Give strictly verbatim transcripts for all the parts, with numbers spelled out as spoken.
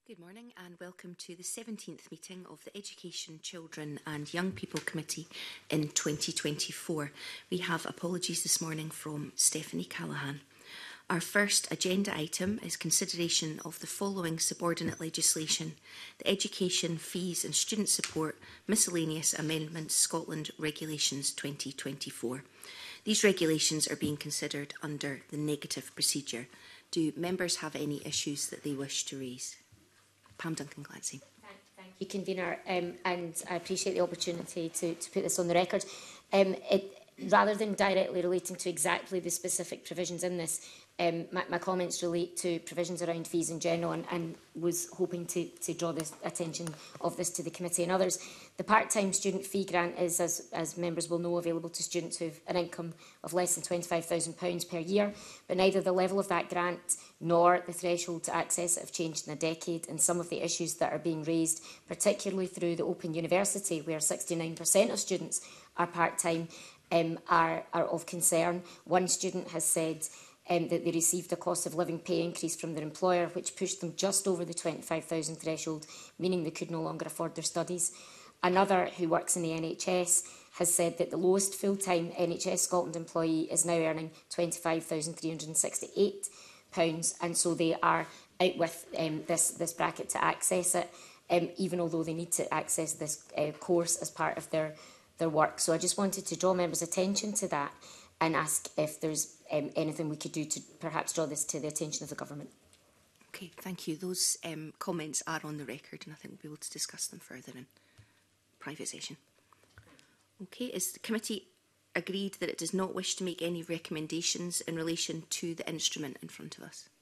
Good morning and welcome to the seventeenth meeting of the Education, Children and Young People Committee in twenty twenty-four. We have apologies this morning from Stephanie Callaghan. Our first agenda item is consideration of the following subordinate legislation: the Education, Fees and Student Support Miscellaneous Amendments Scotland Regulations twenty twenty-four. These regulations are being considered under the negative procedure. Do members have any issues that they wish to raise? Pam Duncan-Glancy. Thank, thank you, Convener, um, and I appreciate the opportunity to, to put this on the record. Um, it, rather than directly relating to exactly the specific provisions in this, um, my, my comments relate to provisions around fees in general, and, and was hoping to, to draw the attention of this to the committee and others. The part-time student fee grant is, as, as members will know, available to students who have an income of less than twenty-five thousand pounds per year, but neither the level of that grant nor the threshold to access it have changed in a decade, and some of the issues that are being raised, particularly through the Open University, where sixty-nine percent of students are part-time, um, are, are of concern. One student has said um, that they received a cost of living pay increase from their employer, which pushed them just over the twenty-five thousand threshold, meaning they could no longer afford their studies. Another, who works in the N H S, has said that the lowest full-time N H S Scotland employee is now earning twenty-five thousand three hundred and sixty-eight pounds, and so they are out with um, this, this bracket to access it, um, even although they need to access this uh, course as part of their, their work. So I just wanted to draw members' attention to that and ask if there's um, anything we could do to perhaps draw this to the attention of the government. Okay, thank you. Those um, comments are on the record, and I think we'll be able to discuss them further in private session. Okay, is the committee agreed that it does not wish to make any recommendations in relation to the instrument in front of us?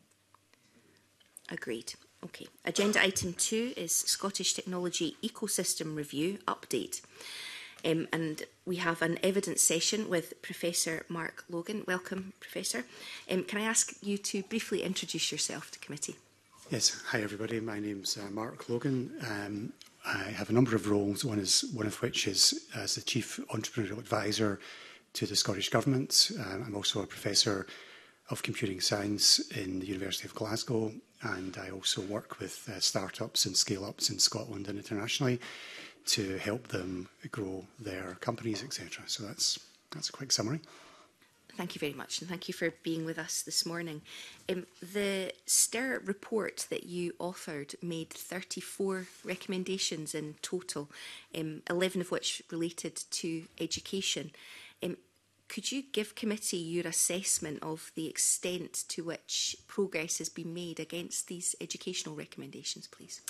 Agreed. Okay. Agenda item two is Scottish Technology Ecosystem Review Update. Um, and we have an evidence session with Professor Mark Logan. Welcome, Professor. Um, can I ask you to briefly introduce yourself to committee? Yes. Hi, everybody. My name's uh, Mark Logan. Um, I have a number of roles, one is one of which is as the Chief Entrepreneurial Advisor to the Scottish Government. Um, I'm also a Professor of Computing Science in the University of Glasgow, and I also work with uh, start-ups and scale-ups in Scotland and internationally to help them grow their companies, et cetera. So that's, that's a quick summary. Thank you very much, and thank you for being with us this morning. Um, the S T I R report that you authored made thirty-four recommendations in total, um, eleven of which related to education. Um, could you give committee your assessment of the extent to which progress has been made against these educational recommendations, please?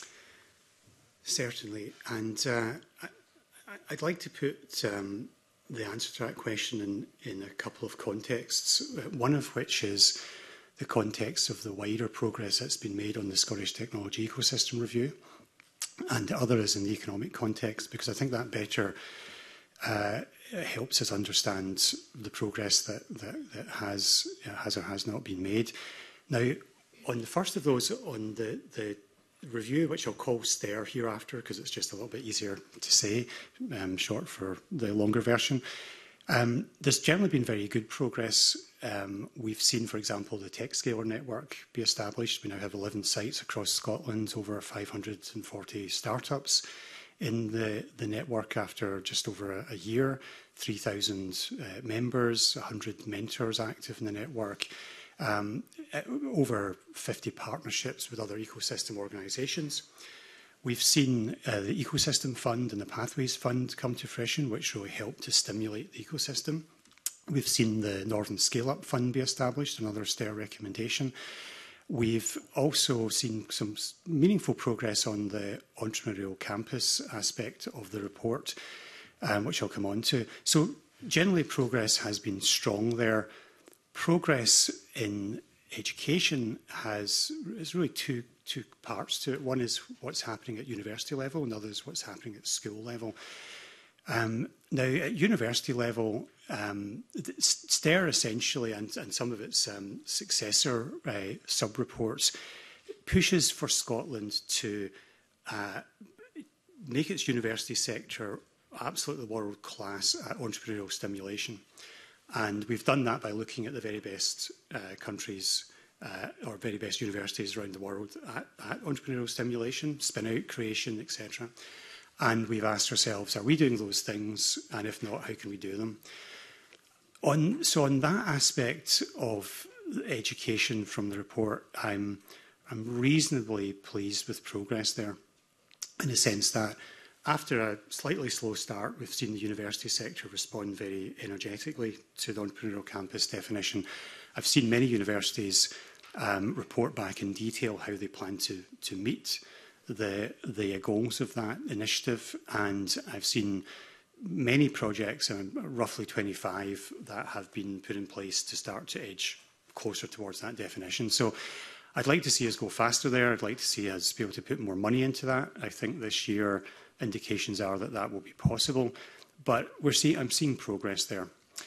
Certainly, and uh, I, I'd like to put um, the answer to that question in, in a couple of contexts, one of which is the context of the wider progress that's been made on the Scottish Technology Ecosystem Review, and the other is in the economic context, because I think that better uh, helps us understand the progress that, that, that has, uh, has or has not been made. Now, on the first of those, on the, the review, which I'll call S T I R hereafter because it's just a little bit easier to say, um, short for the longer version. Um, there's generally been very good progress. Um, we've seen, for example, the TechScaler network be established. We now have eleven sites across Scotland, over five hundred and forty startups in the, the network after just over a, a year, three thousand uh, members, one hundred mentors active in the network. Um, over fifty partnerships with other ecosystem organisations. We've seen uh, the Ecosystem Fund and the Pathways Fund come to fruition, which really help to stimulate the ecosystem. We've seen the Northern Scale-Up Fund be established, another S T I R recommendation. We've also seen some meaningful progress on the entrepreneurial campus aspect of the report, um, which I'll come on to. So generally progress has been strong there. Progress in education has is really two, two parts to it. One is what's happening at university level, and the other is what's happening at school level. Um, now, at university level, um, S T I R essentially, and, and some of its um, successor uh, sub-reports, pushes for Scotland to uh, make its university sector absolutely world-class at entrepreneurial stimulation. And we've done that by looking at the very best uh, countries uh, our very best universities around the world at, at entrepreneurial stimulation, spin-out creation, et cetera. And we've asked ourselves, are we doing those things? And if not, how can we do them? On, so on that aspect of education from the report, I'm, I'm reasonably pleased with progress there, in the sense that after a slightly slow start, we've seen the university sector respond very energetically to the entrepreneurial campus definition. I've seen many universities um, report back in detail how they plan to, to meet the, the goals of that initiative, and I've seen many projects, um, roughly twenty-five, that have been put in place to start to edge closer towards that definition. So I'd like to see us go faster there. I'd like to see us be able to put more money into that. I think this year indications are that that will be possible, but we're see I'm seeing progress there.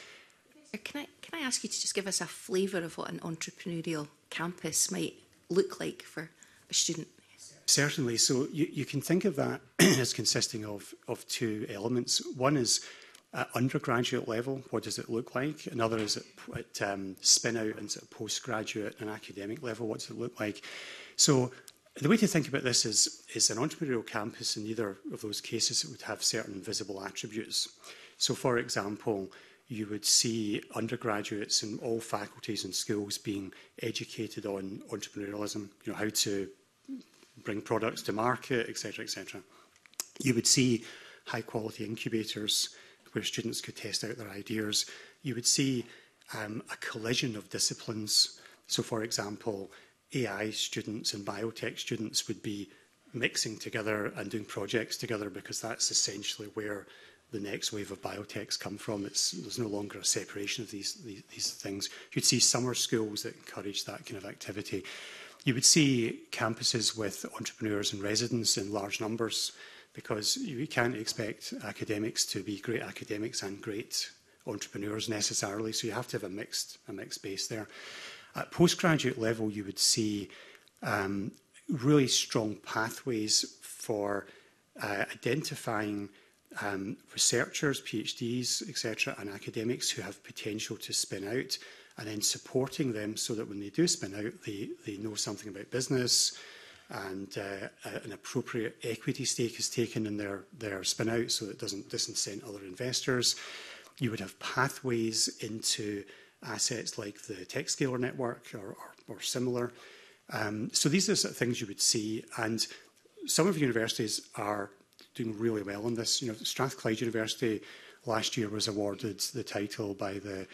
Can I, can I ask you to just give us a flavour of what an entrepreneurial campus might look like for a student? Certainly. So you, you can think of that as consisting of, of two elements. One is at undergraduate level, what does it look like? Another is at, at um, spin out and sort of postgraduate and academic level, what does it look like? So the way to think about this is, is an entrepreneurial campus. In either of those cases, it would have certain visible attributes. So for example, you would see undergraduates in all faculties and schools being educated on entrepreneurialism, you know, how to bring products to market, et cetera, et cetera. You would see high-quality incubators where students could test out their ideas. You would see um, a collision of disciplines. So, for example, A I students and biotech students would be mixing together and doing projects together, because that's essentially where the next wave of biotechs come from. It's, there's no longer a separation of these, these, these things. You'd see summer schools that encourage that kind of activity. You would see campuses with entrepreneurs in residence in large numbers, because you can't expect academics to be great academics and great entrepreneurs necessarily, so you have to have a mixed, a mixed base there. At postgraduate level, you would see um, really strong pathways for uh, identifying um, researchers, PhDs, et cetera, and academics who have potential to spin out, and then supporting them so that when they do spin out, they, they know something about business, and uh, an appropriate equity stake is taken in their, their spin out so that it doesn't disincent other investors. You would have pathways into assets like the TechScaler network or, or, or similar. Um, so these are the sort of things you would see, and some of the universities are doing really well on this. You know, Strathclyde University last year was awarded the title by the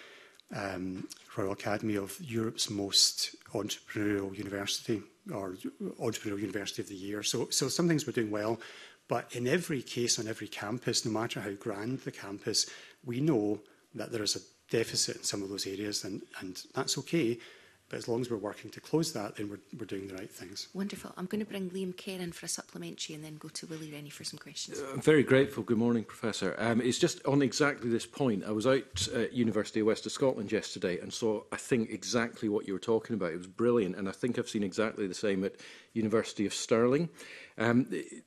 Um, Royal Academy of Europe's most entrepreneurial university, or entrepreneurial university of the year. So, so some things we're doing well, but in every case on every campus, no matter how grand the campus, we know that there is a deficit in some of those areas, and, and that's okay. But as long as we're working to close that, then we're, we're doing the right things. Wonderful. I'm going to bring Liam Kerr in for a supplementary and then go to Willie Rennie for some questions. Uh, I'm very grateful. Good morning, Professor. Um, it's just on exactly this point. I was out at University of West of Scotland yesterday and saw, I think, exactly what you were talking about. It was brilliant, and I think I've seen exactly the same at University of Stirling. Um,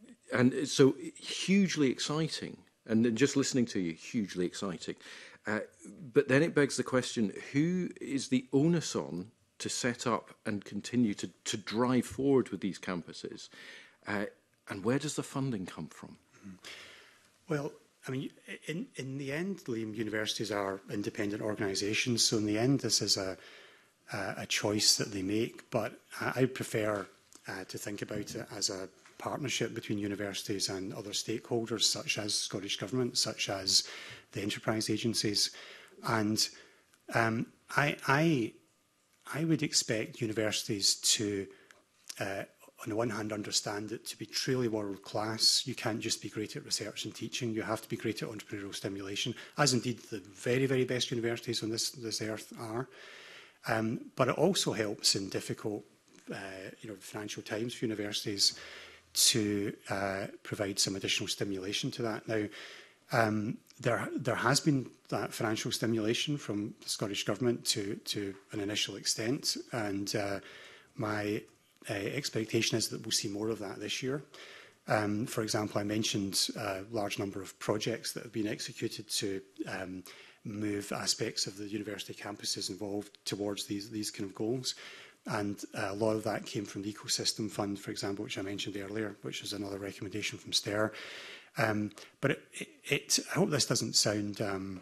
and so hugely exciting. And just listening to you, hugely exciting. Uh, but then it begs the question, who is the onus on to set up and continue to, to drive forward with these campuses? Uh, and where does the funding come from? Well, I mean, in, in the end, Liam, universities are independent organisations, so in the end, this is a, a, a choice that they make, but I, I prefer uh, to think about it as a partnership between universities and other stakeholders, such as Scottish Government, such as the enterprise agencies. And um, I, I, I would expect universities to, uh, on the one hand, understand it to be truly world-class. You can't just be great at research and teaching. You have to be great at entrepreneurial stimulation, as indeed the very, very best universities on this, this earth are. Um, but it also helps in difficult uh, you know, financial times for universities to uh, provide some additional stimulation to that. Now, um, there, there has been that financial stimulation from the Scottish Government to, to an initial extent, and uh, my uh, expectation is that we'll see more of that this year. Um, for example, I mentioned a large number of projects that have been executed to um, move aspects of the university campuses involved towards these, these kind of goals. And uh, a lot of that came from the Ecosystem Fund, for example, which I mentioned earlier, which is another recommendation from S T E R. Um, but it, it, it, I hope this doesn't sound um,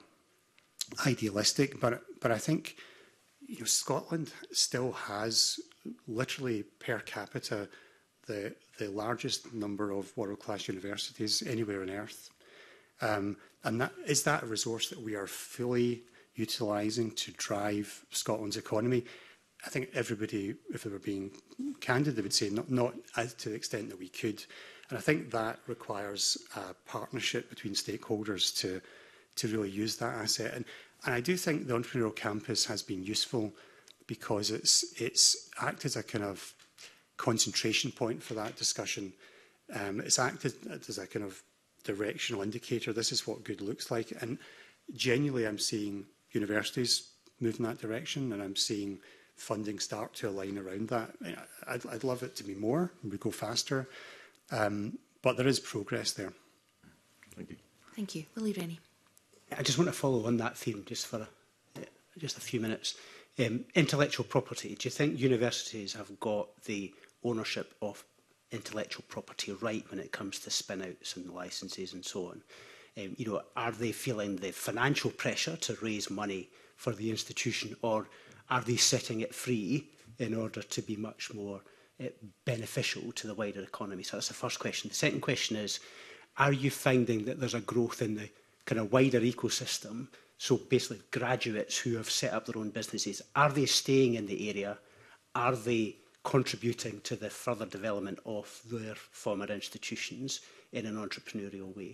idealistic, but, but I think you know, Scotland still has literally per capita the, the largest number of world-class universities anywhere on earth. Um, and that, is that a resource that we are fully utilising to drive Scotland's economy? I think everybody, if they were being candid, they would say not, not as to the extent that we could. And I think that requires a partnership between stakeholders to, to really use that asset. And, and I do think the Entrepreneurial Campus has been useful because it's, it's acted as a kind of concentration point for that discussion. Um, it's acted as a kind of directional indicator. This is what good looks like. And genuinely, I'm seeing universities move in that direction, and I'm seeing funding start to align around that. I'd, I'd love it to be more, and we go faster, um, but there is progress there. Thank you. Thank you. Willie Rennie. I just want to follow on that theme just for a, just a few minutes. Um, intellectual property. Do you think universities have got the ownership of intellectual property right when it comes to spin-outs and licenses and so on? Um, you know, are they feeling the financial pressure to raise money for the institution, or are they setting it free in order to be much more uh, beneficial to the wider economy? So that's the first question. The second question is, are you finding that there's a growth in the kind of wider ecosystem? So basically graduates who have set up their own businesses, are they staying in the area? Are they contributing to the further development of their former institutions in an entrepreneurial way?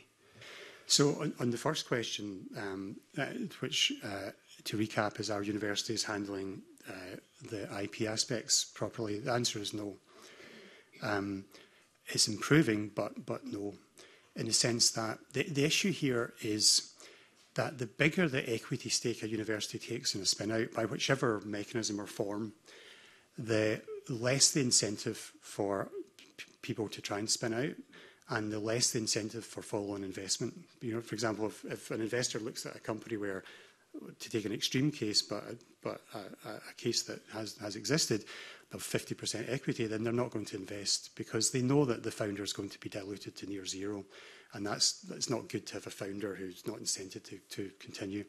So on, on the first question, um, uh, which uh, to recap is, our universities handling uh, the I P aspects properly? The answer is no. Um, it's improving, but, but no, in the sense that the, the issue here is that the bigger the equity stake a university takes in a spin-out, by whichever mechanism or form, the less the incentive for p people to try and spin out, and the less the incentive for follow-on investment. You know, for example, if, if an investor looks at a company where, to take an extreme case, but, but a, a case that has, has existed, of fifty percent equity, then they're not going to invest because they know that the founder is going to be diluted to near zero. And that's, that's not good to have a founder who's not incented to, to continue.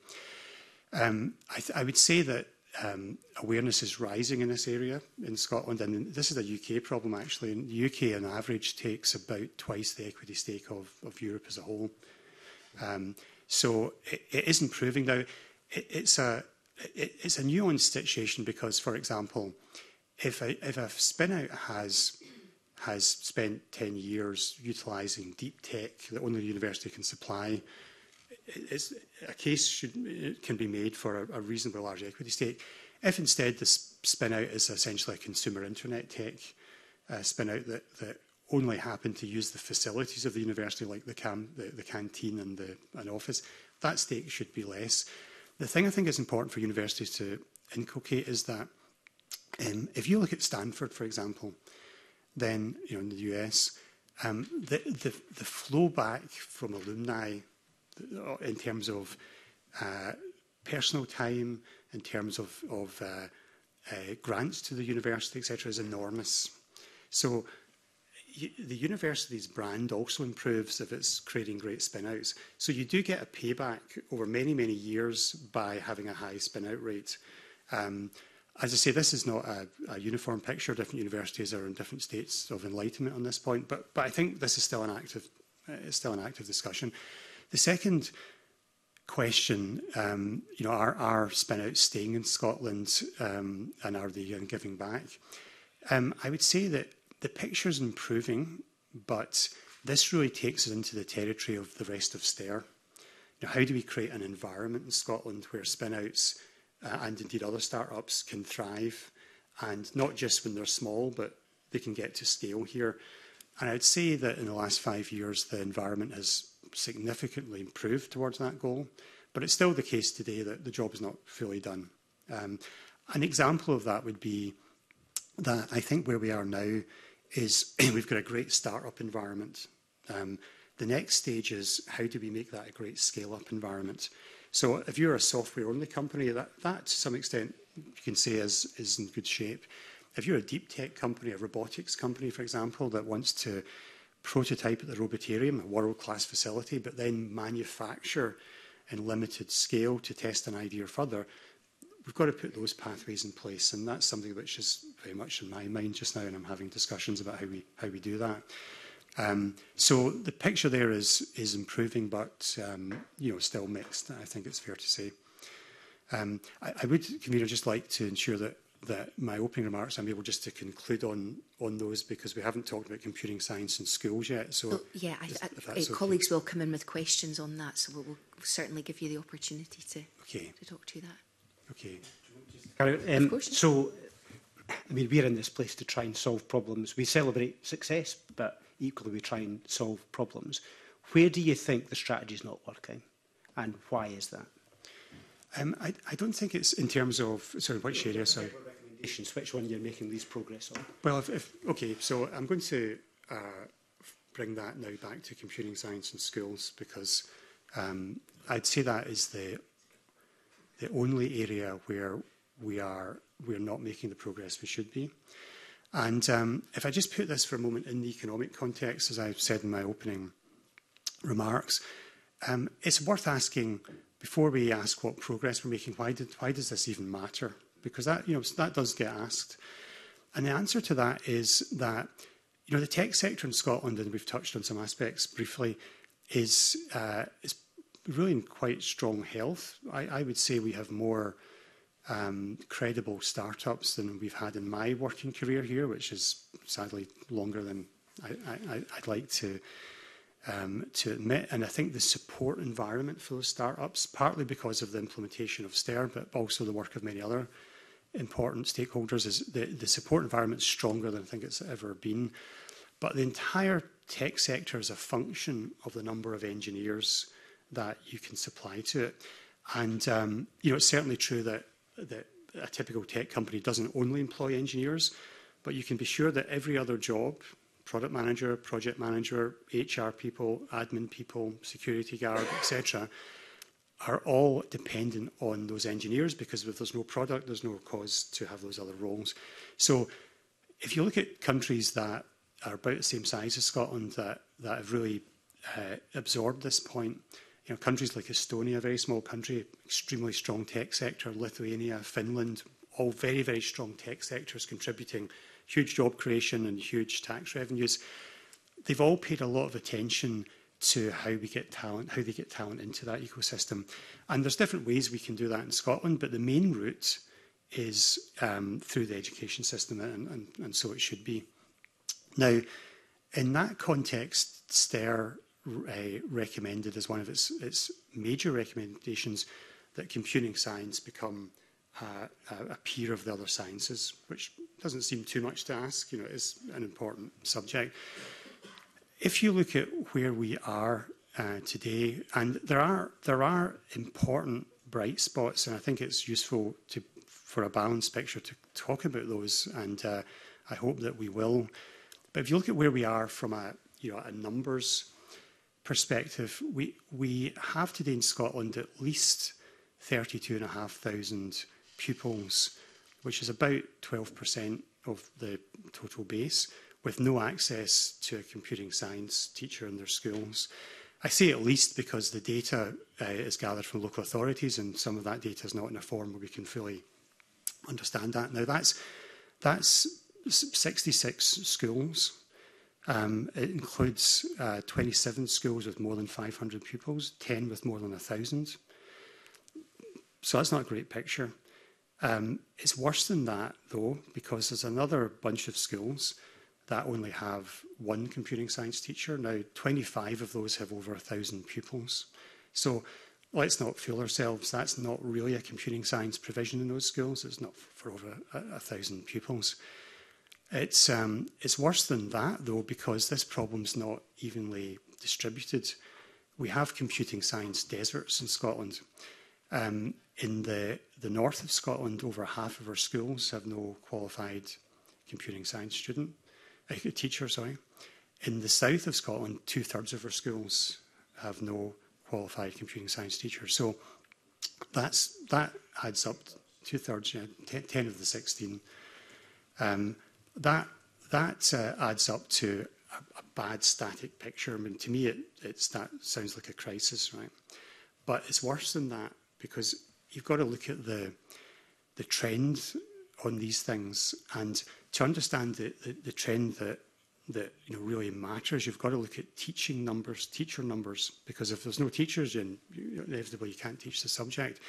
Um, I, th I would say that um, awareness is rising in this area in Scotland, and this is a U K problem actually. In the U K, on average, takes about twice the equity stake of, of Europe as a whole. Um, so it, it is improving now. It, it's a it, it's a nuanced situation because, for example, if a, if a spin-out has has spent ten years utilising deep tech that only the university can supply, it's, a case should, it can be made for a, a reasonably large equity stake. If instead the spin-out is essentially a consumer internet tech uh, spin-out that, that only happen to use the facilities of the university, like the, cam, the, the canteen and the an office, that stake should be less. The thing I think is important for universities to inculcate is that um, if you look at Stanford, for example, then, you know, in the U S, um, the, the, the flow back from alumni in terms of uh, personal time, in terms of, of uh, uh, grants to the university, et cetera, is enormous. So the university's brand also improves if it's creating great spin-outs. So you do get a payback over many, many years by having a high spin-out rate. Um, As I say, this is not a, a uniform picture. Different universities are in different states of enlightenment on this point, but, but I think this is still an active, uh, it's still an active discussion. The second question, um, you know, are, are spin-outs staying in Scotland, um, and are they uh, giving back? Um, I would say that the picture is improving, but this really takes us into the territory of the rest of S T E R. You know, how do we create an environment in Scotland where spin-outs Uh, and indeed other startups can thrive, and not just when they're small, but they can get to scale here. And I'd say that in the last five years, the environment has significantly improved towards that goal, but it's still the case today that the job is not fully done. Um, an example of that would be that I think where we are now is we've got a great startup environment. Um, the next stage is, how do we make that a great scale-up environment? So if you're a software-only company, that, that to some extent you can say is, is in good shape. if you're a deep tech company, a robotics company, for example, that wants to prototype at the Robotarium, a world-class facility, but then manufacture in limited scale to test an idea further, we've got to put those pathways in place. And that's something which is very much in my mind just now, and I'm having discussions about how we, how we do that. Um, so the picture there is, is improving, but um, you know, still mixed, I think it's fair to say. Um, I, I would, Convener, just like to ensure that, that my opening remarks, I'm able just to conclude on, on those, because we haven't talked about computing science in schools yet. So, oh, yeah, I, just, I, if uh, that's okay. colleagues will come in with questions on that, so we'll, we'll certainly give you the opportunity to, okay. to talk to that. Okay. Um, of course. So, I mean, we're in this place to try and solve problems. We celebrate success, but equally we try and solve problems. Where do you think the strategy is not working, and why is that? Um, I, I don't think it's in terms of, sorry, which area, sorry? Which one you're making least progress on? Well, if, if, okay, so I'm going to uh, bring that now back to computing science in schools, because um, I'd say that is the, the only area where we are we're not making the progress we should be. And um, if I just put this for a moment in the economic context, as I've said in my opening remarks, um, it's worth asking, before we ask what progress we're making, why, did, why does this even matter? Because that, you know, that does get asked. And the answer to that is that, you know, the tech sector in Scotland, and we've touched on some aspects briefly, is, uh, is really in quite strong health. I, I would say we have more um, credible startups than we've had in my working career here, which is sadly longer than I, I, I'd like to Um, to admit. And I think the support environment for those startups, partly because of the implementation of STER, but also the work of many other important stakeholders, is the, the support environment is stronger than I think it's ever been. But the entire tech sector is a function of the number of engineers that you can supply to it. And um, you know, it's certainly true that, that a typical tech company doesn't only employ engineers, but you can be sure that every other job, product manager, project manager, H R people, admin people, security guard, et cetera, are all dependent on those engineers, because if there's no product, there's no cause to have those other roles. So if you look at countries that are about the same size as Scotland that, that have really uh, absorbed this point, you know, countries like Estonia, a very small country, extremely strong tech sector, Lithuania, Finland, all very, very strong tech sectors contributing huge job creation and huge tax revenues. They've all paid a lot of attention to how we get talent, how they get talent into that ecosystem. And there's different ways we can do that in Scotland, but the main route is um, through the education system, and, and, and so it should be. Now, in that context, STER uh, recommended as one of its, its major recommendations that computing science become Uh, a peer of the other sciences, which doesn't seem too much to ask. You know, it is an important subject. If you look at where we are uh, today, and there are there are important bright spots, and I think it's useful to for a balanced picture to talk about those, and uh, I hope that we will. But if you look at where we are from a you know a numbers perspective, we we have today in Scotland at least thirty-two and a half thousand pupils, which is about twelve percent of the total base, with no access to a computing science teacher in their schools. I say at least because the data uh, is gathered from local authorities, and some of that data is not in a form where we can fully understand that. Now, that's, that's sixty-six schools. Um, it includes uh, twenty-seven schools with more than five hundred pupils, ten with more than one thousand. So that's not a great picture. Um, it's worse than that, though, because there's another bunch of schools that only have one computing science teacher. Now, twenty-five of those have over one thousand pupils. So let's not fool ourselves. That's not really a computing science provision in those schools. It's not for over one thousand pupils. It's, um, it's worse than that, though, because this problem's not evenly distributed. We have computing science deserts in Scotland. Um, in the, the north of Scotland, over half of our schools have no qualified computing science student, uh, teacher. Sorry. In the south of Scotland, two-thirds of our schools have no qualified computing science teacher. So that's, that adds up to two-thirds, yeah, ten, ten of the sixteen. Um, that that uh, adds up to a, a bad static picture. I mean, to me, it it's, that sounds like a crisis, right? But it's worse than that, because you've got to look at the the trend on these things, and to understand the, the, the trend that that you know really matters, you've got to look at teaching numbers, teacher numbers, because if there's no teachers, then inevitably you can't teach the subject.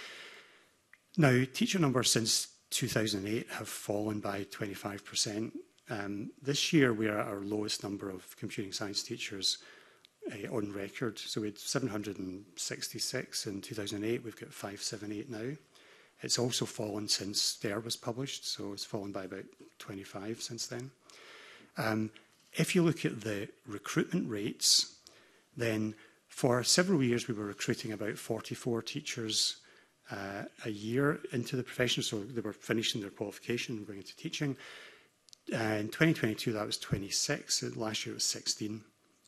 Now, teacher numbers since two thousand eight have fallen by twenty-five percent. Um, this year, we are at our lowest number of computing science teachers uh, on record. So we had seven hundred sixty-six in two thousand eight. We've got five seventy-eight now. It's also fallen since D E R was published, so it's fallen by about twenty-five since then. Um, if you look at the recruitment rates, then for several years we were recruiting about forty-four teachers uh, a year into the profession, so they were finishing their qualification and going into teaching. Uh, in twenty twenty-two, that was twenty-six. Last year, it was sixteen.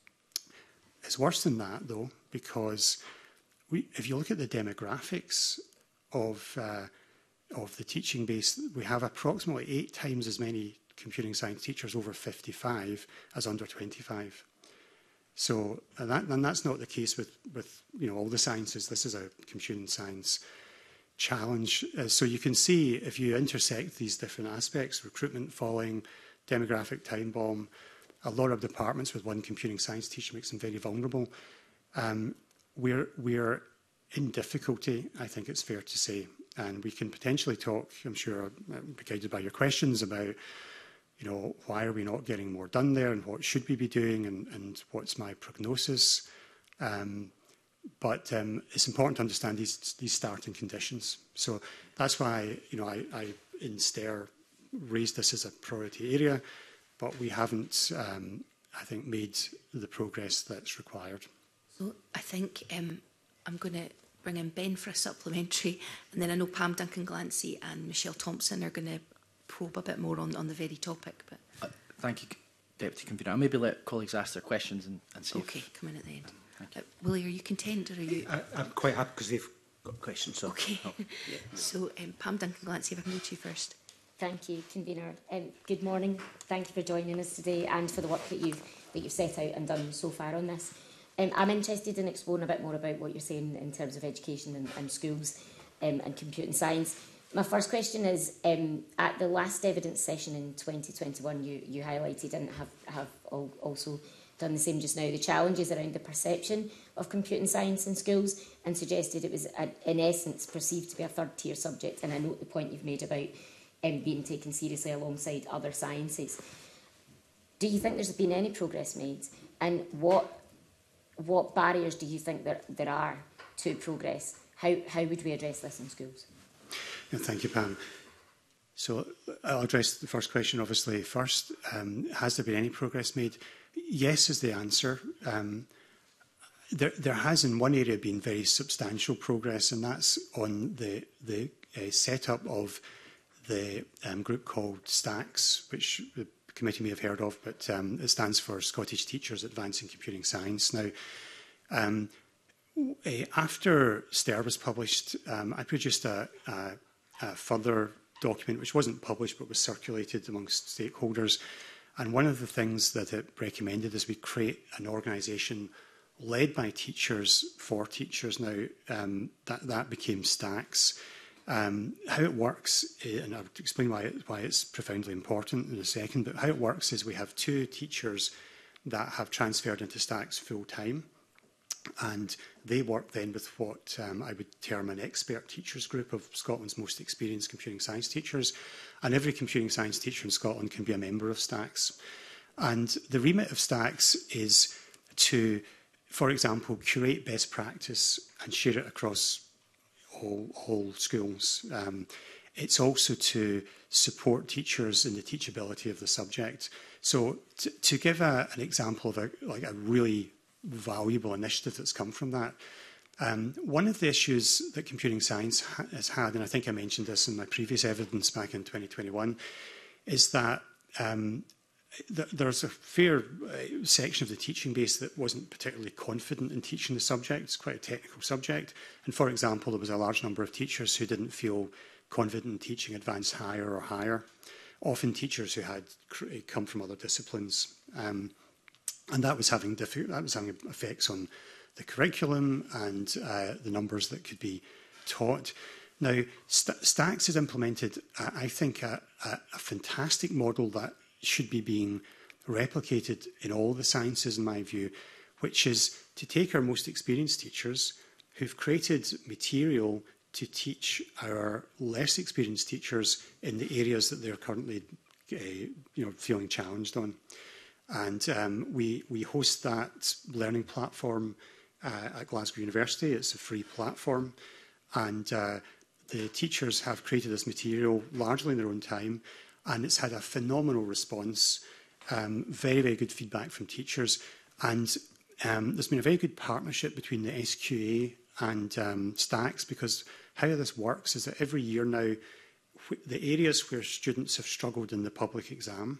It's worse than that, though, because we, if you look at the demographics of, uh, of the teaching base, we have approximately eight times as many computing science teachers over fifty-five as under twenty-five. So, and, that, and that's not the case with, with you know, all the sciences. This is a computing science challenge. Uh, so you can see, if you intersect these different aspects, recruitment falling, demographic time bomb, a lot of departments with one computing science teacher makes them very vulnerable. Um, we're, we're in difficulty, I think it's fair to say. And we can potentially talk, I'm sure, uh, guided by your questions, about you know, why are we not getting more done there, and what should we be doing, and, and what's my prognosis. Um, but um, it's important to understand these, these starting conditions. So that's why, you know, I, I in S T E R raised this as a priority area, but we haven't, um, I think, made the progress that's required. So I think um, I'm going to bring in Ben for a supplementary, and then I know Pam Duncan-Glancy and Michelle Thompson are going to probe a bit more on, on the very topic. But uh, thank you, Deputy Convener. I'll maybe let colleagues ask their questions and, and see. Okay, if, come in at the end. Thank you. Uh, Willie, are you content, or are you? I, I'm quite happy because they've got questions. So. Okay. Oh, yeah. So um, Pam Duncan-Glancy, if I can go to you first. Thank you, Convener. Um, good morning. Thank you for joining us today and for the work that you've that you've set out and done so far on this. Um, I'm interested in exploring a bit more about what you're saying in terms of education and, and schools um, and computing science. My first question is, um, at the last evidence session in twenty twenty-one, you, you highlighted and have, have also done the same just now, the challenges around the perception of computing science in schools, and suggested it was, a, in essence, perceived to be a third-tier subject. And I note the point you've made about um, being taken seriously alongside other sciences. Do you think there's been any progress made? And what what barriers do you think there, there are to progress? How, how would we address this in schools? Yeah, thank you, Pam. So I'll address the first question, obviously, first. Um, has there been any progress made? Yes is the answer. Um, there, there has in one area been very substantial progress, and that's on the, the uh, setup of the um, group called STACS, which the committee may have heard of, but um, it stands for Scottish Teachers Advancing Computing Science. Now, um, uh, after S T E R was published, um, I produced a, a, a further document which wasn't published but was circulated amongst stakeholders. And one of the things that it recommended is we create an organisation led by teachers for teachers. Now, um, that, that became STACS. Um, how it works, and I'll explain why, it, why it's profoundly important in a second, but how it works is we have two teachers that have transferred into STACS full-time, and they work then with what um, I would term an expert teachers group of Scotland's most experienced computing science teachers, and every computing science teacher in Scotland can be a member of STACS. And the remit of STACS is to, for example, curate best practice and share it across All, all schools. Um, it's also to support teachers in the teachability of the subject. So to, to give a, an example of a, like a really valuable initiative that's come from that, um, one of the issues that computing science ha has had, and I think I mentioned this in my previous evidence back in twenty twenty-one, is that um, th there's a fair uh, section of the teaching base that wasn't particularly confident in teaching the subject. It's quite a technical subject. And for example, there was a large number of teachers who didn't feel confident in teaching advanced higher or higher. often teachers who had come from other disciplines. Um, and that was having that was having effects on the curriculum and uh, the numbers that could be taught. Now, St STACS has implemented, uh, I think, a, a, a fantastic model that should be being replicated in all the sciences, in my view, which is to take our most experienced teachers who've created material to teach our less experienced teachers in the areas that they're currently uh, you know, feeling challenged on. And um, we, we host that learning platform uh, at Glasgow University. It's a free platform. And uh, the teachers have created this material largely in their own time. And it's had a phenomenal response, um, very, very good feedback from teachers. And um, there's been a very good partnership between the S Q A and um, STACS, because how this works is that every year now, the areas where students have struggled in the public exam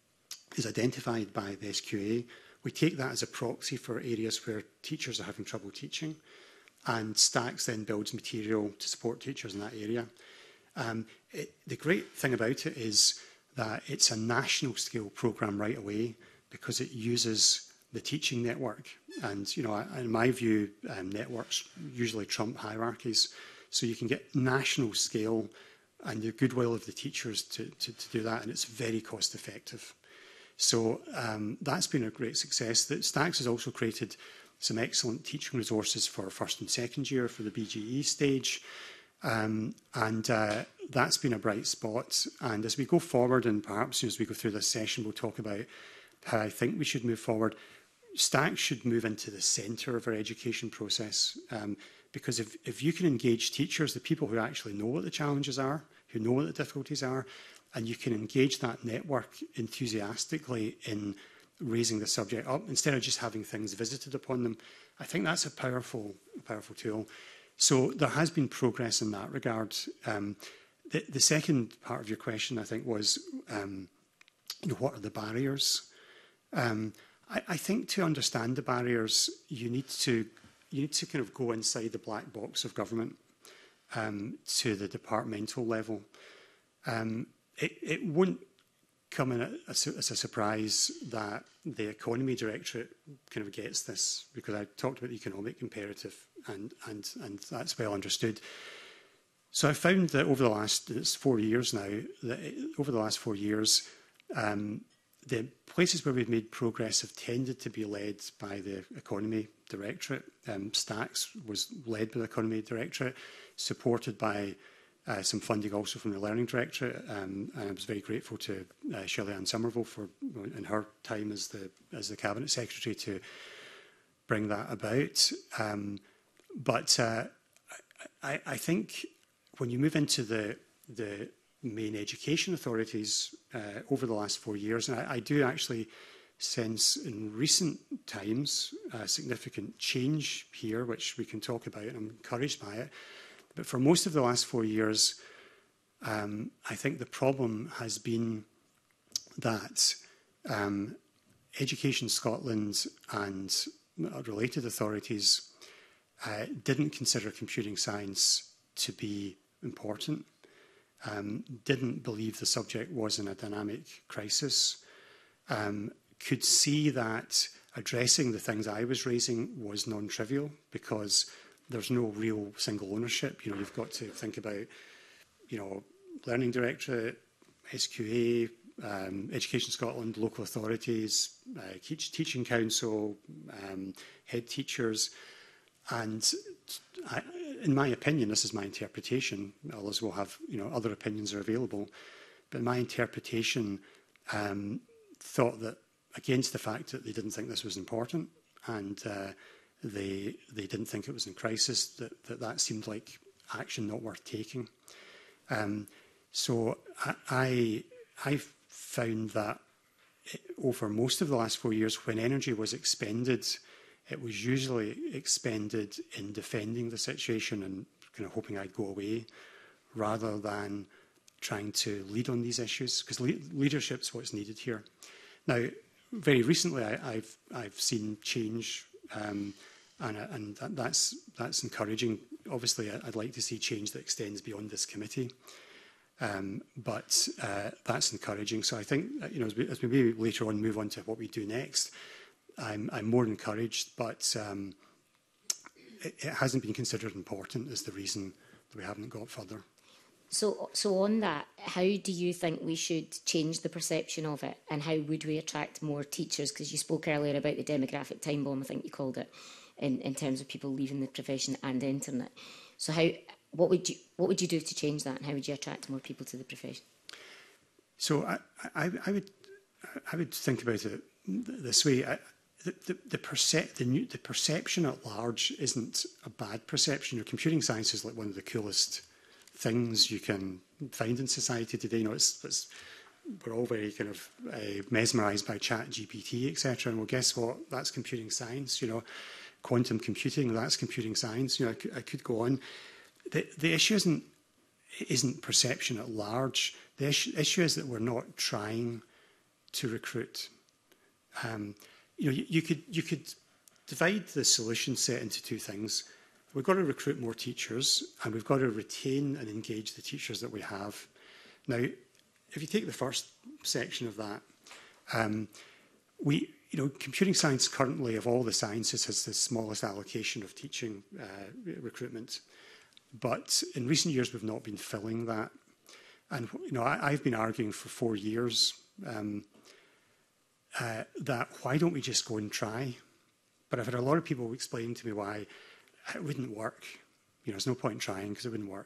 is identified by the S Q A. We take that as a proxy for areas where teachers are having trouble teaching, and STACS then builds material to support teachers in that area. Um, it, the great thing about it is that it's a national scale programme right away, because it uses the teaching network. And, you know, in my view, um, networks usually trump hierarchies. So you can get national scale and the goodwill of the teachers to, to, to do that, and it's very cost effective. So um, that's been a great success. The STACS has also created some excellent teaching resources for first and second year for the B G E stage. Um, and uh, that's been a bright spot. And as we go forward, and perhaps as we go through this session, we'll talk about how I think we should move forward. STACS should move into the centre of our education process, um, because if, if you can engage teachers, the people who actually know what the challenges are, who know what the difficulties are, and you can engage that network enthusiastically in raising the subject up, instead of just having things visited upon them, I think that's a powerful, powerful tool. So there has been progress in that regard. Um, the, the second part of your question, I think, was, um, you know, what are the barriers? Um, I, I think to understand the barriers, you need to you need to kind of go inside the black box of government um, to the departmental level. Um, it, it won't come in as a, as a surprise that the Economy Directorate kind of gets this, because I talked about the economic imperative, and, and, and that's well understood. So I found that over the last, it's four years now, that it, over the last four years, um, the places where we've made progress have tended to be led by the Economy Directorate. Um, STACS was led by the Economy Directorate, supported by uh, some funding also from the Learning Directorate. Um, and I was very grateful to uh, Shirley-Ann Somerville for, in her time as the, as the Cabinet Secretary, to bring that about. Um, but uh, I, I think when you move into the, the main education authorities uh, over the last four years, and I, I do actually sense in recent times a significant change here, which we can talk about, and I'm encouraged by it. But for most of the last four years, um, I think the problem has been that um, Education Scotland and related authorities uh, didn't consider computing science to be important. Um, didn't believe the subject was in a dynamic crisis, um, could see that addressing the things I was raising was non-trivial, because there's no real single ownership. You know, you've got to think about, you know, Learning Directorate, S Q A, um, Education Scotland, local authorities, uh, Teaching Council, um, head teachers, and I, in my opinion, this is my interpretation, others will have, you know, other opinions are available, but my interpretation um, thought that, against the fact that they didn't think this was important, and uh, they, they didn't think it was in crisis, that that, that seemed like action not worth taking. Um, so I, I, I found that it, over most of the last four years, when energy was expended, it was usually expended in defending the situation and kind of hoping I'd go away, rather than trying to lead on these issues, because le leadership's what's needed here. Now, very recently, I, I've I've seen change, um, and and that, that's that's encouraging. Obviously, I'd like to see change that extends beyond this committee. Um, but uh, that's encouraging. So I think, you know, as we, as we maybe later on move on to what we do next, I'm, I'm more encouraged, but um, it, it hasn't been considered important is the reason that we haven't got further. So, so on that, how do you think we should change the perception of it, and how would we attract more teachers? Because you spoke earlier about the demographic time bomb, I think you called it, in, in terms of people leaving the profession and internet. So, how what would you what would you do to change that, and how would you attract more people to the profession? So, I, I, I would I would think about it this way. I, the the, the, percep the, new, the perception at large isn't a bad perception. Your computing science is like one of the coolest things you can find in society today. You know, it's, it's we're all very kind of uh, mesmerised by Chat G P T, et cetera. And well, guess what? That's computing science. You know, quantum computing. That's computing science. You know, I could, I could go on. The the issue isn't isn't perception at large. The issue, issue is that we're not trying to recruit. Um, you know, you, you could you could divide the solution set into two things. We've got to recruit more teachers, and we've got to retain and engage the teachers that we have. Now, if you take the first section of that, um, we, you know, computing science currently, of all the sciences, has the smallest allocation of teaching uh, recruitment. But in recent years, we've not been filling that. And, you know, I, I've been arguing for four years um, uh, that why don't we just go and try? But I've had a lot of people explaining to me why it wouldn't work. You know, there's no point in trying because it wouldn't work.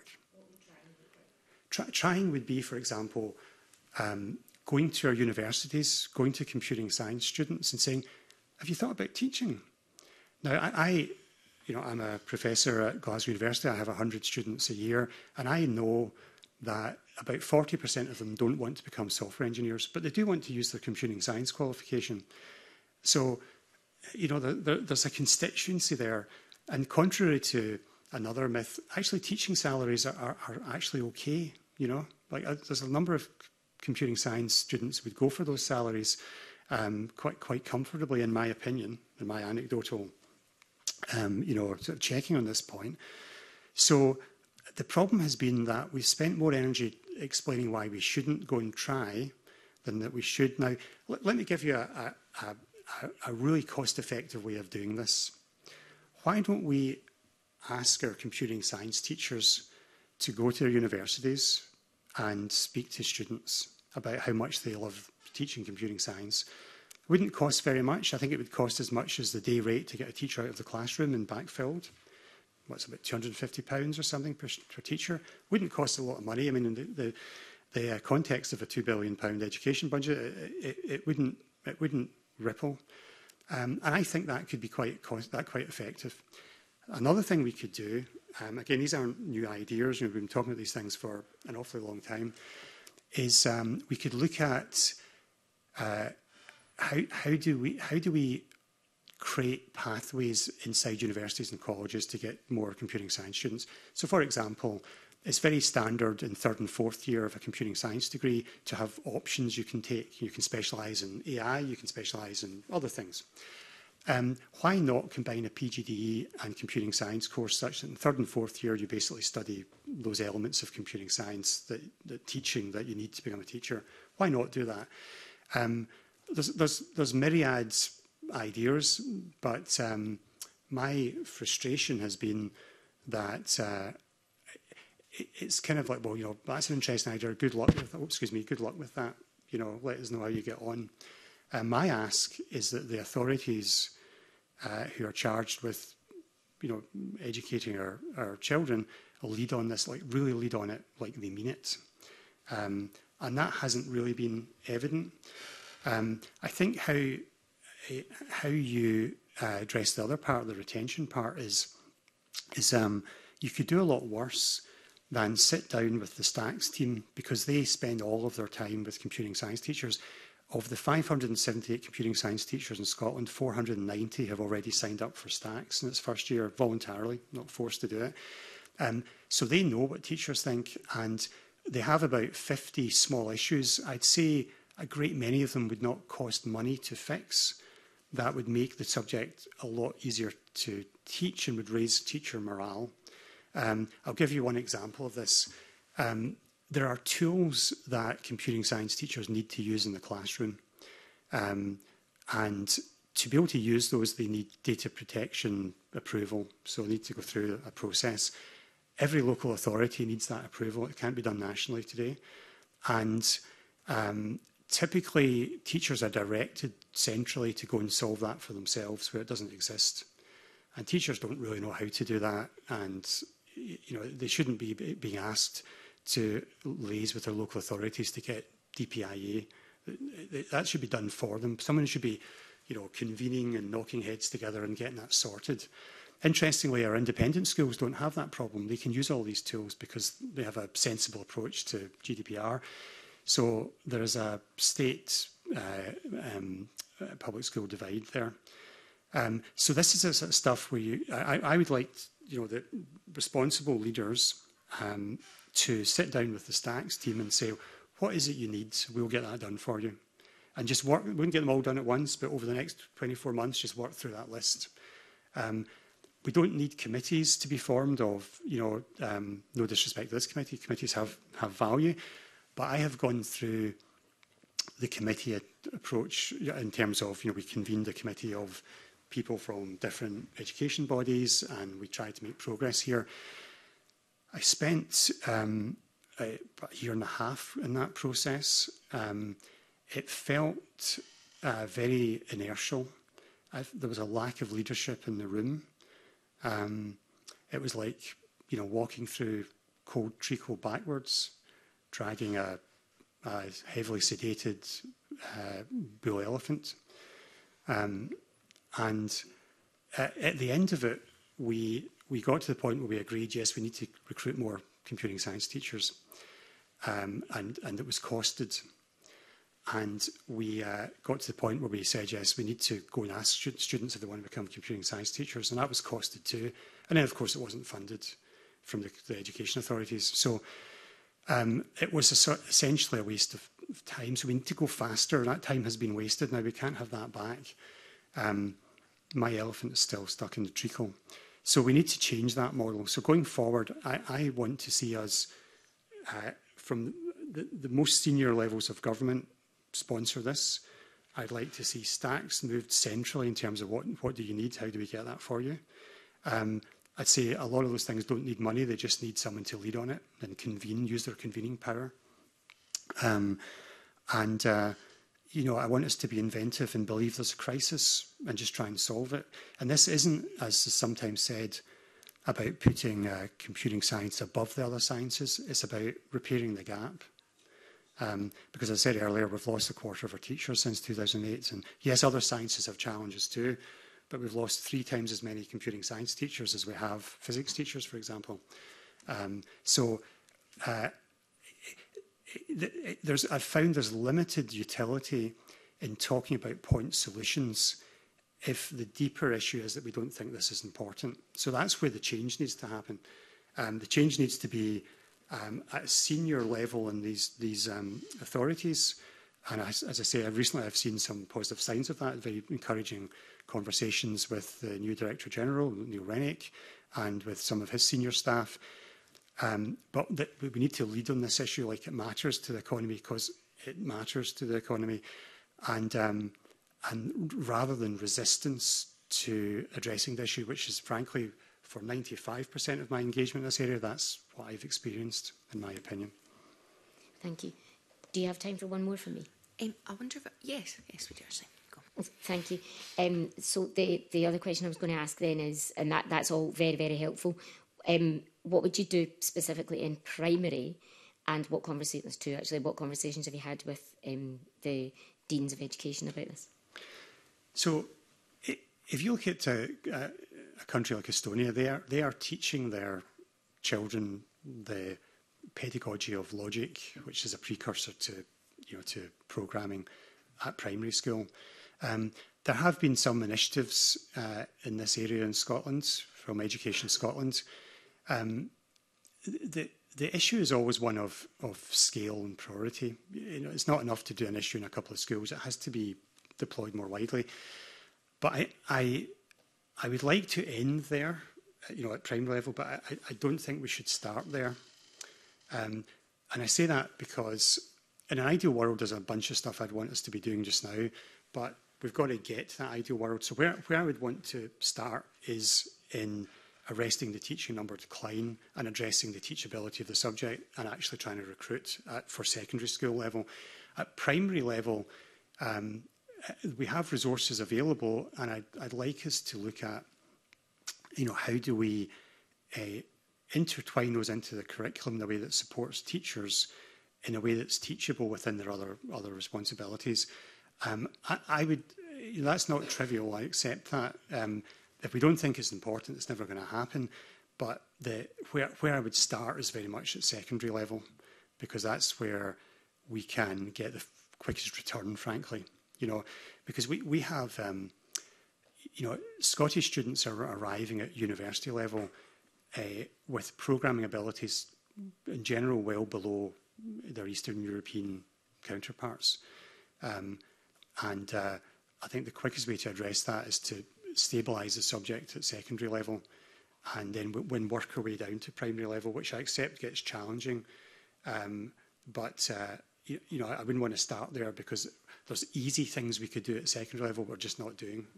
Try, trying would be, for example, um, going to our universities, going to computing science students and saying, have you thought about teaching? Now, I, I you know, I'm a professor at Glasgow University. I have one hundred students a year, and I know that about forty percent of them don't want to become software engineers, but they do want to use their computing science qualification. So, you know, the, the, there's a constituency there. And contrary to another myth, actually teaching salaries are, are, are actually okay. You know, like uh, there's a number of computing science students who would go for those salaries um, quite quite comfortably, in my opinion, in my anecdotal, um, you know, sort of checking on this point. So the problem has been that we've spent more energy explaining why we shouldn't go and try than that we should. Now, let, let me give you a, a, a, a really cost-effective way of doing this. Why don't we ask our computing science teachers to go to their universities and speak to students about how much they love teaching computing science? It wouldn't cost very much. I think it would cost as much as the day rate to get a teacher out of the classroom and backfilled. What's about two hundred and fifty pounds or something per, per teacher? Wouldn't cost a lot of money. I mean, in the, the, the uh, context of a two billion pound education budget, it, it, it wouldn't it wouldn't ripple. Um, and I think that could be quite cost, that quite effective. Another thing we could do, um, again, these aren't new ideas. We've been talking about these things for an awfully long time. Is um, we could look at uh, how how do we how do we create pathways inside universities and colleges to get more computing science students. So, for example, it's very standard in third and fourth year of a computing science degree to have options you can take. You can specialise in A I, you can specialise in other things. Um, why not combine a P G D E and computing science course such that in third and fourth year you basically study those elements of computing science, that, that teaching that you need to become a teacher? Why not do that? Um, there's, there's, there's myriads ideas, but um, my frustration has been that uh, it, it's kind of like, well, you know, that's an interesting idea. Good luck with that. Oh, excuse me. Good luck with that. You know, let us know how you get on. Uh, my ask is that the authorities uh, who are charged with, you know, educating our, our children lead on this, like really lead on it, like they mean it. Um, and that hasn't really been evident. Um, I think how how you uh, address the other part, the retention part, is is um, you could do a lot worse than sit down with the STACS team, because they spend all of their time with computing science teachers. Of the five hundred and seventy-eight computing science teachers in Scotland, four hundred and ninety have already signed up for STACS in its first year, voluntarily, not forced to do it. Um, so they know what teachers think, and they have about fifty small issues. I'd say a great many of them would not cost money to fix. That would make the subject a lot easier to teach and would raise teacher morale. Um, I'll give you one example of this. Um, there are tools that computing science teachers need to use in the classroom. Um, and to be able to use those, they need data protection approval. So they need to go through a process. Every local authority needs that approval. It can't be done nationally today. And um, typically, teachers are directed centrally to go and solve that for themselves where it doesn't exist. And teachers don't really know how to do that. And you know, they shouldn't be being asked to liaise with their local authorities to get D P I A. That should be done for them. Someone should be, you know, convening and knocking heads together and getting that sorted. Interestingly, our independent schools don't have that problem. They can use all these tools because they have a sensible approach to G D P R. So there is a state uh, um, uh, public school divide there. Um, so this is the sort of stuff where you, I, I would like, you know, the responsible leaders um, to sit down with the Stacks team and say, what is it you need? We'll get that done for you. And just work, we wouldn't get them all done at once, but over the next twenty-four months, just work through that list. Um, we don't need committees to be formed of, you know, um, no disrespect to this committee, committees have, have value, but I have gone through the committee approach in terms of, you know, we convened a committee of people from different education bodies and we tried to make progress here. I spent um, a, about a year and a half in that process. Um, it felt uh, very inertial. I've, there was a lack of leadership in the room. Um, it was like, you know, walking through cold treacle backwards, dragging a, a heavily sedated uh, bull elephant. Um, and uh, at the end of it, we we got to the point where we agreed, yes, we need to recruit more computing science teachers, um, and and it was costed. And we uh, got to the point where we said, yes, we need to go and ask stu students if they want to become computing science teachers, and that was costed too. And then, of course, it wasn't funded from the, the education authorities. So um, it was a, essentially a waste of time. So we need to go faster. That time has been wasted. Now we can't have that back. Um, my elephant is still stuck in the treacle. So we need to change that model. So going forward, I, I want to see us uh, from the, the most senior levels of government sponsor this. I'd like to see Stacks moved centrally in terms of what, what do you need, how do we get that for you. Um, I'd say a lot of those things don't need money, they just need someone to lead on it and convene, use their convening power. Um, and, uh, you know, I want us to be inventive and believe there's a crisis and just try and solve it. And this isn't, as is sometimes said, about putting uh, computing science above the other sciences. It's about repairing the gap. Um, because as I said earlier, we've lost a quarter of our teachers since two thousand eight. And yes, other sciences have challenges too, but we've lost three times as many computing science teachers as we have physics teachers, for example. Um, so uh, it, it, there's, I've found there's limited utility in talking about point solutions if the deeper issue is that we don't think this is important. So that's where the change needs to happen. Um, the change needs to be Um, at a senior level in these these um, authorities, and as, as I say, I've recently I've seen some positive signs of that. Very encouraging conversations with the new Director General, Neil Rennick, and with some of his senior staff. Um, but that we need to lead on this issue like it matters to the economy, because it matters to the economy, and um, and rather than resistance to addressing the issue, which is frankly, for ninety-five percent of my engagement in this area, that's what I've experienced, in my opinion. Thank you. Do you have time for one more from me? Um, I wonder if... Yes, yes, we do, actually. Go. Thank you. Um, so the, the other question I was going to ask then is, and that, that's all very, very helpful, um, what would you do specifically in primary, and what conversations, too, actually, what conversations have you had with um, the Deans of Education about this? So if you look at uh, uh, a country like Estonia, they are, they are teaching their children the pedagogy of logic, which is a precursor to, you know, to programming at primary school. Um, there have been some initiatives uh, in this area in Scotland, from Education Scotland. Um, the, the issue is always one of, of scale and priority. You know, it's not enough to do an issue in a couple of schools. It has to be deployed more widely. But I, I, I would like to end there, you know, at primary level, but I, I don't think we should start there. Um, and I say that because in an ideal world, there's a bunch of stuff I'd want us to be doing just now, but we've got to get to that ideal world. So where, where I would want to start is in arresting the teaching number decline and addressing the teachability of the subject and actually trying to recruit at, for secondary school level. At primary level, um, we have resources available, and I'd, I'd like us to look at, you know, how do we uh, intertwine those into the curriculum in a way that supports teachers in a way that's teachable within their other other responsibilities. Um, I, I would, you know, that's not trivial, I accept that. Um, if we don't think it's important, it's never going to happen. But the, where, where I would start is very much at secondary level, because that's where we can get the quickest return, frankly. You know, because we, we have, um, you know, Scottish students are arriving at university level uh, with programming abilities in general well below their Eastern European counterparts. Um, and uh, I think the quickest way to address that is to stabilise the subject at secondary level and then when work our way down to primary level, which I accept gets challenging. Um, but, uh, you, you know, I wouldn't want to start there because there's easy things we could do at secondary level we're just not doing.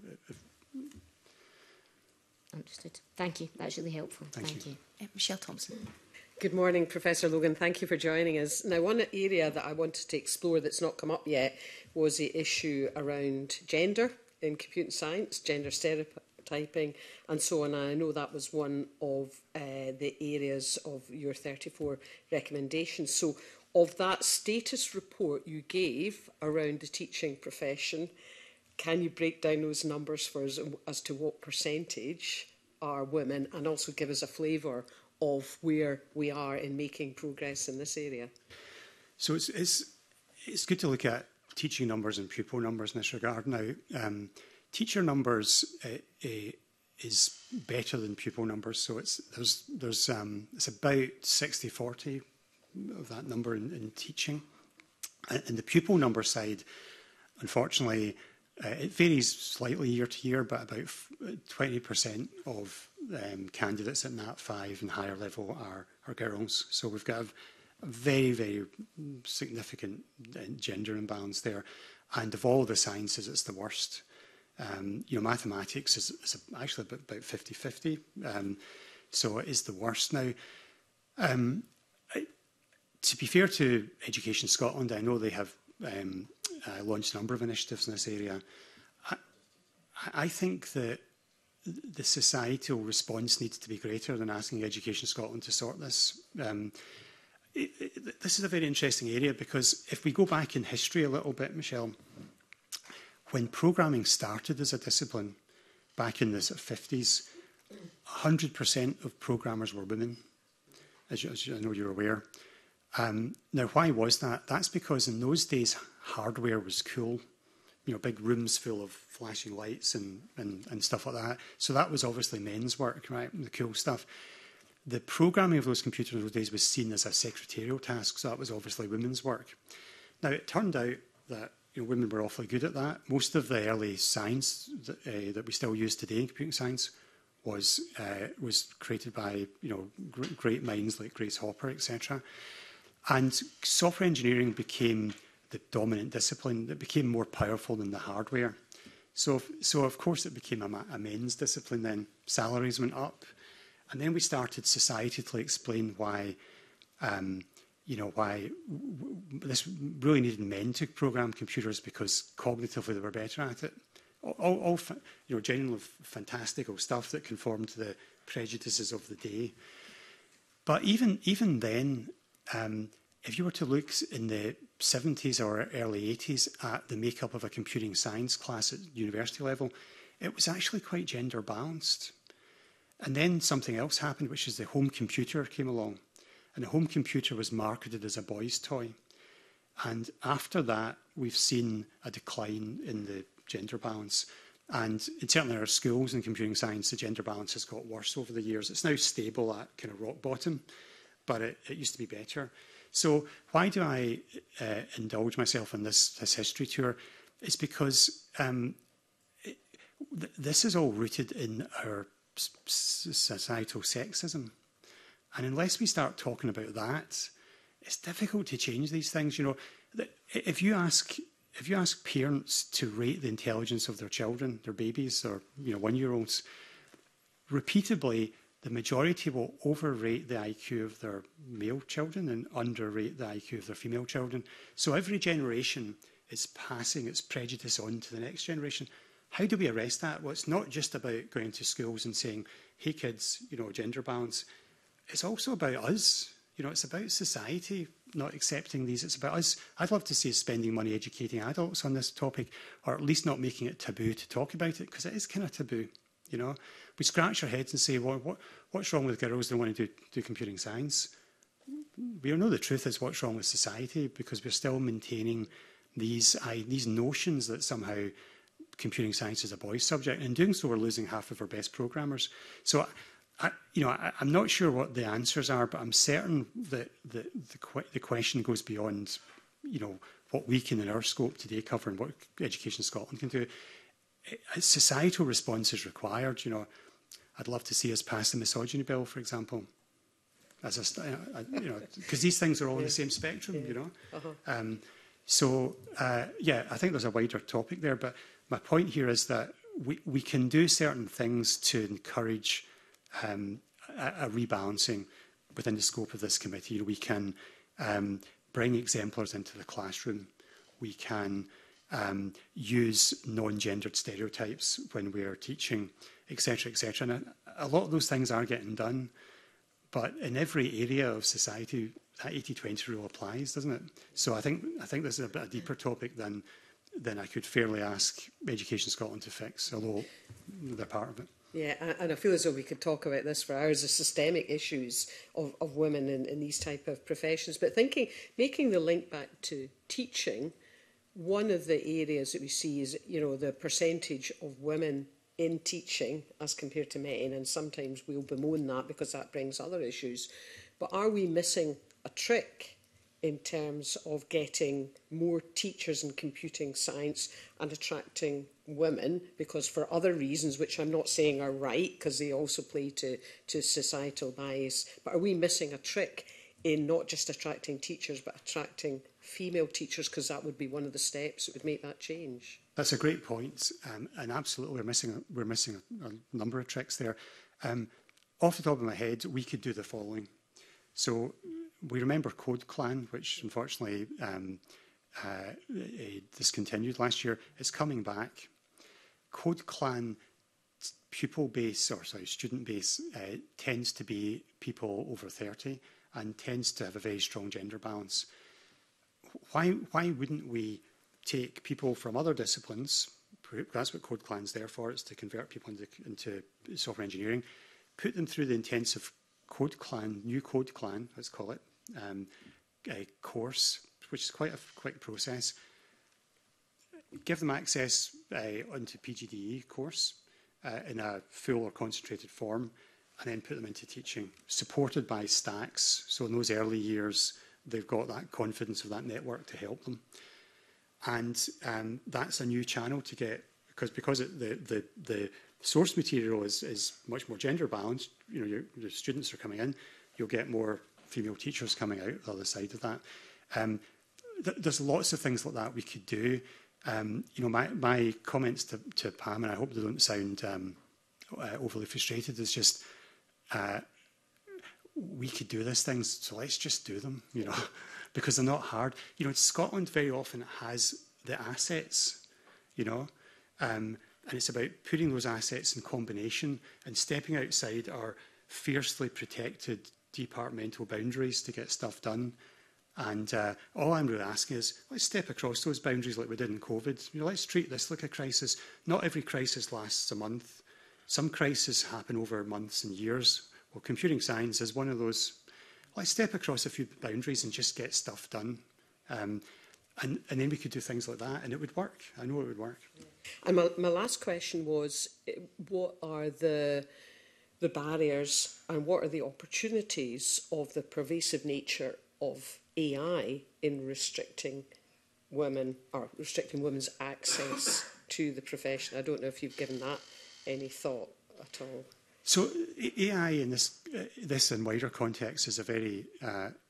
Understood. Thank you. That's really helpful. Thank, Thank you. you. Uh, Michelle Thompson. Good morning, Professor Logan. Thank you for joining us. Now, one area that I wanted to explore that's not come up yet was the issue around gender in computer science, gender stereotyping and so on. And I know that was one of uh, the areas of your thirty-four recommendations. So of that status report you gave around the teaching profession, can you break down those numbers for us as to what percentage are women, and also give us a flavour of where we are in making progress in this area? So it's, it's, it's good to look at teaching numbers and pupil numbers in this regard. Now, um, teacher numbers uh, uh, is better than pupil numbers. So it's, there's, there's, um, it's about sixty forty of that number in, in teaching. And, and the pupil number side, unfortunately, uh, it varies slightly year to year, but about twenty percent of um, candidates at Nat five and higher level are, are girls. So we've got a, a very, very significant gender imbalance there. And of all the sciences, it's the worst. Um, you know, mathematics is, is actually about fifty fifty. Um, so it is the worst. Now, um, I, to be fair to Education Scotland, I know they have um, uh, launched a number of initiatives in this area. I, I think that the societal response needs to be greater than asking Education Scotland to sort this. Um, it, it, this is a very interesting area because if we go back in history a little bit, Michelle, when programming started as a discipline back in the sort of fifties, one hundred percent of programmers were women, as, you, as you, I know you're aware. Um, now, why was that? That's because in those days, hardware was cool. You know, big rooms full of flashing lights and, and, and stuff like that. So that was obviously men's work, right? The cool stuff. The programming of those computers in those days was seen as a secretarial task, so that was obviously women's work. Now, it turned out that you know, women were awfully good at that. Most of the early science that, uh, that we still use today in computing science was uh, was created by you know gr great minds like Grace Hopper, et cetera. And software engineering became the dominant discipline that became more powerful than the hardware. So, so of course, it became a, a men's discipline then. Salaries went up. And then we started society to explain why, um, you know, why w w this really needed men to program computers because cognitively they were better at it. All, all you know, genuinely fantastical stuff that conformed to the prejudices of the day. But even, even then, um, if you were to look in the seventies or early eighties at the makeup of a computing science class at university level, it was actually quite gender balanced. And then something else happened, which is the home computer came along. And the home computer was marketed as a boy's toy. And after that, we've seen a decline in the gender balance. And certainly in our schools in computing science, the gender balance has got worse over the years. It's now stable at kind of rock bottom, but it, it used to be better. So why do I uh, indulge myself in this, this history tour? It's because um, it, th this is all rooted in our societal sexism. And unless we start talking about that, it's difficult to change these things. You know, that if you ask if you ask parents to rate the intelligence of their children, their babies, or you know, one-year-olds, repeatedly, the majority will overrate the I Q of their male children and underrate the I Q of their female children. So every generation is passing its prejudice on to the next generation. How do we arrest that? Well, it's not just about going to schools and saying, hey kids, you know, gender balance. It's also about us. You know, it's about society not accepting these. It's about us. I'd love to see us spending money educating adults on this topic, or at least not making it taboo to talk about it, because it is kind of taboo. You know, we scratch our heads and say, well, what, what's wrong with girls that want to do, do computing science? We know the truth is what's wrong with society, because we're still maintaining these, I, these notions that somehow computing science is a boys' subject. And in doing so, we're losing half of our best programmers. So, I, you know, I, I'm not sure what the answers are, but I'm certain that the, the, qu the question goes beyond, you know, what we can in our scope today cover and what Education Scotland can do. A societal response is required. You know, I'd love to see us pass the misogyny bill, for example, as a, you know, because these things are all on the same spectrum. You know, uh-huh. um, so uh, yeah, I think there's a wider topic there. But my point here is that we we can do certain things to encourage um, a, a rebalancing within the scope of this committee. You know, we can um, bring exemplars into the classroom. We can Um, use non-gendered stereotypes when we are teaching, et cetera, et cetera. And a, a lot of those things are getting done, but in every area of society, that eighty twenty rule applies, doesn't it? So I think I think this is a bit a deeper topic than than I could fairly ask Education Scotland to fix, although they're part of it. Yeah, and I feel as though we could talk about this for hours, the systemic issues of, of women in, in these type of professions. But thinking, making the link back to teaching, one of the areas that we see is, you know, the percentage of women in teaching as compared to men, and sometimes we'll bemoan that because that brings other issues. But are we missing a trick in terms of getting more teachers in computing science and attracting women? Because for other reasons, which I'm not saying are right, because they also play to, to societal bias, but are we missing a trick in not just attracting teachers, but attracting female teachers, because that would be one of the steps that would make that change? That's a great point, um, and absolutely we're missing a, we're missing a, a number of tricks there. Um, off the top of my head, we could do the following. So we remember Code Clan, which unfortunately um, uh, discontinued last year. It's coming back. Code Clan pupil base, or sorry, student base, uh, tends to be people over thirty and tends to have a very strong gender balance. Why, why wouldn't we take people from other disciplines? That's what Code Clan's there for, is to convert people into, into software engineering, put them through the intensive Code Clan, new Code Clan, let's call it, um, a course, which is quite a quick process. Give them access uh, onto P G D E course uh, in a full or concentrated form, and then put them into teaching, supported by stacks. So in those early years, they've got that confidence of that network to help them. And um, that's a new channel to get, because because it, the, the, the source material is, is much more gender balanced. You know, your, your students are coming in, you'll get more female teachers coming out the other side of that. Um, th there's lots of things like that we could do. Um, you know, my, my comments to, to Pam, and I hope they don't sound um, uh, overly frustrated, is just, uh, we could do these things, so let's just do them, you know, because they're not hard. You know, Scotland very often has the assets, you know, um, and it's about putting those assets in combination and stepping outside our fiercely protected departmental boundaries to get stuff done. And uh, all I'm really asking is, let's step across those boundaries like we did in COVID. You know, let's treat this like a crisis. Not every crisis lasts a month. Some crises happen over months and years. Well, computing science is one of those. Let's step across a few boundaries and just get stuff done. Um, and, and then we could do things like that, and it would work. I know it would work. And my, my last question was, what are the, the barriers and what are the opportunities of the pervasive nature of A I in restricting women, or restricting women's access to the profession? I don't know if you've given that any thought at all. So A I in this, uh, this and wider context is a very uh,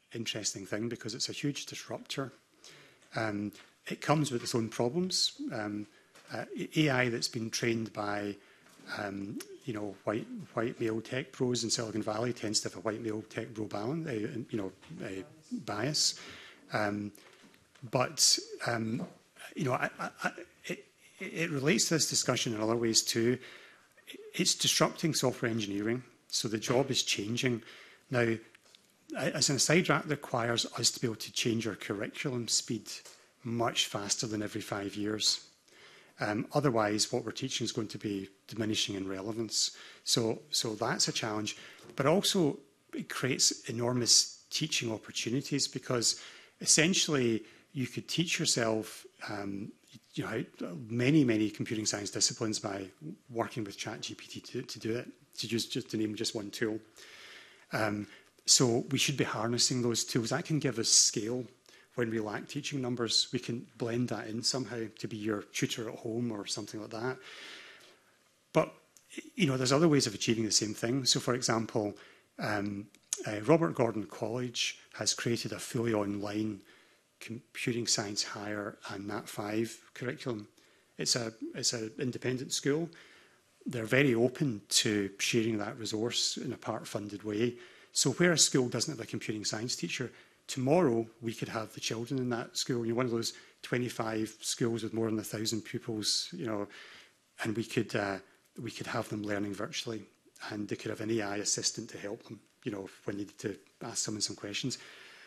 interesting thing because it's a huge disruptor. Um, it comes with its own problems. Um, uh, A I that's been trained by um, you know, white, white male tech pros in Silicon Valley tends to have a white male tech bro balance, uh, you know, uh, bias. Um, but, um, you know, I, I, it, it relates to this discussion in other ways too. It's disrupting software engineering, so the job is changing. Now, as an aside, that requires us to be able to change our curriculum speed much faster than every five years. Um, otherwise, what we're teaching is going to be diminishing in relevance. So, so that's a challenge. But also, it creates enormous teaching opportunities because essentially you could teach yourself um, you know, many, many computing science disciplines by working with ChatGPT to, to do it, to just, just to name just one tool. Um, so we should be harnessing those tools. That can give us scale. When we lack teaching numbers, we can blend that in somehow to be your tutor at home or something like that. But, you know, there's other ways of achieving the same thing. So, for example, um, uh, Robert Gordon College has created a fully online computing science higher and Nat five curriculum. It's a it's an independent school. They're very open to sharing that resource in a part-funded way. So where a school doesn't have a computing science teacher, tomorrow we could have the children in that school, you know, one of those twenty-five schools with more than a thousand pupils, you know, and we could uh, we could have them learning virtually, and they could have an A I assistant to help them, you know, when they need to ask someone some questions.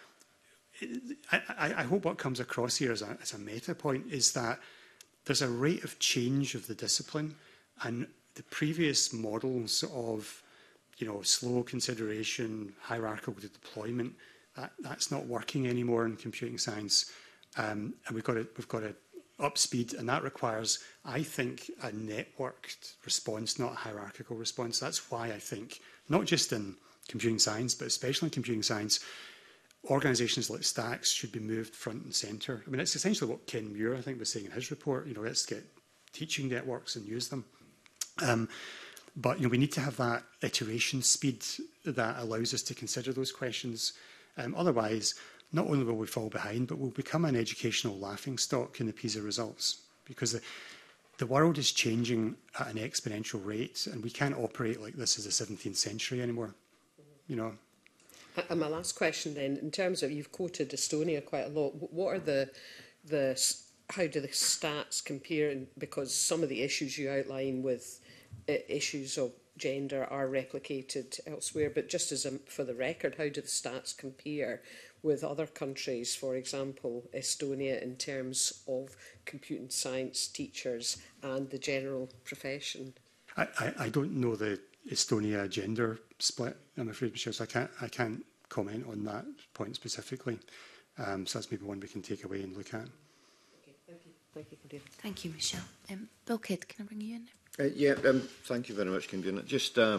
I, I, I hope what comes across here as a, as a meta point is that there's a rate of change of the discipline, and the previous models of, you know, slow consideration, hierarchical deployment, that, that's not working anymore in computing science, um, and we've got to we've got to up speed, and that requires, I think, a networked response, not a hierarchical response. That's why I think, not just in computing science, but especially in computing science, organisations like Stacks should be moved front and centre. I mean, it's essentially what Ken Muir, I think, was saying in his report. You know, let's get teaching networks and use them. Um, but, you know, we need to have that iteration speed that allows us to consider those questions. Um, otherwise, not only will we fall behind, but we'll become an educational laughingstock in the PISA results, because the, the world is changing at an exponential rate, and we can't operate like this as the seventeenth century anymore, you know. And my last question then, in terms of, you've quoted Estonia quite a lot, what are the, the how do the stats compare? Because some of the issues you outline with uh, issues of gender are replicated elsewhere, but just as a, for the record, how do the stats compare with other countries, for example, Estonia, in terms of computing science teachers and the general profession? I, I, I don't know the Estonia gender split, I'm afraid, Michelle, so I can't, I can't comment on that point specifically. Um, so that's maybe one we can take away and look at. Okay, thank you. Thank you, Convener. Thank you, Michelle. Um, Bill Kidd, can I bring you in? Uh, yeah, um, thank you very much, Convener. Just uh,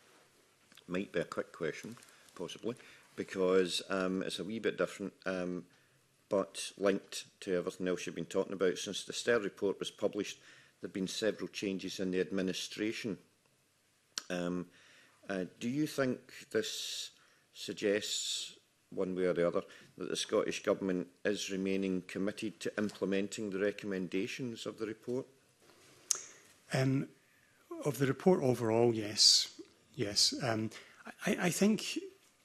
might be a quick question, possibly, because um, it's a wee bit different, um, but linked to everything else you've been talking about. Since the S T E R report was published, there have been several changes in the administration. Um, uh, do you think this suggests, one way or the other, that the Scottish Government is remaining committed to implementing the recommendations of the report? Um, of the report overall, yes. Yes. Um, I, I think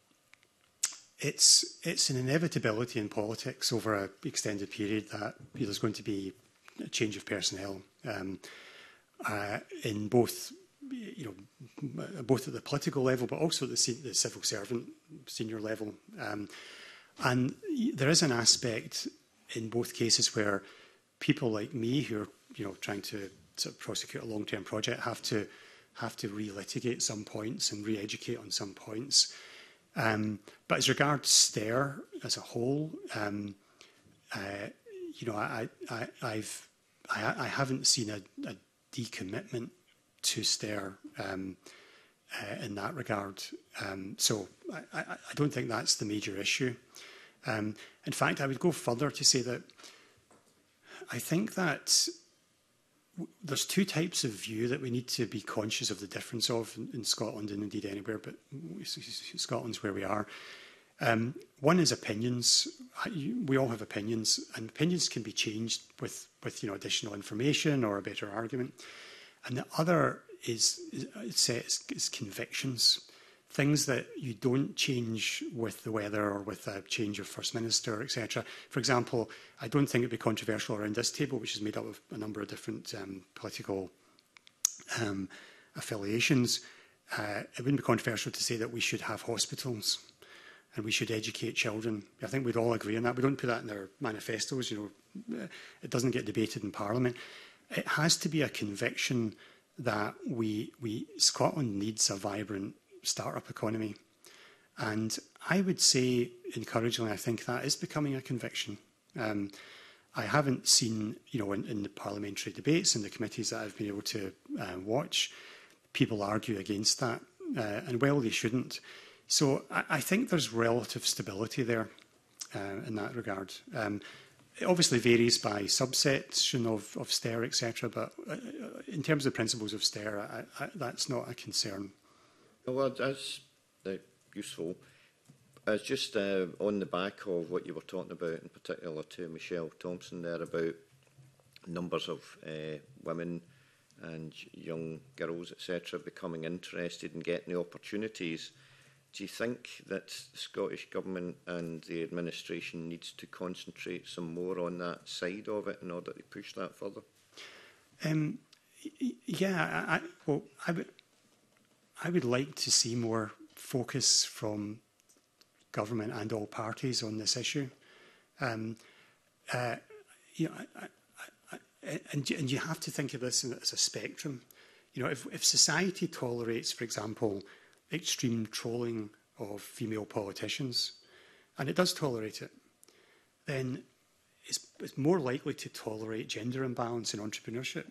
it's, it's an inevitability in politics over an extended period that you know, there's going to be a change of personnel um, uh, in both you know, both at the political level, but also at the, the civil servant senior level. Um, and there is an aspect in both cases where people like me, who are, you know, trying to sort of prosecute a long-term project, have to have to re-litigate some points and re-educate on some points. Um, but as regards S T E R as a whole, um, uh, you know, I, I, I've I, I haven't seen a, a decommitment to S T E R um, uh, in that regard. Um, so I, I, I don't think that's the major issue. Um, in fact, I would go further to say that I think that w there's two types of view that we need to be conscious of the difference of in, in Scotland and indeed anywhere, but Scotland's where we are. Um, one is opinions. We all have opinions, and opinions can be changed with, with you know, additional information or a better argument. And the other is, is, is, is convictions, things that you don't change with the weather or with a change of First Minister, et cetera. For example, I don't think it would be controversial around this table, which is made up of a number of different um, political um, affiliations. Uh, it wouldn't be controversial to say that we should have hospitals and we should educate children. I think we'd all agree on that. We don't put that in our manifestos. You know, it doesn't get debated in Parliament. It has to be a conviction that we, we Scotland needs a vibrant start-up economy. And I would say, encouragingly, I think that is becoming a conviction. Um, I haven't seen, you know, in, in the parliamentary debates and the committees that I've been able to uh, watch, people argue against that, uh, and well, they shouldn't. So I, I think there's relative stability there uh, in that regard. Um, it obviously varies by subsection of, of S T E R, et cetera, but uh, in terms of principles of S T E R, I, I, that's not a concern. Well, that's uh, useful. It's just uh, on the back of what you were talking about, in particular to Michelle Thompson there, about numbers of uh, women and young girls, et cetera, becoming interested in getting the opportunities. Do you think that the Scottish Government and the administration needs to concentrate some more on that side of it in order to push that further? Um, yeah, I, well, I would, I would like to see more focus from government and all parties on this issue. Um, uh, you know, I, I, I, and, and you have to think of this as a spectrum. You know, if, if society tolerates, for example, extreme trolling of female politicians, and it does tolerate it, then it's, it's more likely to tolerate gender imbalance in entrepreneurship.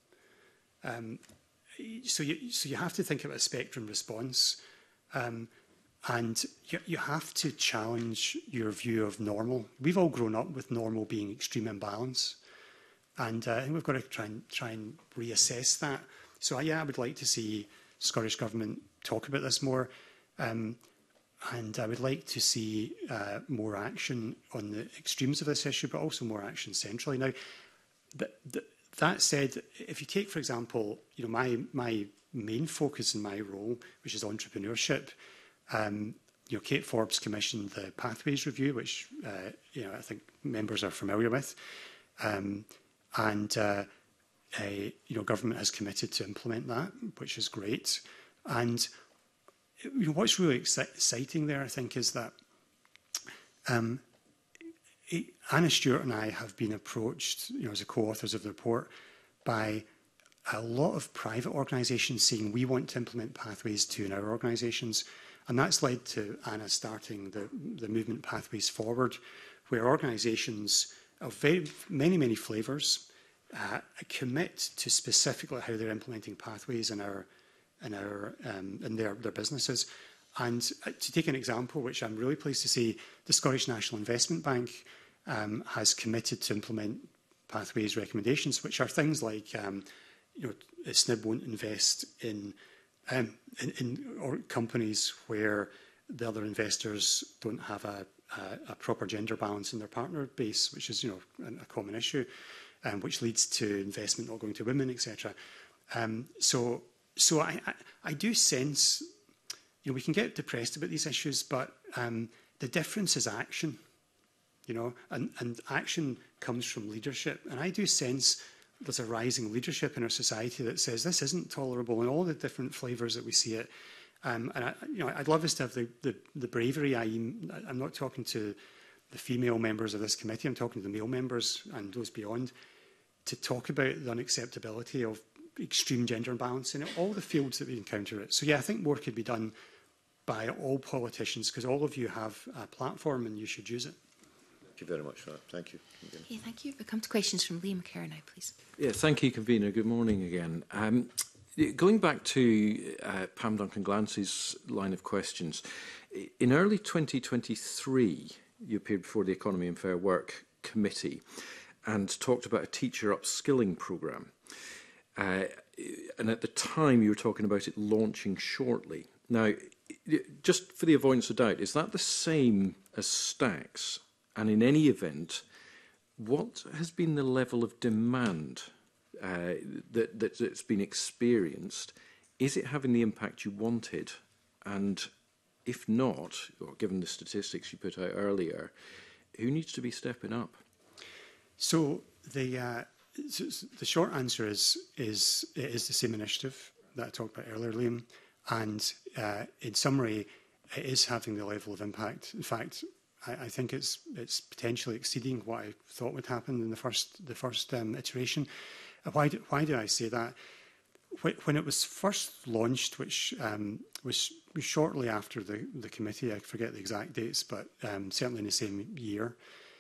Um, so, you, so you have to think about a spectrum response, um, and you, you have to challenge your view of normal. We've all grown up with normal being extreme imbalance, and uh, I think we've got to try and, try and reassess that. So, uh, yeah, I would like to see Scottish Government talk about this more, um, and I would like to see uh, more action on the extremes of this issue, but also more action centrally. Now, th th that said, if you take, for example, you know, my my main focus in my role, which is entrepreneurship, um, you know, Kate Forbes commissioned the Pathways Review, which uh, you know I think members are familiar with, um, and uh, a, you know, government has committed to implement that, which is great. And you know, what's really exciting there, I think, is that um, Anna Stewart and I have been approached, you know, as the co-authors of the report, by a lot of private organisations saying we want to implement Pathways too in our organisations, and that's led to Anna starting the, the movement Pathways Forward, where organisations of very many many flavours uh, commit to specifically how they're implementing Pathways in our in our um, in their their businesses. And to take an example, which I'm really pleased to see, the Scottish National Investment Bank um, has committed to implement Pathways recommendations, which are things like, um, you know, S N I B won't invest in, um, in, in or companies where the other investors don't have a, a, a proper gender balance in their partner base, which is, you know, a, a common issue, um, which leads to investment not going to women, et cetera. Um, so, so I, I, I do sense, you know, we can get depressed about these issues, but um, the difference is action, you know, and, and action comes from leadership. And I do sense there's a rising leadership in our society that says this isn't tolerable in all the different flavours that we see it. Um, and I, you know, I'd love us to have the, the, the bravery. I, I'm not talking to the female members of this committee, I'm talking to the male members and those beyond, to talk about the unacceptability of extreme gender imbalance in all the fields that we encounter it. So yeah, I think more could be done by all politicians, because all of you have a platform and you should use it. Thank you very much for that. Thank you. Okay, thank you. We come to questions from Liam McKerr now, please. Yeah, thank you, Convener. Good morning again. Um, going back to uh, Pam Duncan-Glancy's line of questions, in early twenty twenty-three, you appeared before the Economy and Fair Work Committee and talked about a teacher upskilling programme. Uh, and at the time, you were talking about it launching shortly. Now, just for the avoidance of doubt, is that the same as Stacks? And in any event, what has been the level of demand uh, that, that, that's been experienced? Is it having the impact you wanted? And if not, or given the statistics you put out earlier, who needs to be stepping up? So the uh, so the short answer is is it is the same initiative that I talked about earlier, Liam. And uh, in summary, it is having the level of impact. In fact, I, I think it's it's potentially exceeding what I thought would happen in the first the first um, iteration. Uh, why do, why do I say that? When it was first launched, which um, was, was shortly after the, the committee, I forget the exact dates, but um, certainly in the same year,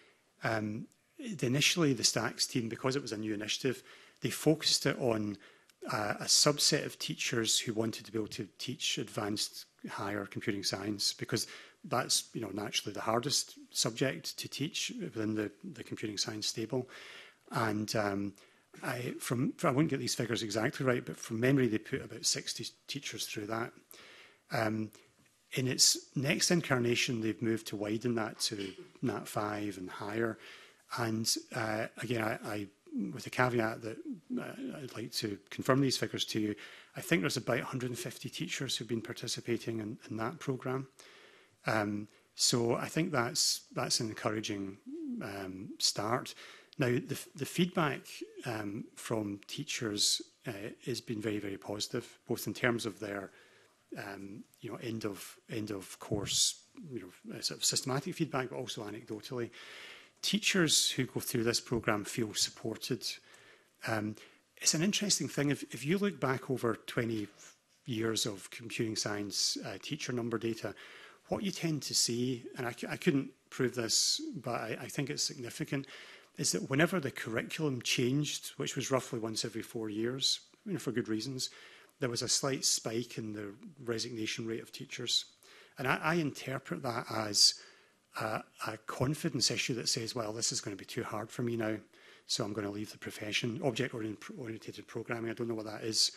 um, initially the Stacks team, because it was a new initiative, they focused it on uh, a subset of teachers who wanted to be able to teach advanced higher computing science, because that's, you know, naturally the hardest subject to teach within the, the computing science stable. And um, I, from, I won't get these figures exactly right, but from memory, they put about sixty teachers through that. Um, in its next incarnation, they've moved to widen that to N A T five and higher. And uh, again, I, I, with the caveat that uh, I'd like to confirm these figures to you, I think there's about one hundred fifty teachers who've been participating in, in that programme. Um, so I think that's, that's an encouraging um, start. Now, the, the feedback um, from teachers uh, has been very, very positive, both in terms of their, um, you know, end of end of course, you know, sort of systematic feedback, but also anecdotally. Teachers who go through this programme feel supported. Um, it's an interesting thing. If, if you look back over twenty years of computing science uh, teacher number data, what you tend to see, and I, I couldn't prove this, but I, I think it's significant, is that whenever the curriculum changed, which was roughly once every four years, you know, for good reasons, there was a slight spike in the resignation rate of teachers. And I, I interpret that as a, a confidence issue that says, well, this is going to be too hard for me now, so I'm going to leave the profession. Object-oriented programming, I don't know what that is.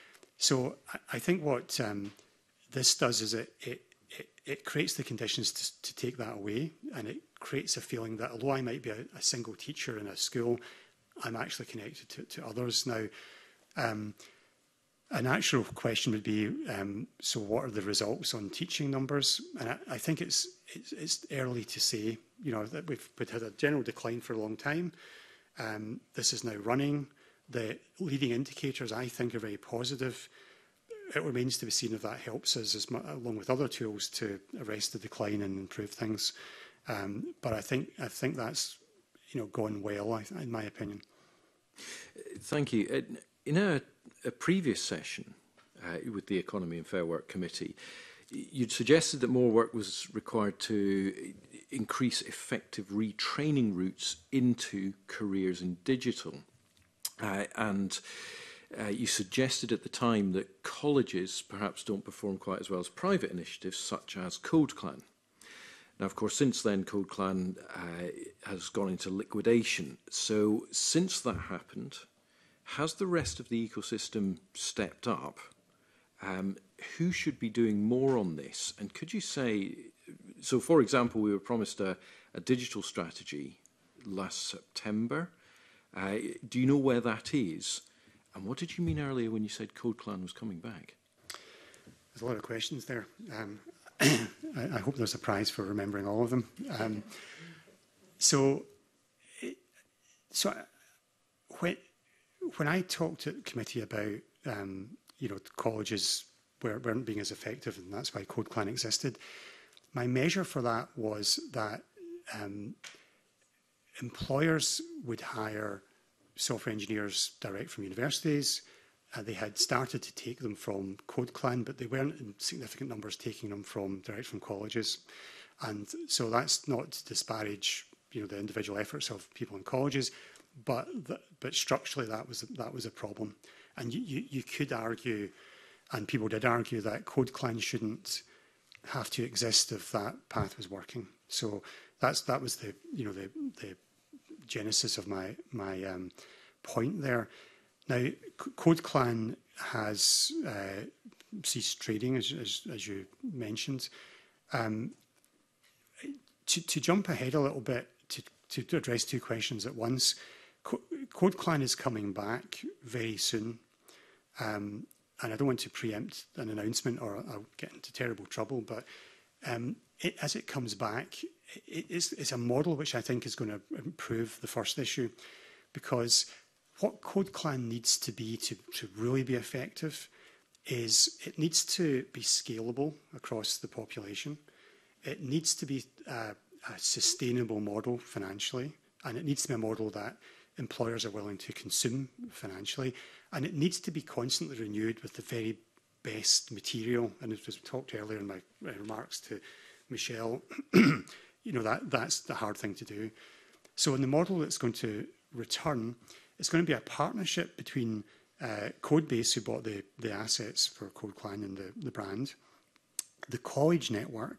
So I, I think what um, this does is it, it, it, it creates the conditions to, to take that away, and it creates a feeling that although I might be a, a single teacher in a school, I'm actually connected to, to others. Now, um, a natural question would be, um, so what are the results on teaching numbers? And I, I think it's, it's it's early to say, you know, that we've, we've had a general decline for a long time. Um, this is now running. The leading indicators, I think, are very positive. It remains to be seen if that helps us, as along with other tools, to arrest the decline and improve things. Um, but I think I think that's, you know, gone well, in my opinion. Thank you. In a, a previous session uh, with the Economy and Fair Work Committee, you'd suggested that more work was required to increase effective retraining routes into careers in digital. Uh, and uh, you suggested at the time that colleges perhaps don't perform quite as well as private initiatives such as CodeClan. Now, of course, since then, CodeClan uh, has gone into liquidation. So since that happened, has the rest of the ecosystem stepped up? Um, who should be doing more on this? And could you say, so for example, we were promised a, a digital strategy last September. Uh, do you know where that is? And what did you mean earlier when you said CodeClan was coming back? There's a lot of questions there. Um, I, I hope there's a prize for remembering all of them. Um, so, so when, when I talked at committee about, um, you know, colleges weren't being as effective, and that's why CodeClan existed, my measure for that was that um, employers would hire software engineers direct from universities. Uh, they had started to take them from CodeClan, but they weren't in significant numbers taking them from direct from colleges. And so that's not to disparage, you know, the individual efforts of people in colleges, but the, but structurally that was that was a problem. And you, you, you could argue, and people did argue, that CodeClan shouldn't have to exist if that path was working. So that's that was the you know the the genesis of my my um, point there. Now, CodeClan has uh, ceased trading, as, as, as you mentioned. Um, to, to jump ahead a little bit, to, to address two questions at once, Co Code Clan is coming back very soon. Um, and I don't want to preempt an announcement or I'll get into terrible trouble, but um, it, as it comes back, it, it's, it's a model which I think is going to improve the first issue, because what Code Clan needs to be to, to really be effective is it needs to be scalable across the population. It needs to be a, a sustainable model financially, and it needs to be a model that employers are willing to consume financially, and it needs to be constantly renewed with the very best material. And as we talked earlier in my remarks to Michelle, you know, that, that's the hard thing to do. So in the model that's going to return, it's going to be a partnership between uh, Codebase, who bought the, the assets for Code Clan and the, the brand, the college network,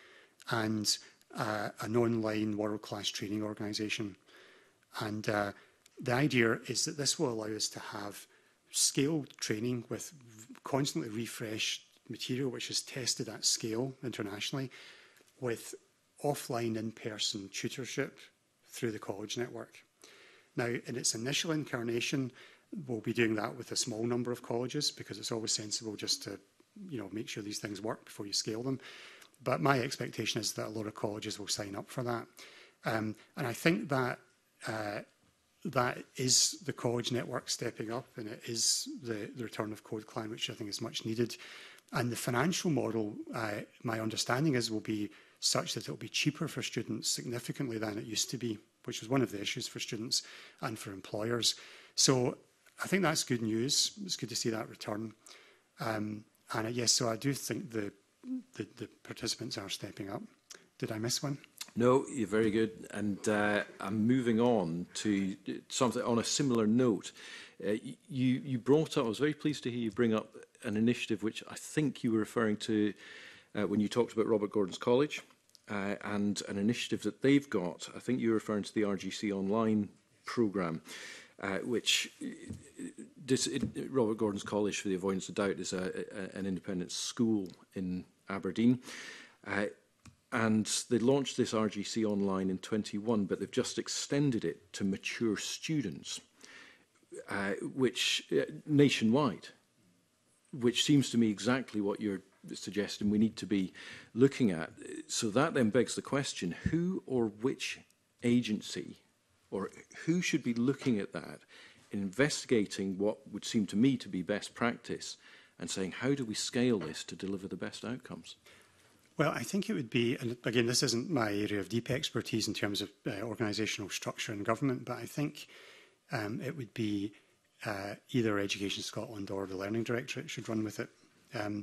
and uh, an online world-class training organisation. And uh, the idea is that this will allow us to have scaled training with constantly refreshed material, which is tested at scale internationally, with offline in-person tutorship through the college network. Now, in its initial incarnation, we'll be doing that with a small number of colleges, because it's always sensible just to, you know, make sure these things work before you scale them. But my expectation is that a lot of colleges will sign up for that. Um, and I think that uh, that is the college network stepping up, and it is the, the return of Code Clan, which I think is much needed. And the financial model, uh, my understanding is, will be such that it will be cheaper for students significantly than it used to be, which was one of the issues for students and for employers. So I think that's good news. It's good to see that return. Um, and uh, yes, so I do think the, the, the participants are stepping up. Did I miss one? No, you're very good. And uh, I'm moving on to something on a similar note. Uh, you, you brought up, I was very pleased to hear you bring up an initiative which I think you were referring to uh, when you talked about Robert Gordon's College, uh, and an initiative that they've got. I think you were referring to the R G C Online programme, uh, which this, it, Robert Gordon's College, for the avoidance of doubt, is a, a, an independent school in Aberdeen. Uh, And they launched this R G C Online in twenty-one, but they've just extended it to mature students, uh, which uh, nationwide, which seems to me exactly what you're suggesting we need to be looking at. So that then begs the question, who or which agency or who should be looking at that, investigating what would seem to me to be best practice and saying, how do we scale this to deliver the best outcomes? Well, I think it would be, and again, this isn't my area of deep expertise in terms of uh, organisational structure and government, but I think um, it would be uh, either Education Scotland or the Learning Directorate should run with it. Um,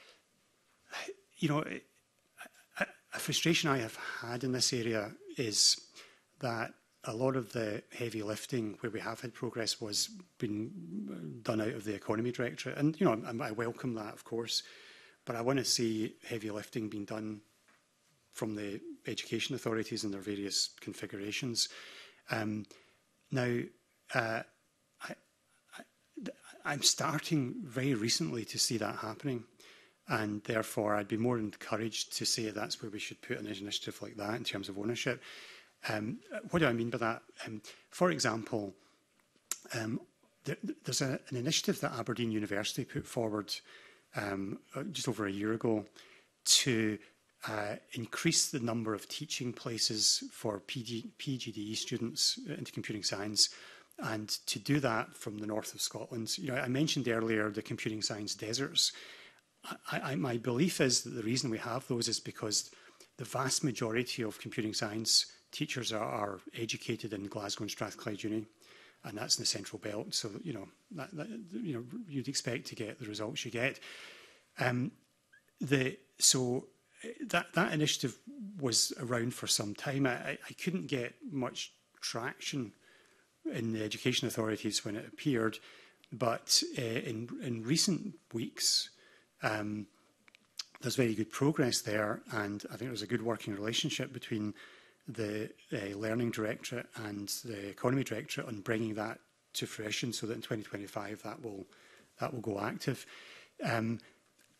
you know, a, a frustration I have had in this area is that a lot of the heavy lifting where we have had progress was being done out of the Economy Directorate. And, you know, I, I welcome that, of course. But I want to see heavy lifting being done from the education authorities in their various configurations. Um, now, uh, I, I, I'm starting very recently to see that happening, and therefore I'd be more encouraged to say that's where we should put an initiative like that in terms of ownership. Um, what do I mean by that? Um, for example, um, there, there's a, an initiative that Aberdeen University put forward Um, just over a year ago to uh, increase the number of teaching places for P G D E students into computing science, and to do that from the north of Scotland. You know, I mentioned earlier the computing science deserts. I, I, my belief is that the reason we have those is because the vast majority of computing science teachers are, are educated in Glasgow and Strathclyde Uni. And that's in the Central Belt, so you know that, that you know you'd expect to get the results you get. Um, the so that that initiative was around for some time. I, I couldn't get much traction in the education authorities when it appeared, but uh, in in recent weeks, um, there's very good progress there, and I think there's a good working relationship between the uh, Learning Directorate and the Economy Directorate on bringing that to fruition, so that in twenty twenty-five that will that will go active. Um,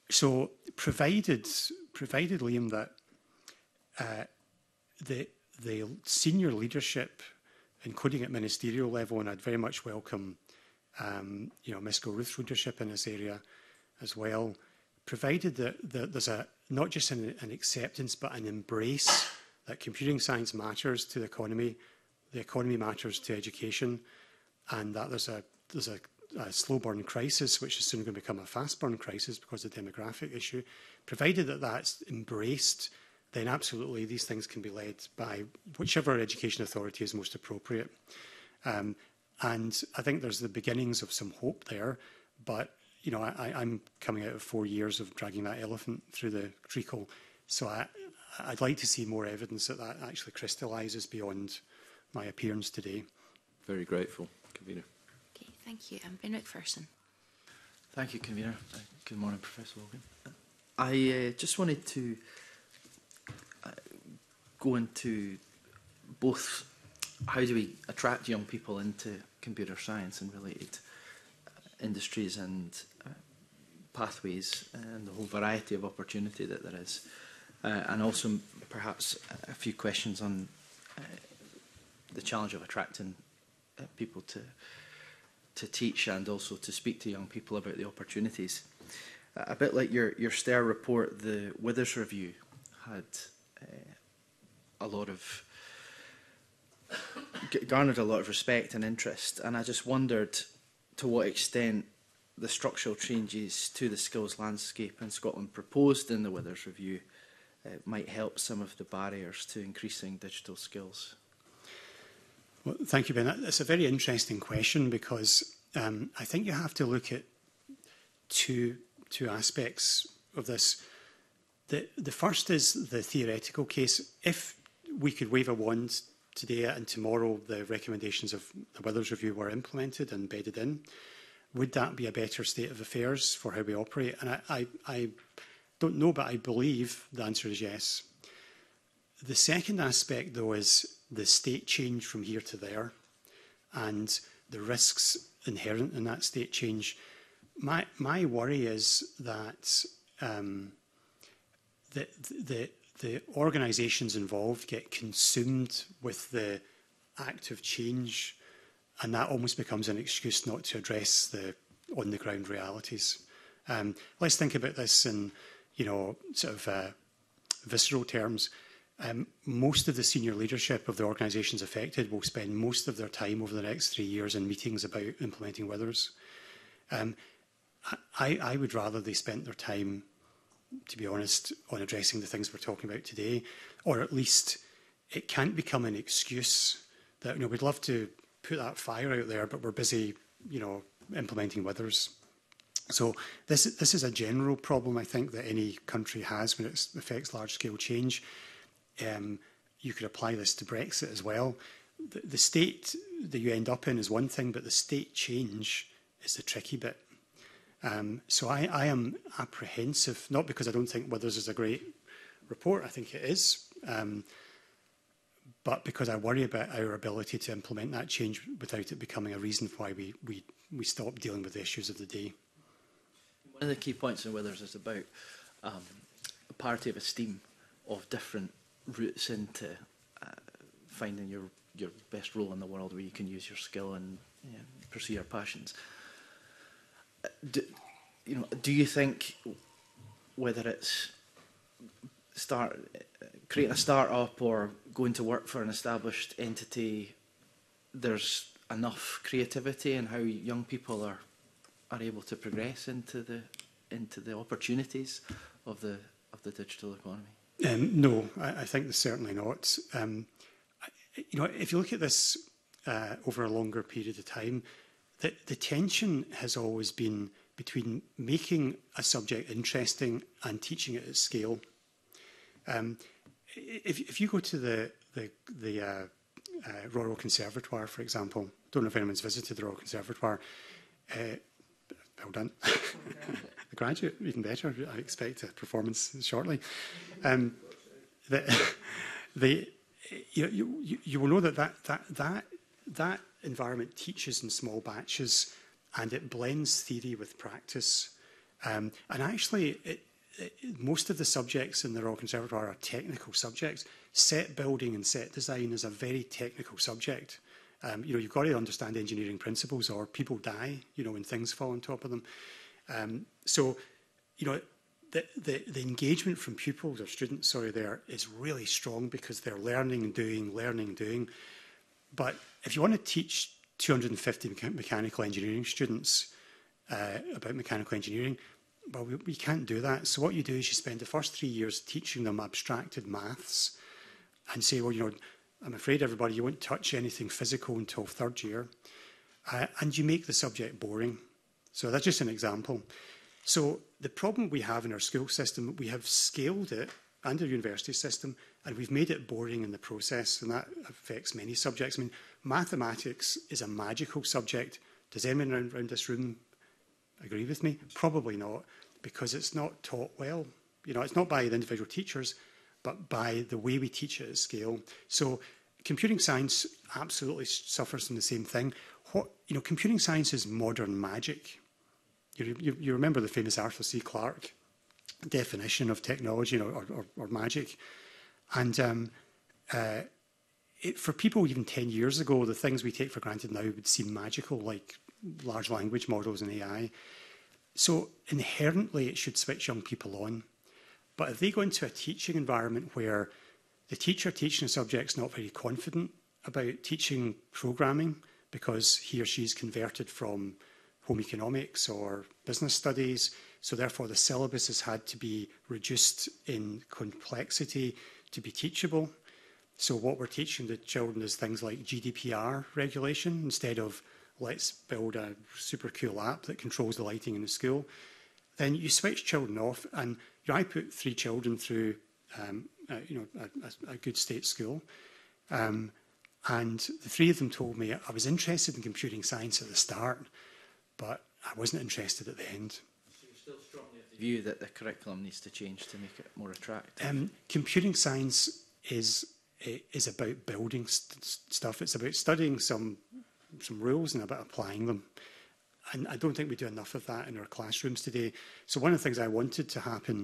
so provided, provided Liam, that uh, the, the senior leadership, including at ministerial level, and I'd very much welcome um, you know, Miss Gilruth's leadership in this area as well, provided that, that there's a, not just an, an acceptance but an embrace that computing science matters to the economy, the economy matters to education, and that there's a, there's a, a slow burn crisis which is soon going to become a fast burn crisis because of the demographic issue. Provided that that's embraced, then absolutely these things can be led by whichever education authority is most appropriate. Um, and I think there's the beginnings of some hope there, but you know, I, I'm coming out of four years of dragging that elephant through the treacle, so I, I'd like to see more evidence that that actually crystallises beyond my appearance today. Very grateful, Convener. Okay, thank you. Um, Ben McPherson. Thank you, Convener. Uh, good morning, Professor Logan. I uh, just wanted to uh, go into both how do we attract young people into computer science and related uh, industries and uh, pathways and the whole variety of opportunity that there is. Uh, and also perhaps a few questions on uh, the challenge of attracting uh, people to to teach and also to speak to young people about the opportunities. Uh, a bit like your, your S T E R report, the Withers Review had uh, a lot of, garnered a lot of respect and interest, and I just wondered to what extent the structural changes to the skills landscape in Scotland proposed in the Withers Review uh, might help some of the barriers to increasing digital skills. Well, thank you, Ben. That's a very interesting question because um, I think you have to look at two, two aspects of this. The, the first is the theoretical case. If we could wave a wand today and tomorrow the recommendations of the Withers Review were implemented and bedded in, would that be a better state of affairs for how we operate? And I, I, I don't know, but I believe the answer is yes. The second aspect, though, is the state change from here to there and the risks inherent in that state change. My, my worry is that um, the, the, the organisations involved get consumed with the act of change, and that almost becomes an excuse not to address the on-the-ground realities. Um, let's think about this in, you know, sort of uh, visceral terms. Um, most of the senior leadership of the organisations affected will spend most of their time over the next three years in meetings about implementing Withers. Um, I, I would rather they spent their time, to be honest, on addressing the things we're talking about today, or at least it can't become an excuse that, you know, we'd love to put that fire out there, but we're busy, you know, implementing Withers. So this, this is a general problem, I think, that any country has when it affects large-scale change. Um, you could apply this to Brexit as well. The, the state that you end up in is one thing, but the state change is the tricky bit. Um, so I, I am apprehensive, not because I don't think Withers is a great report, I think it is, um, but because I worry about our ability to implement that change without it becoming a reason why we, we, we stop dealing with the issues of the day. One of the key points in Withers is about um, a parity of esteem of different routes into uh, finding your, your best role in the world where you can use your skill and, you know, pursue your passions. Do, you know, do you think whether it's start creating a start-up or going to work for an established entity, there's enough creativity in how young people are are able to progress into the into the opportunities of the of the digital economy? Um, no, I, I think there's certainly not. Um, I, you know, if you look at this uh, over a longer period of time, the, the tension has always been between making a subject interesting and teaching it at scale. Um, if, if you go to the the, the uh, uh, Royal Conservatoire, for example, don't know if anyone's visited the Royal Conservatoire. Uh, well done. The graduate, even better. I expect a performance shortly. Um, the, the, you, you, you will know that that, that that that environment teaches in small batches, and it blends theory with practice. Um, and actually, it, it, most of the subjects in the Royal Conservatoire are technical subjects. Set building and set design is a very technical subject. Um, you know, you've got to understand engineering principles, or people die, you know, when things fall on top of them. Um, so, you know, the, the, the engagement from pupils or students, sorry, there is really strong because they're learning and doing, learning and doing. But if you want to teach two hundred and fifty mecha mechanical engineering students uh, about mechanical engineering, well, we, we can't do that. So what you do is you spend the first three years teaching them abstracted maths and say, well, you know, I'm afraid, everybody, you won't touch anything physical until third year. Uh, and you make the subject boring. So that's just an example. So the problem we have in our school system, we have scaled it and our university system, and we've made it boring in the process, and that affects many subjects. I mean, mathematics is a magical subject. Does anyone around, around this room agree with me? Probably not, because it's not taught well. You know, it's not by the individual teachers, but by the way we teach it at scale. So computing science absolutely suffers from the same thing. What, you know, computing science is modern magic. You, you, you remember the famous Arthur C. Clarke definition of technology, or, or, or magic. And um, uh, it, for people even ten years ago, the things we take for granted now would seem magical, like large language models and A I. So inherently, it should switch young people on. But if they go into a teaching environment where the teacher teaching a subject is not very confident about teaching programming because he or she's converted from home economics or business studies, so therefore the syllabus has had to be reduced in complexity to be teachable. So what we're teaching the children is things like G D P R regulation instead of let's build a super cool app that controls the lighting in the school. Then you switch children off, and you know, I put three children through um, uh, you know, a, a good state school, um, and the three of them told me I was interested in computing science at the start, but I wasn't interested at the end. So you're still strongly of the view that the curriculum needs to change to make it more attractive? Um, computing science is is about building st stuff. It's about studying some some rules and about applying them. And I don't think we do enough of that in our classrooms today. So one of the things I wanted to happen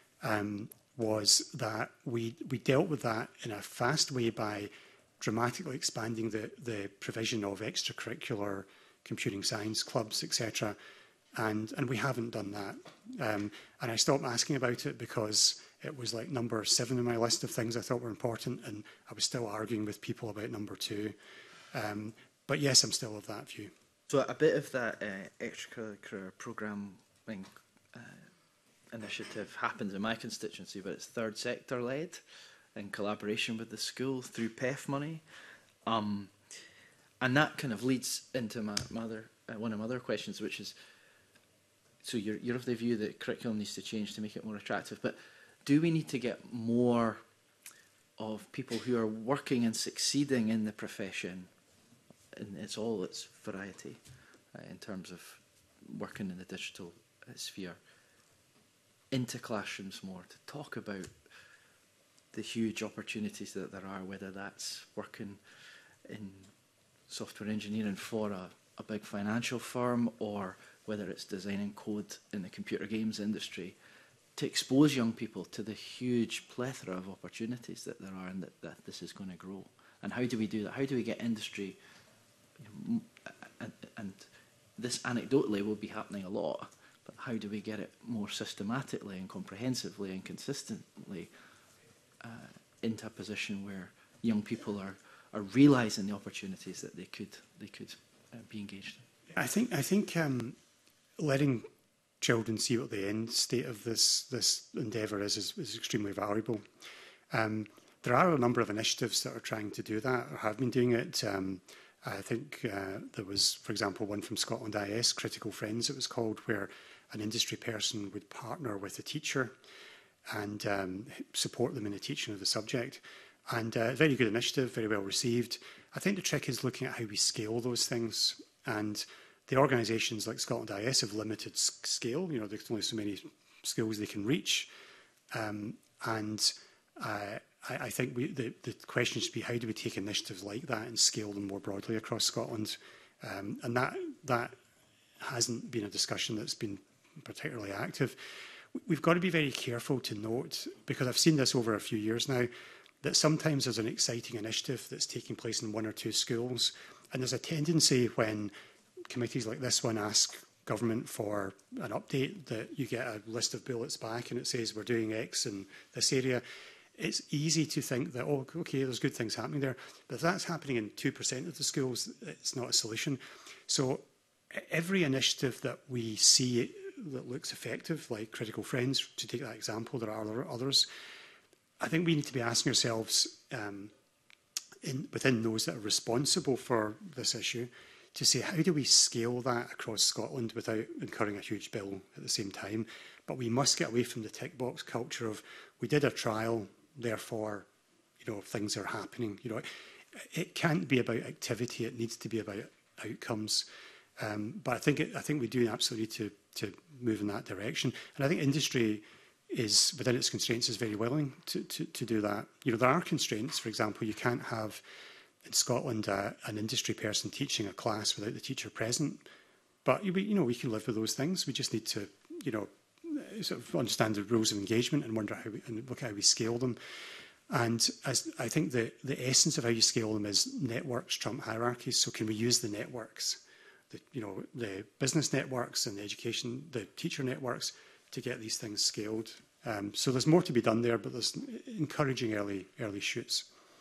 um, was that we, we dealt with that in a fast way by dramatically expanding the, the provision of extracurricular computing science clubs, et cetera. And, and we haven't done that. Um, and I stopped asking about it because it was like number seven in my list of things I thought were important, and I was still arguing with people about number two. Um, but yes, I'm still of that view. So a bit of that uh, extracurricular programming uh, initiative happens in my constituency, but it's third sector led in collaboration with the school through P E F money. Um, and that kind of leads into my, my other, uh, one of my other questions, which is, so you're, you're of the view that curriculum needs to change to make it more attractive, but do we need to get more of people who are working and succeeding in the profession, in its all its variety, uh, in terms of working in the digital uh, sphere, into classrooms more to talk about the huge opportunities that there are, whether that's working in software engineering for a, a big financial firm, or whether it's designing code in the computer games industry, to expose young people to the huge plethora of opportunities that there are, and that, that this is going to grow. And how do we do that? How do we get industry, and, and this anecdotally will be happening a lot, but how do we get it more systematically and comprehensively and consistently uh, into a position where young people are, are realising the opportunities that they could, they could uh, be engaged in? I think, I think um, letting children see what the end state of this, this endeavour is, is, is extremely valuable. Um, there are a number of initiatives that are trying to do that, or have been doing it. Um, I think uh, there was, for example, one from Scotland I S, Critical Friends it was called, where an industry person would partner with a teacher and um, support them in the teaching of the subject. And a uh, very good initiative, very well received. I think the trick is looking at how we scale those things. And the organisations like Scotland I S have limited scale. You know, there's only so many schools they can reach. Um, and uh, I, I think we, the, the question should be, how do we take initiatives like that and scale them more broadly across Scotland? Um, and that, that hasn't been a discussion that's been particularly active. We've got to be very careful to note, because I've seen this over a few years now, that sometimes there's an exciting initiative that's taking place in one or two schools, and there's a tendency when committees like this one ask government for an update that you get a list of bullets back and it says we're doing X in this area. It's easy to think that, oh, okay, there's good things happening there. But if that's happening in two percent of the schools, it's not a solution. So every initiative that we see that looks effective, like Critical Friends, to take that example, there are others, I think we need to be asking ourselves, um, in, within those that are responsible for this issue, to say, how do we scale that across Scotland without incurring a huge bill at the same time? But we must get away from the tick box culture of, we did a trial, therefore, you know, things are happening. You know, it, it can't be about activity; it needs to be about outcomes. Um, but I think it, I think we do absolutely need to to move in that direction. And I think industry is, within its constraints, is very willing to to, to do that. You know, there are constraints. For example, you can't have in Scotland uh, an industry person teaching a class without the teacher present. But you know, we can live with those things. We just need to, you know, sort of understand the rules of engagement and wonder how we, and look at how we scale them. And as I think the, the essence of how you scale them is networks trump hierarchies. So can we use the networks, the, you know, the business networks and the education, the teacher networks to get these things scaled? Um, so there's more to be done there, but there's encouraging early, early shoots.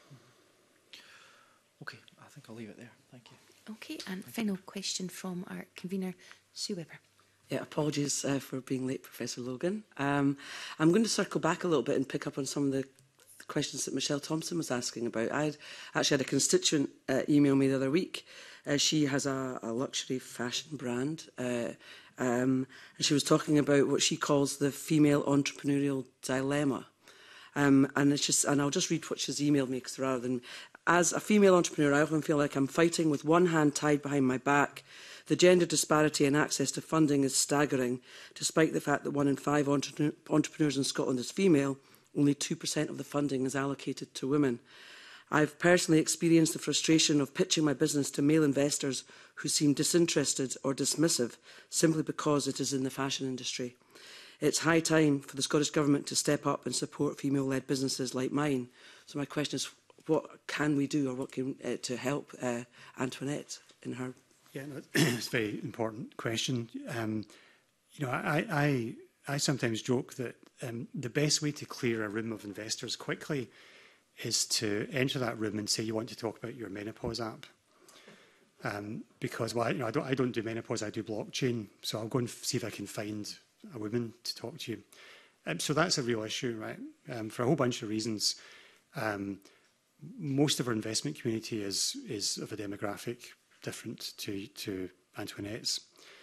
Okay, I think I'll leave it there. Thank you. Okay, and final question from our convener, Sue Webber. Yeah, apologies uh, for being late, Professor Logan. Um, I'm going to circle back a little bit and pick up on some of the questions that Michelle Thompson was asking about. I actually had a constituent uh, email me the other week. Uh, she has a, a luxury fashion brand, uh, um, and she was talking about what she calls the female entrepreneurial dilemma. Um, and it's just, and I'll just read what she's emailed me, because rather than, as a female entrepreneur, I often feel like I'm fighting with one hand tied behind my back. The gender disparity in access to funding is staggering. Despite the fact that one in five entre entrepreneurs in Scotland is female, only two percent of the funding is allocated to women. I've personally experienced the frustration of pitching my business to male investors who seem disinterested or dismissive simply because it is in the fashion industry. It's high time for the Scottish Government to step up and support female-led businesses like mine. So my question is, what can we do, or what can uh, to help uh, Antoinette in her? Yeah, no, it's a very important question. Um, you know, I, I, I sometimes joke that um, the best way to clear a room of investors quickly is to enter that room and say you want to talk about your menopause app. Um, because, well, you know, I don't, I don't do menopause, I do blockchain. So I'll go and see if I can find a woman to talk to you. Um, so that's a real issue, right? Um, for a whole bunch of reasons. Um, most of our investment community is, is of a demographic different to, to Antoinette's.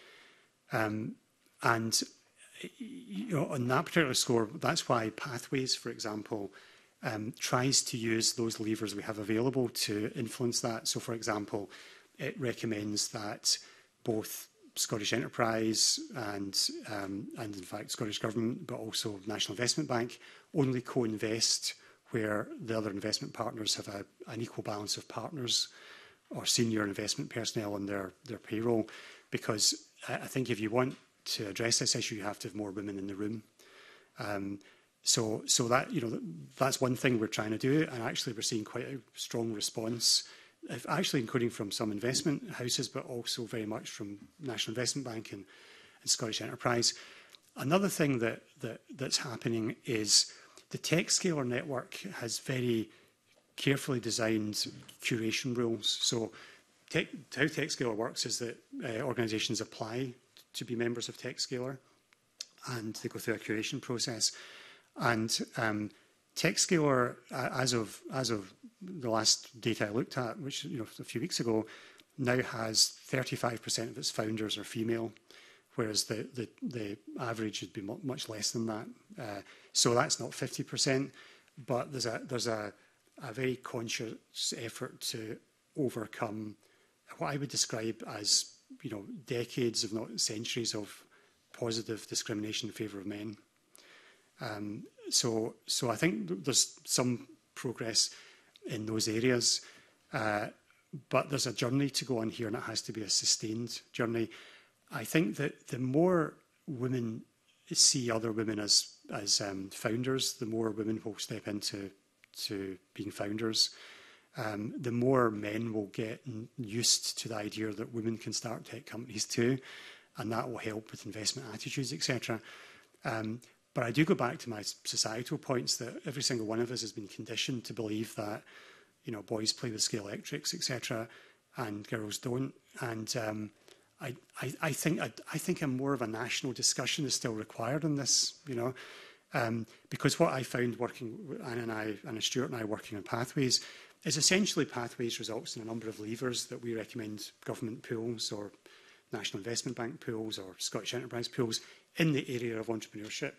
Um, and, you know, on that particular score, that's why Pathways, for example, um, tries to use those levers we have available to influence that. So, for example, it recommends that both Scottish Enterprise and, um, and in fact, Scottish Government, but also National Investment Bank, only co-invest where the other investment partners have a, an equal balance of partners or senior investment personnel on their, their payroll. Because I, I think if you want to address this issue, you have to have more women in the room. Um, so, so that, you know, that's one thing we're trying to do, and actually we're seeing quite a strong response, if actually including from some investment houses, but also very much from National Investment Bank and, and Scottish Enterprise. Another thing that, that that's happening is the TechScaler network has very carefully designed curation rules. So tech, how TechScaler works is that uh, organisations apply to be members of TechScaler, and they go through a curation process. And um, TechScaler, uh, as of as of the last data I looked at, which you know a few weeks ago, now has thirty-five percent of its founders are female, whereas the the, the average would be mu much less than that. Uh, so that's not fifty percent, but there's a there's a a very conscious effort to overcome what I would describe as, you know, decades, if not centuries, of positive discrimination in favour of men. Um, so, so I think there's some progress in those areas, uh, but there's a journey to go on here, and it has to be a sustained journey. I think that the more women see other women as, as um, founders, the more women will step into to being founders. Um, the more men will get used to the idea that women can start tech companies too, and that will help with investment attitudes, et cetera. Um, but I do go back to my societal points that every single one of us has been conditioned to believe that, you know, boys play with scale electrics, et cetera, and girls don't. And um, I, I, I think I, I think a more of a national discussion is still required on this, you know, um, because what I found working, Anna and I, Anna Stewart and I working on Pathways, is essentially Pathways results in a number of levers that we recommend government pools or National Investment Bank pools or Scottish Enterprise pools in the area of entrepreneurship.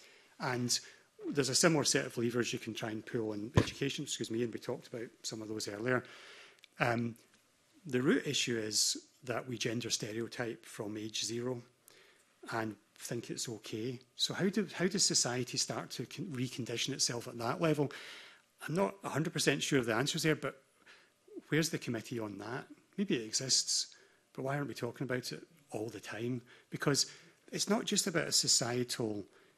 And there's a similar set of levers you can try and pull in education, excuse me, and we talked about some of those earlier. Um, the root issue is that we gender stereotype from age zero and think it's okay. So how, do, how does society start to recondition itself at that level? I'm not one hundred percent sure of the answers there, but where's the committee on that? Maybe it exists, but why aren't we talking about it all the time? Because it's not just about a societal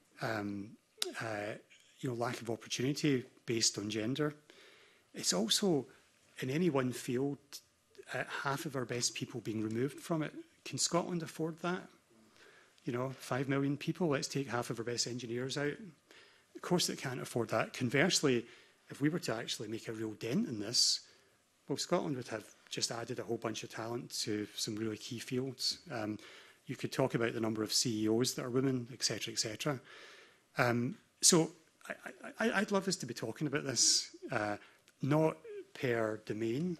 um, uh, you know, lack of opportunity based on gender. It's also, in any one field, uh, half of our best people being removed from it. Can Scotland afford that? You know, five million people, let's take half of our best engineers out. Of course it can't afford that. Conversely, if we were to actually make a real dent in this, well, Scotland would have just added a whole bunch of talent to some really key fields. Um, you could talk about the number of C E Os that are women, et cetera, et cetera. Um, so I, I, I'd love us to be talking about this, uh, not per domain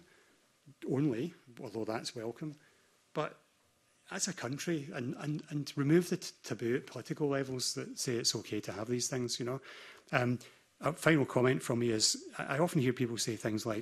only, although that's welcome, but as a country, and, and, and remove the t taboo at political levels that say it's okay to have these things, you know. Um, a final comment from me is, I often hear people say things like,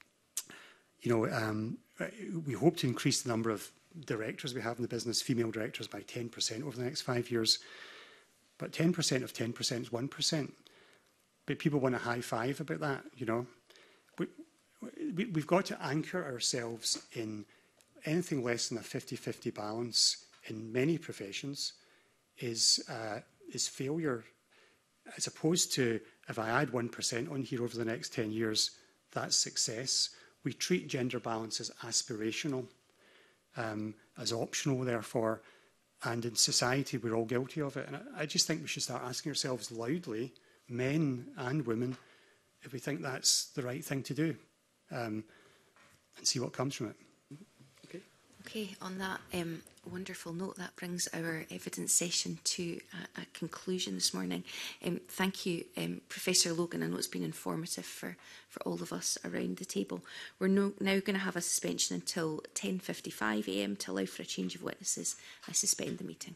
you know, um, we hope to increase the number of directors we have in the business, female directors, by ten percent over the next five years. But ten percent of ten percent is one percent. But people want a high five about that, you know. We, we, we've got to anchor ourselves in anything less than a fifty fifty balance in many professions is, uh, is failure, as opposed to, if I add one percent on here over the next ten years, that's success. We treat gender balance as aspirational, um, as optional, therefore, and in society we're all guilty of it. And I, I just think we should start asking ourselves loudly, men and women, if we think that's the right thing to do, um, and see what comes from it. Okay, on that um, wonderful note, that brings our evidence session to a, a conclusion this morning. Um, thank you, um, Professor Logan. I know it's been informative for, for all of us around the table. We're no, now going to have a suspension until ten fifty-five a m to allow for a change of witnesses. I suspend the meeting.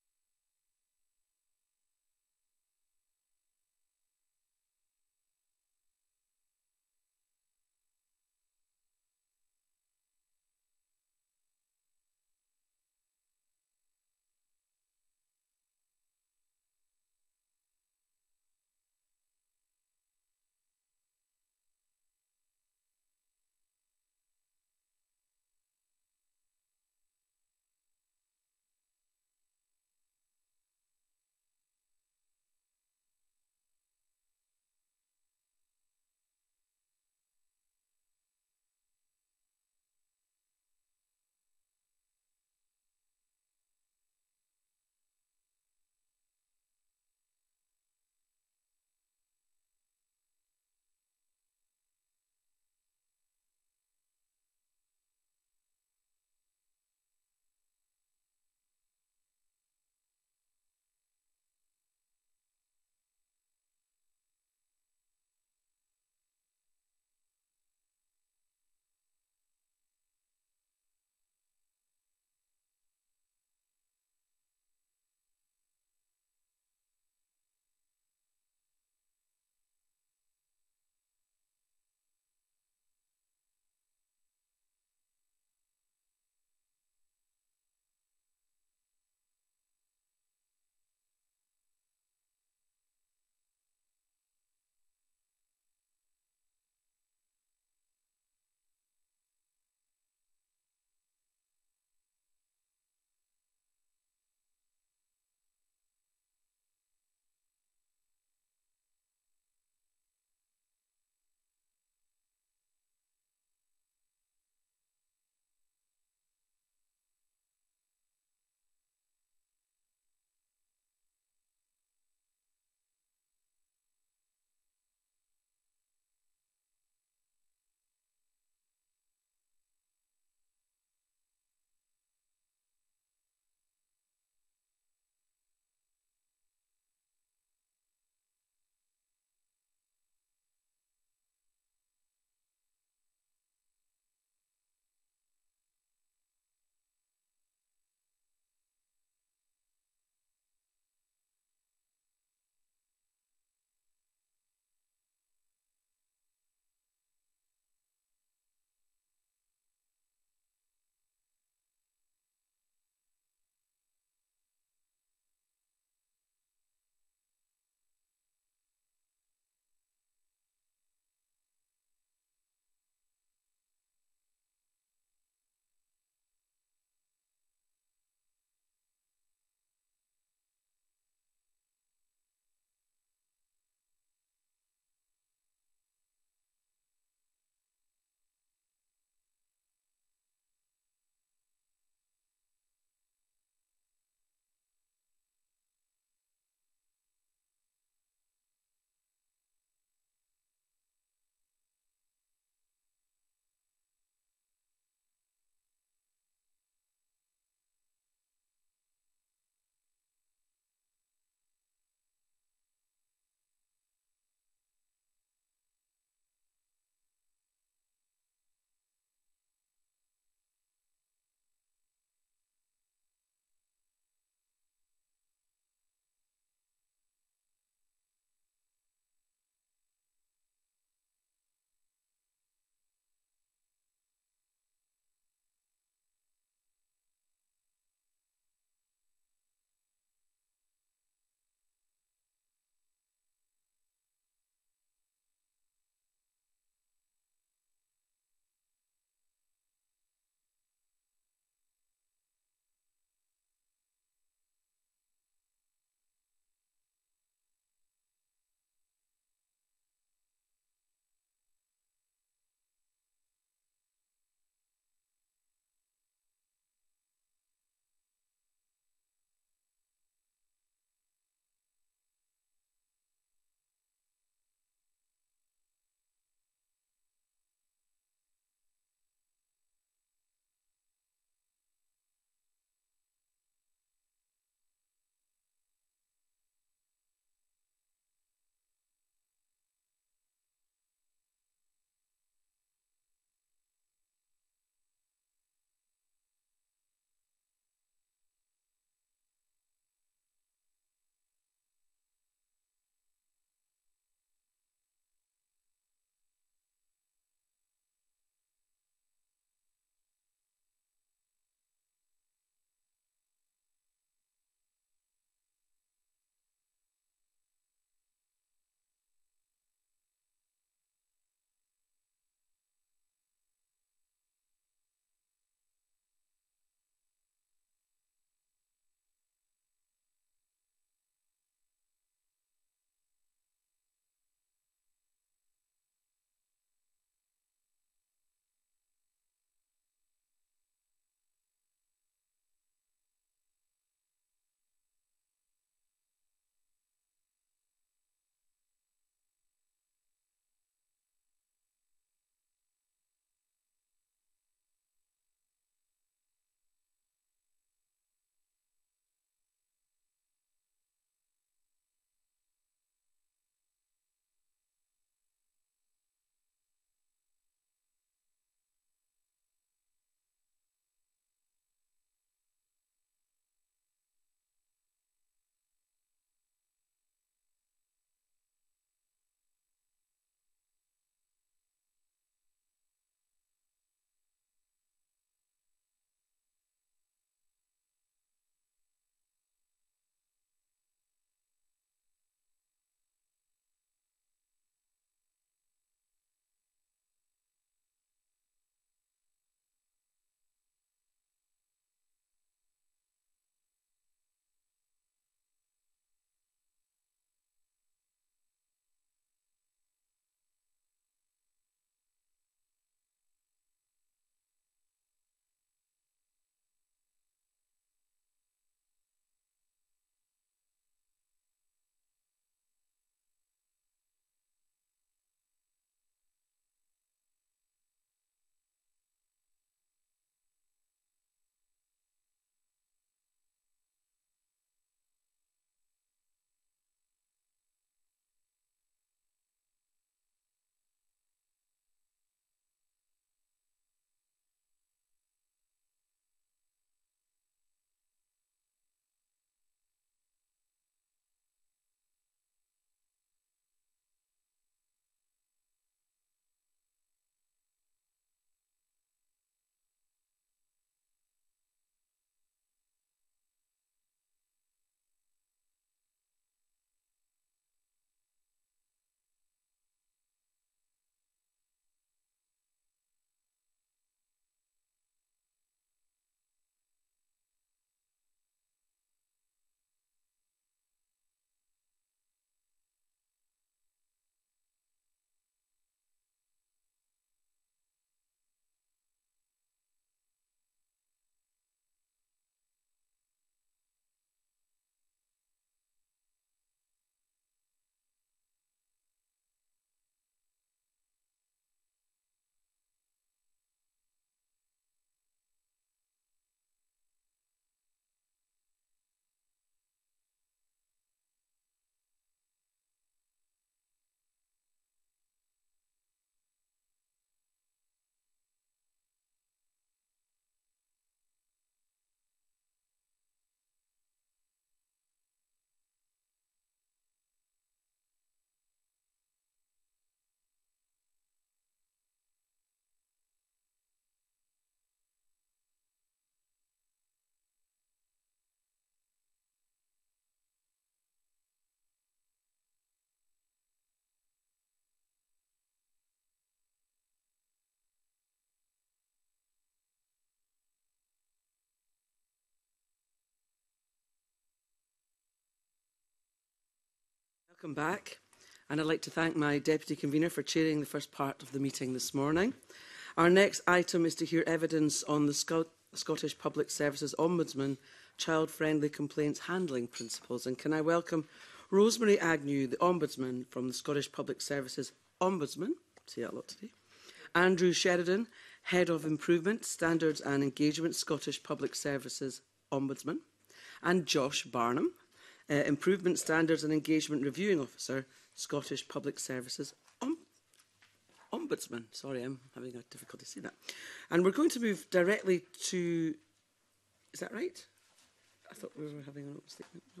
Welcome back, and I'd like to thank my Deputy Convener for chairing the first part of the meeting this morning. Our next item is to hear evidence on the Sc Scottish Public Services Ombudsman child-friendly complaints handling principles. And can I welcome Rosemary Agnew, the Ombudsman from the Scottish Public Services Ombudsman, say that a lot today, Andrew Sheridan, Head of Improvement, Standards and Engagement, Scottish Public Services Ombudsman, and Josh Barnum, uh, Improvement, Standards and Engagement Reviewing Officer, Scottish Public Services Om Ombudsman. Sorry, I'm having a difficulty saying that. And we're going to move directly to... Is that right? I thought we were having an open statement. No?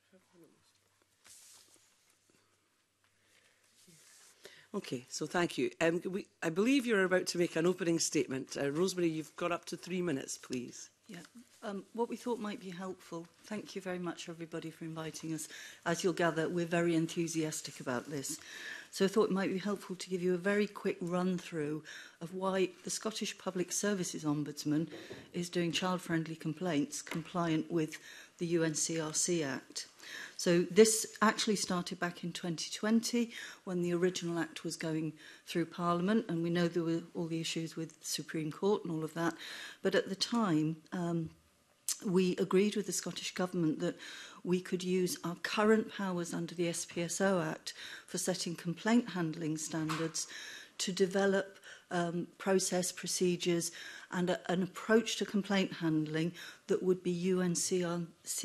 Okay, so thank you. Um, we, I believe you're about to make an opening statement. Uh, Rosemary, you've got up to three minutes, please. Yeah. Um, what we thought might be helpful, thank you very much everybody for inviting us. As you'll gather, we're very enthusiastic about this. So I thought it might be helpful to give you a very quick run through of why the Scottish Public Services Ombudsman is doing child-friendly complaints compliant with the U N C R C Act. So this actually started back in twenty twenty when the original Act was going through Parliament, and we know there were all the issues with the Supreme Court and all of that. But at the time, um, we agreed with the Scottish Government that we could use our current powers under the S P S O Act for setting complaint handling standards to develop um, process, procedures and a, an approach to complaint handling that would be U N C R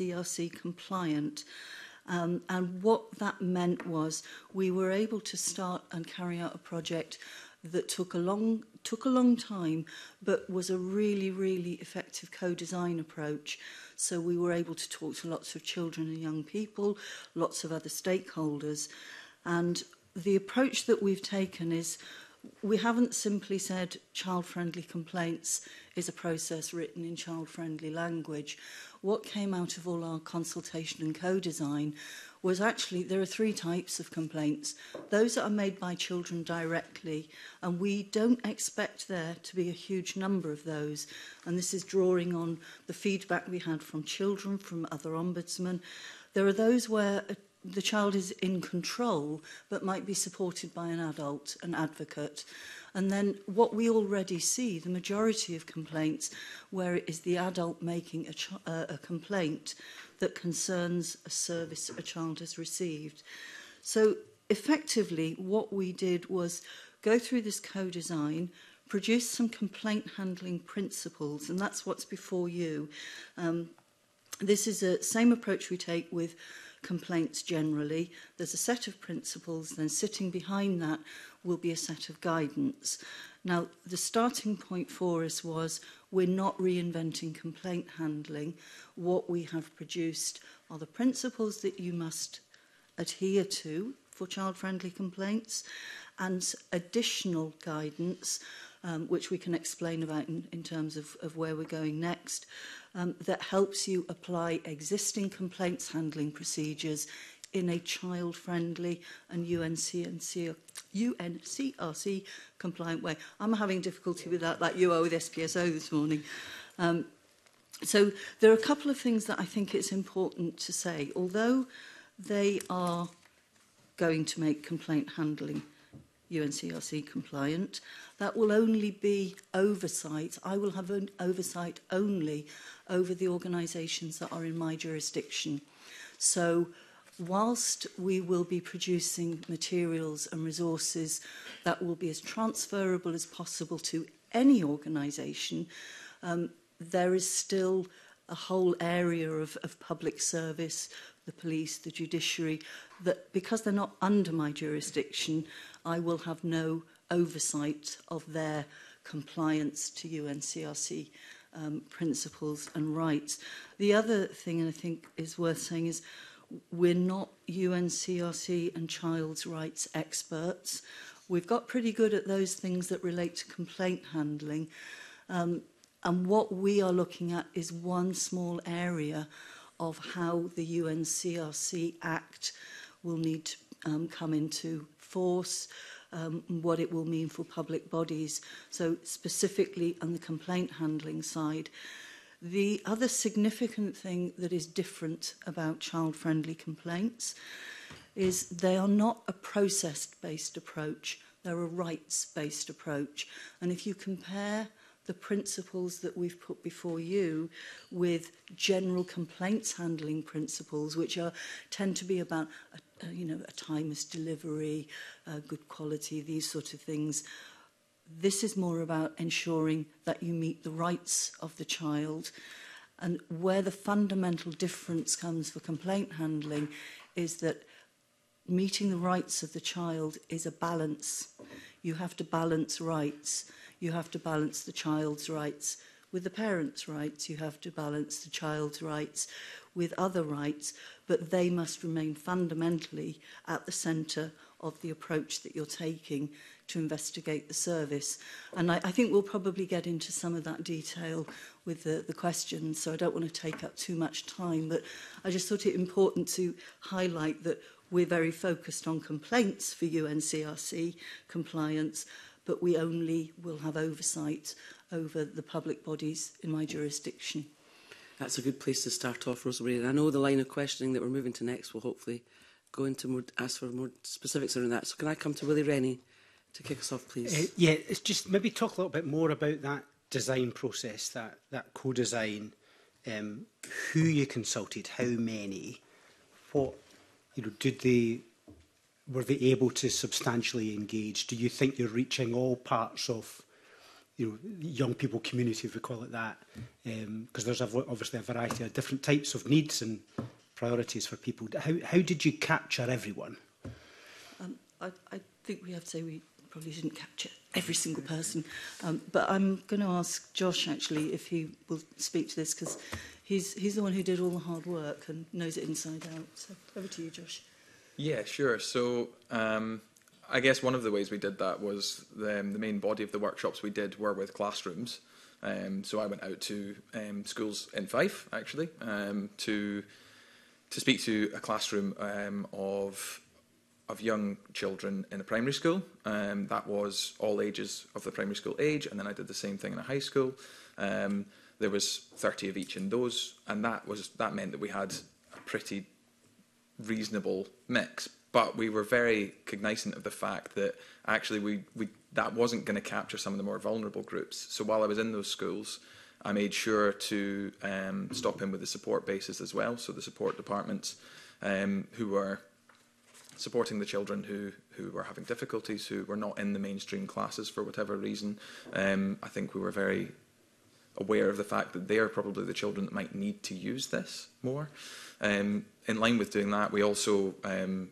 C compliant. Um, and what that meant was we were able to start and carry out a project that took a long took a long time, but was a really, really effective co-design approach. So we were able to talk to lots of children and young people, lots of other stakeholders. And the approach that we've taken is we haven't simply said child-friendly complaints is a process written in child-friendly language. What came out of all our consultation and co-design was actually there are three types of complaints. Those that are made by children directly, and we don't expect there to be a huge number of those. And this is drawing on the feedback we had from children, from other ombudsmen. There are those where a the child is in control, but might be supported by an adult, an advocate. And then what we already see, the majority of complaints, where it is the adult making a, ch uh, a complaint that concerns a service a child has received. So effectively, what we did was go through this co-design, produce some complaint handling principles, and that's what's before you. Um, this is the same approach we take with complaints generally. There's a set of principles, then sitting behind that will be a set of guidance. Now, the starting point for us was we're not reinventing complaint handling. What we have produced are the principles that you must adhere to for child-friendly complaints and additional guidance, um, which we can explain about in, in terms of, of where we're going next, um, that helps you apply existing complaints handling procedures in a child-friendly and U N C R C compliant way. I'm having difficulty with that, like you are with S P S O this morning. Um, so there are a couple of things that I think it's important to say. Although they are going to make complaint handling U N C R C compliant, that will only be oversight. I will have an oversight only over the organisations that are in my jurisdiction. So whilst we will be producing materials and resources that will be as transferable as possible to any organisation, um, there is still a whole area of, of public service, the police, the judiciary, that because they're not under my jurisdiction, I will have no oversight of their compliance to U N C R C um, principles and rights. The other thing, and I think is worth saying, is we're not U N C R C and child's rights experts. We've got pretty good at those things that relate to complaint handling. Um, and what we are looking at is one small area of how the U N C R C Act will need to um, come into force, um, and what it will mean for public bodies. So specifically on the complaint handling side, The other significant thing that is different about child-friendly complaints is they are not a process-based approach, they're a rights-based approach. And if you compare the principles that we've put before you with general complaints handling principles, which are tend to be about a, a, you know, a timeless delivery, uh, good quality, these sort of things. This is more about ensuring that you meet the rights of the child. And where the fundamental difference comes for complaint handling is that meeting the rights of the child is a balance. You have to balance rights. You have to balance the child's rights with the parents' rights. You have to balance the child's rights with other rights, but they must remain fundamentally at the centre of the approach that you're taking to investigate the service. And I, I think we'll probably get into some of that detail with the, the questions, so I don't want to take up too much time, but I just thought it important to highlight that we're very focused on complaints for U N C R C compliance, but we only will have oversight over the public bodies in my jurisdiction. That's a good place to start off, Rosemary. And I know the line of questioning that we're moving to next will hopefully go into more, ask for more specifics around that. So can I come to Willie Rennie to kick us off, please? Uh, yeah, it's just maybe talk a little bit more about that design process, that, that co-design, um, who you consulted, how many, what, you know, did they, were they able to substantially engage? Do you think you're reaching all parts of, you know, young people community, if we call it that? Because um, there's a, obviously a variety of different types of needs and priorities for people. How, how did you capture everyone? Um, I, I think we have to say we probably didn't capture every single person, um, but I'm going to ask Josh actually if he will speak to this, because he's, he's the one who did all the hard work and knows it inside out. So over to you, Josh. Yeah, sure. So um, I guess one of the ways we did that was the, um, the main body of the workshops we did were with classrooms. Um, so I went out to um, schools in Fife, actually, um, to to speak to a classroom um, of of young children in a primary school. Um, that was all ages of the primary school age, and then I did the same thing in a high school. Um, there was thirty of each in those, and that was that meant that we had a pretty reasonable mix. But we were very cognizant of the fact that actually we, we that wasn't going to capture some of the more vulnerable groups. So while I was in those schools, I made sure to um, stop in with the support bases as well, so the support departments um, who were supporting the children who, who were having difficulties, who were not in the mainstream classes for whatever reason. Um, I think we were very aware of the fact that they are probably the children that might need to use this more. Um, in line with doing that, we also um,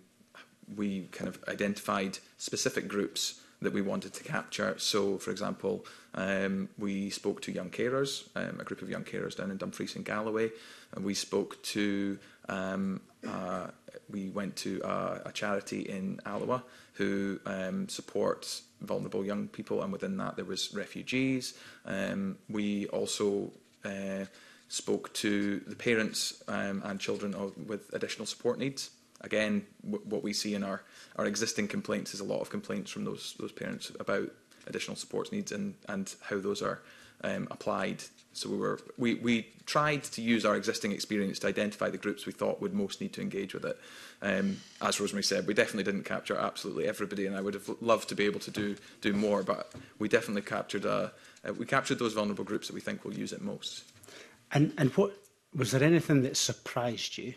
we kind of identified specific groups that we wanted to capture. So, for example, um, we spoke to young carers, um, a group of young carers down in Dumfries and Galloway, and we spoke to, um, uh, we went to a, a charity in Alloa who um, supports vulnerable young people, and within that there was refugees. Um, we also uh, spoke to the parents um, and children of, with additional support needs. Again, w what we see in our, our existing complaints is a lot of complaints from those those parents about additional support needs and, and how those are um, applied. So we were we, we tried to use our existing experience to identify the groups we thought would most need to engage with it. Um, as Rosemary said, we definitely didn't capture absolutely everybody, and I would have loved to be able to do do more, but we definitely captured a, uh, we captured those vulnerable groups that we think will use it most. And and what was there anything that surprised you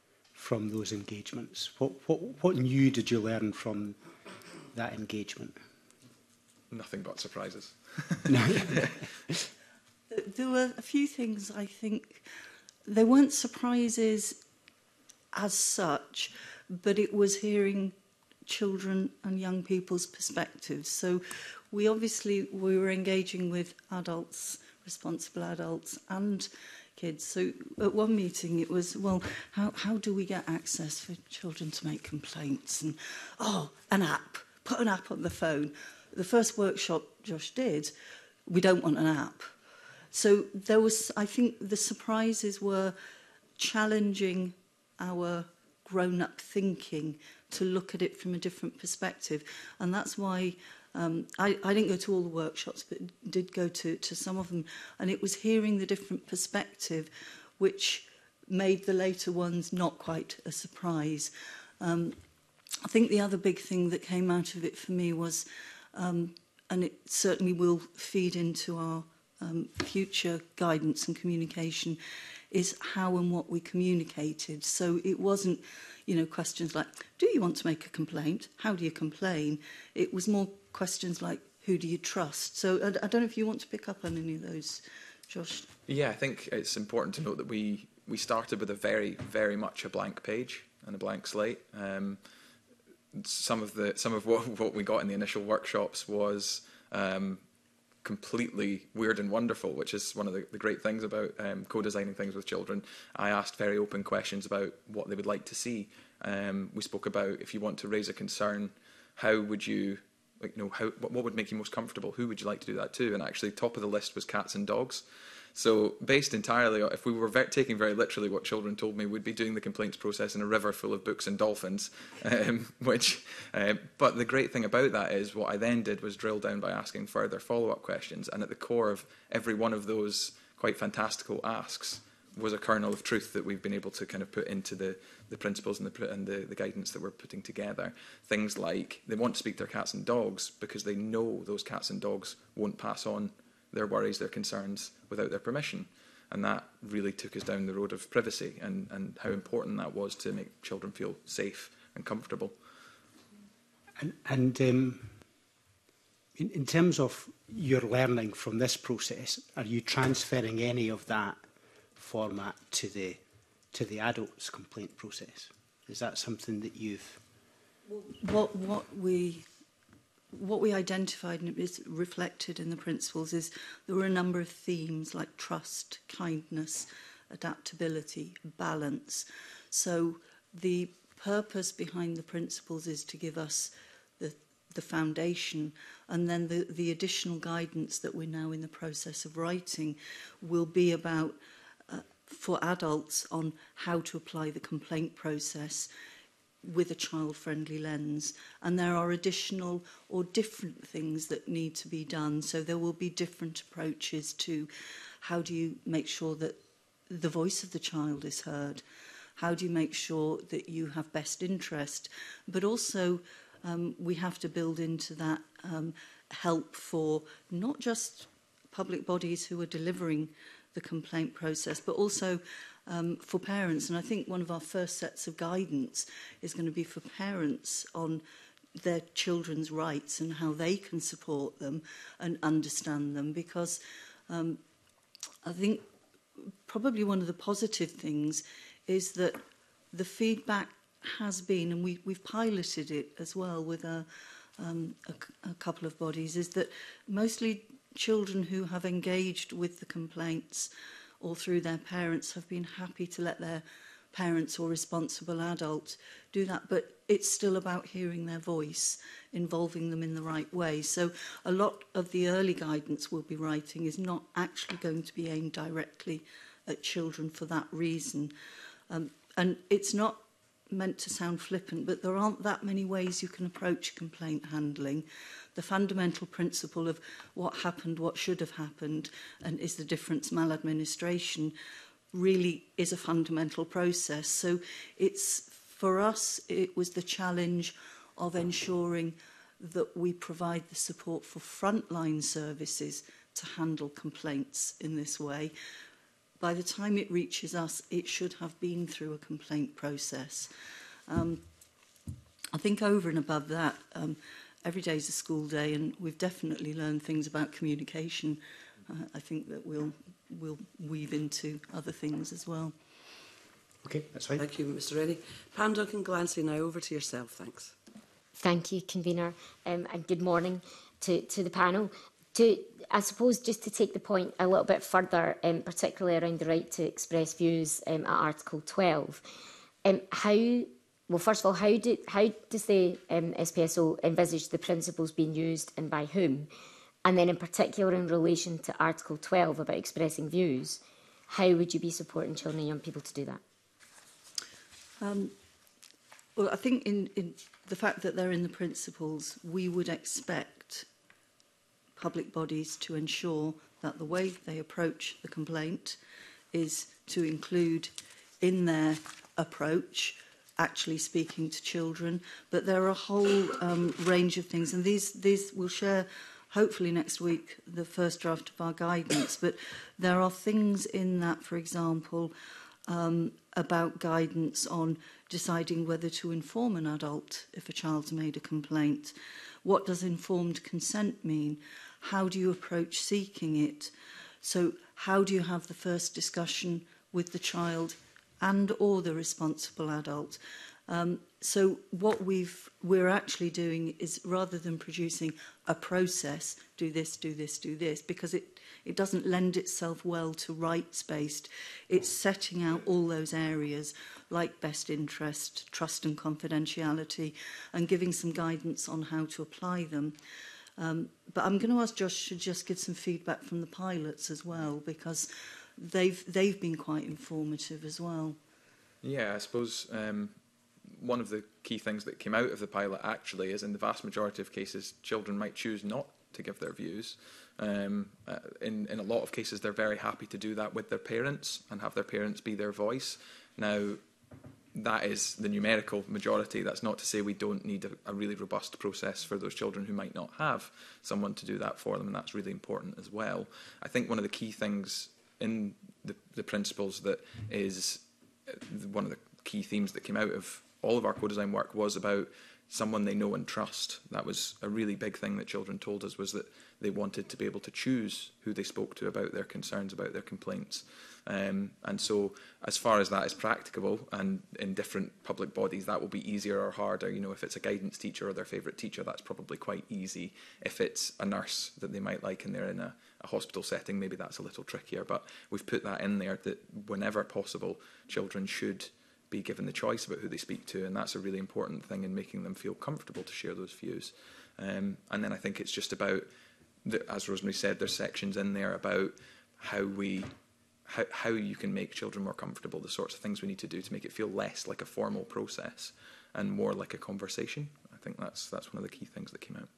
from those engagements? What, what, what new did you learn from that engagement? Nothing but surprises. There were a few things, I think, they weren't surprises as such, but it was hearing children and young people's perspectives. So we obviously, we were engaging with adults, responsible adults and kids. So at one meeting it was, well, how, how do we get access for children to make complaints? And, oh, an app, put an app on the phone. The first workshop Josh did, we don't want an app. So there was, I think the surprises were challenging our grown-up thinking to look at it from a different perspective. And that's why Um, I, I didn't go to all the workshops, but did go to, to some of them. And it was hearing the different perspective, which made the later ones not quite a surprise. Um, I think the other big thing that came out of it for me was, um, and it certainly will feed into our um, future guidance and communication, is how and what we communicated. So it wasn't, you know, questions like, do you want to make a complaint? How do you complain? It was more questions like, who do you trust? So I, I don't know if you want to pick up on any of those, Josh. Yeah, I think it's important to note that we, we started with a very, very much a blank page and a blank slate. Um, some of the some of what, what we got in the initial workshops was um, completely weird and wonderful, which is one of the, the great things about um, co-designing things with children. I asked very open questions about what they would like to see. Um, we spoke about, if you want to raise a concern, how would you, like, you know, how, what, what would make you most comfortable? Who would you like to do that to? And actually, top of the list was cats and dogs. So based entirely, if we were very, taking very literally what children told me, we'd be doing the complaints process in a river full of books and dolphins. Um, which, uh, but the great thing about that is what I then did was drill down by asking further follow-up questions. And at the core of every one of those quite fantastical asks was a kernel of truth that we've been able to kind of put into the, the principles and, the, and the, the guidance that we're putting together. Things like they want to speak to their cats and dogs because they know those cats and dogs won't pass on their worries, their concerns without their permission. And that really took us down the road of privacy and, and how important that was to make children feel safe and comfortable. And, and um, in, in terms of your learning from this process, are you transferring any of that format to the to the adults complaint process? Is that something that you've... What, what we... What we identified and is reflected in the principles is there were a number of themes like trust, kindness, adaptability, balance. So the purpose behind the principles is to give us the, the foundation, and then the, the additional guidance that we're now in the process of writing will be about, uh, for adults, on how to apply the complaint process with a child-friendly lens. And there are additional or different things that need to be done. So there will be different approaches to how do you make sure that the voice of the child is heard? How do you make sure that you have best interest? But also um, we have to build into that um, help for not just public bodies who are delivering the complaint process, but also Um, for parents. And I think one of our first sets of guidance is going to be for parents on their children's rights and how they can support them and understand them, because um, I think probably one of the positive things is that the feedback has been, and we, we've piloted it as well with a, um, a, a couple of bodies, is that mostly children who have engaged with the complaints or through their parents have been happy to let their parents or responsible adult do that. But it's still about hearing their voice, involving them in the right way. So a lot of the early guidance we'll be writing is not actually going to be aimed directly at children for that reason. Um, and it's not meant to sound flippant, but there aren't that many ways you can approach complaint handling. The fundamental principle of what happened, what should have happened, and is the difference maladministration really is a fundamental process. So it's, for us, it was the challenge of ensuring that we provide the support for frontline services to handle complaints in this way. By the time it reaches us, it should have been through a complaint process. Um, I think over and above that, um, every day is a school day, and we've definitely learned things about communication. Uh, I think that we'll, we'll weave into other things as well. Okay, that's fine. Thank you, Mr Rennie. Pam Duncan-Glancy, now over to yourself. Thanks. Thank you, Convener, um, and good morning to, to the panel. To, I suppose, just to take the point a little bit further, um, particularly around the right to express views um, at Article twelve, um, how, well, first of all, how, do, how does the um, S P S O envisage the principles being used and by whom? And then in particular in relation to Article twelve about expressing views, how would you be supporting children and young people to do that? Um, well, I think in, in the fact that they're in the principles, we would expect public bodies to ensure that the way they approach the complaint is to include in their approach actually speaking to children. But there are a whole um, range of things, and these, these we'll share hopefully next week, the first draft of our guidance. But there are things in that, for example, um, about guidance on deciding whether to inform an adult if a child's made a complaint. What does informed consent mean? How do you approach seeking it? So how do you have the first discussion with the child and or the responsible adult? Um, so what we've, we're actually doing is, rather than producing a process, do this, do this, do this, because it, it doesn't lend itself well to rights-based, it's setting out all those areas like best interest, trust and confidentiality, and giving some guidance on how to apply them. Um, but I'm going to ask Josh to just give some feedback from the pilots as well, because they've, they've been quite informative as well. Yeah, I suppose um, one of the key things that came out of the pilot actually is, in the vast majority of cases, children might choose not to give their views. Um, uh, in, in a lot of cases, they're very happy to do that with their parents and have their parents be their voice. Now, that is the numerical majority. That's not to say we don't need a, a really robust process for those children who might not have someone to do that for them, and that's really important as well. I think one of the key things in the, the principles that is one of the key themes that came out of all of our co-design work was about someone they know and trust. That was a really big thing that children told us, was that they wanted to be able to choose who they spoke to about their concerns, about their complaints. Um, and so as far as that is practicable, and in different public bodies that will be easier or harder. You know, if it's a guidance teacher or their favourite teacher, that's probably quite easy. If it's a nurse that they might like and they're in a, a hospital setting, maybe that's a little trickier. But we've put that in there, that whenever possible, children should be given the choice about who they speak to, and that's a really important thing in making them feel comfortable to share those views. Um, and then I think it's just about, the, as Rosemary said, there's sections in there about how we, how, how you can make children more comfortable, the sorts of things we need to do to make it feel less like a formal process and more like a conversation. I think that's that's one of the key things that came out.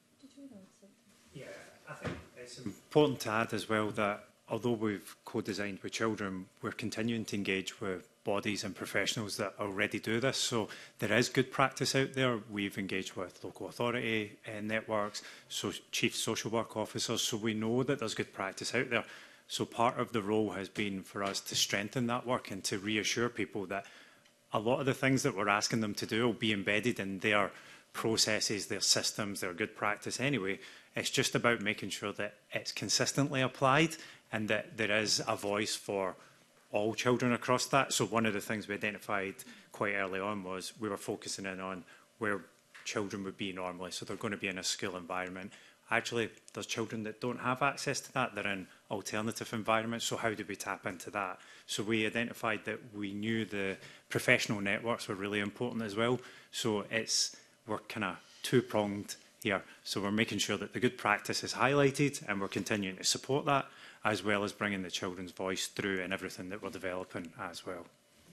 Yeah, I think it's important to add as well that although we've co-designed with children, we're continuing to engage with bodies and professionals that already do this. So there is good practice out there. We've engaged with local authority uh, networks, so chief social work officers, so we know that there's good practice out there. So part of the role has been for us to strengthen that work and to reassure people that a lot of the things that we're asking them to do will be embedded in their processes, their systems, their good practice anyway. It's just about making sure that it's consistently applied and that there is a voice for all children across that. So one of the things we identified quite early on was we were focusing in on where children would be normally. So they're going to be in a school environment. Actually, there's children that don't have access to that. They're in alternative environments. So how do we tap into that? So we identified that we knew the professional networks were really important as well. So it's, we're kind of two-pronged here. So we're making sure that the good practice is highlighted and we're continuing to support that, as well as bringing the children's voice through in everything that we're developing as well.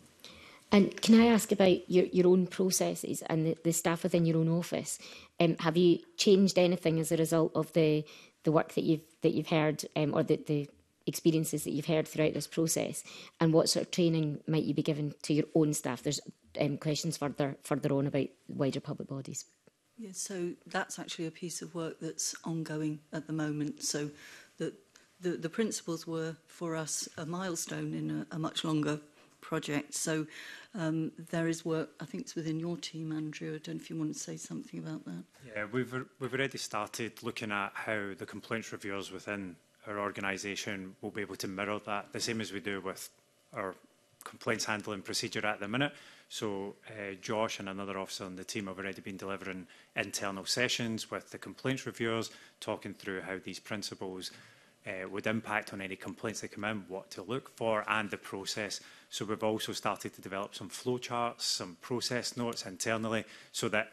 And can I ask about your, your own processes and the, the staff within your own office? Um, have you changed anything as a result of the, the work that you've, that you've heard, um, or the, the experiences that you've heard throughout this process? And what sort of training might you be given to your own staff? There's um, questions further, further on about wider public bodies. Yeah, so that's actually a piece of work that's ongoing at the moment. So the The, the principles were, for us, a milestone in a, a much longer project. So um, there is work, I think it's within your team, Andrew. I don't know if you want to say something about that. Yeah, we've, we've already started looking at how the complaints reviewers within our organisation will be able to mirror that, the same as we do with our complaints handling procedure at the minute. So uh, Josh and another officer on the team have already been delivering internal sessions with the complaints reviewers, talking through how these principles Uh, would impact on any complaints that come in, what to look for, and the process. So we've also started to develop some flowcharts, some process notes internally, so that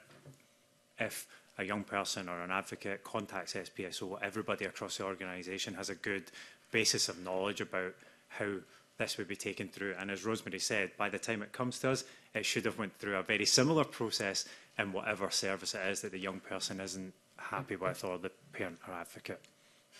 if a young person or an advocate contacts S P S O, everybody across the organisation has a good basis of knowledge about how this would be taken through. And as Rosemary said, by the time it comes to us, it should have went through a very similar process in whatever service it is that the young person isn't happy with, or the parent or advocate.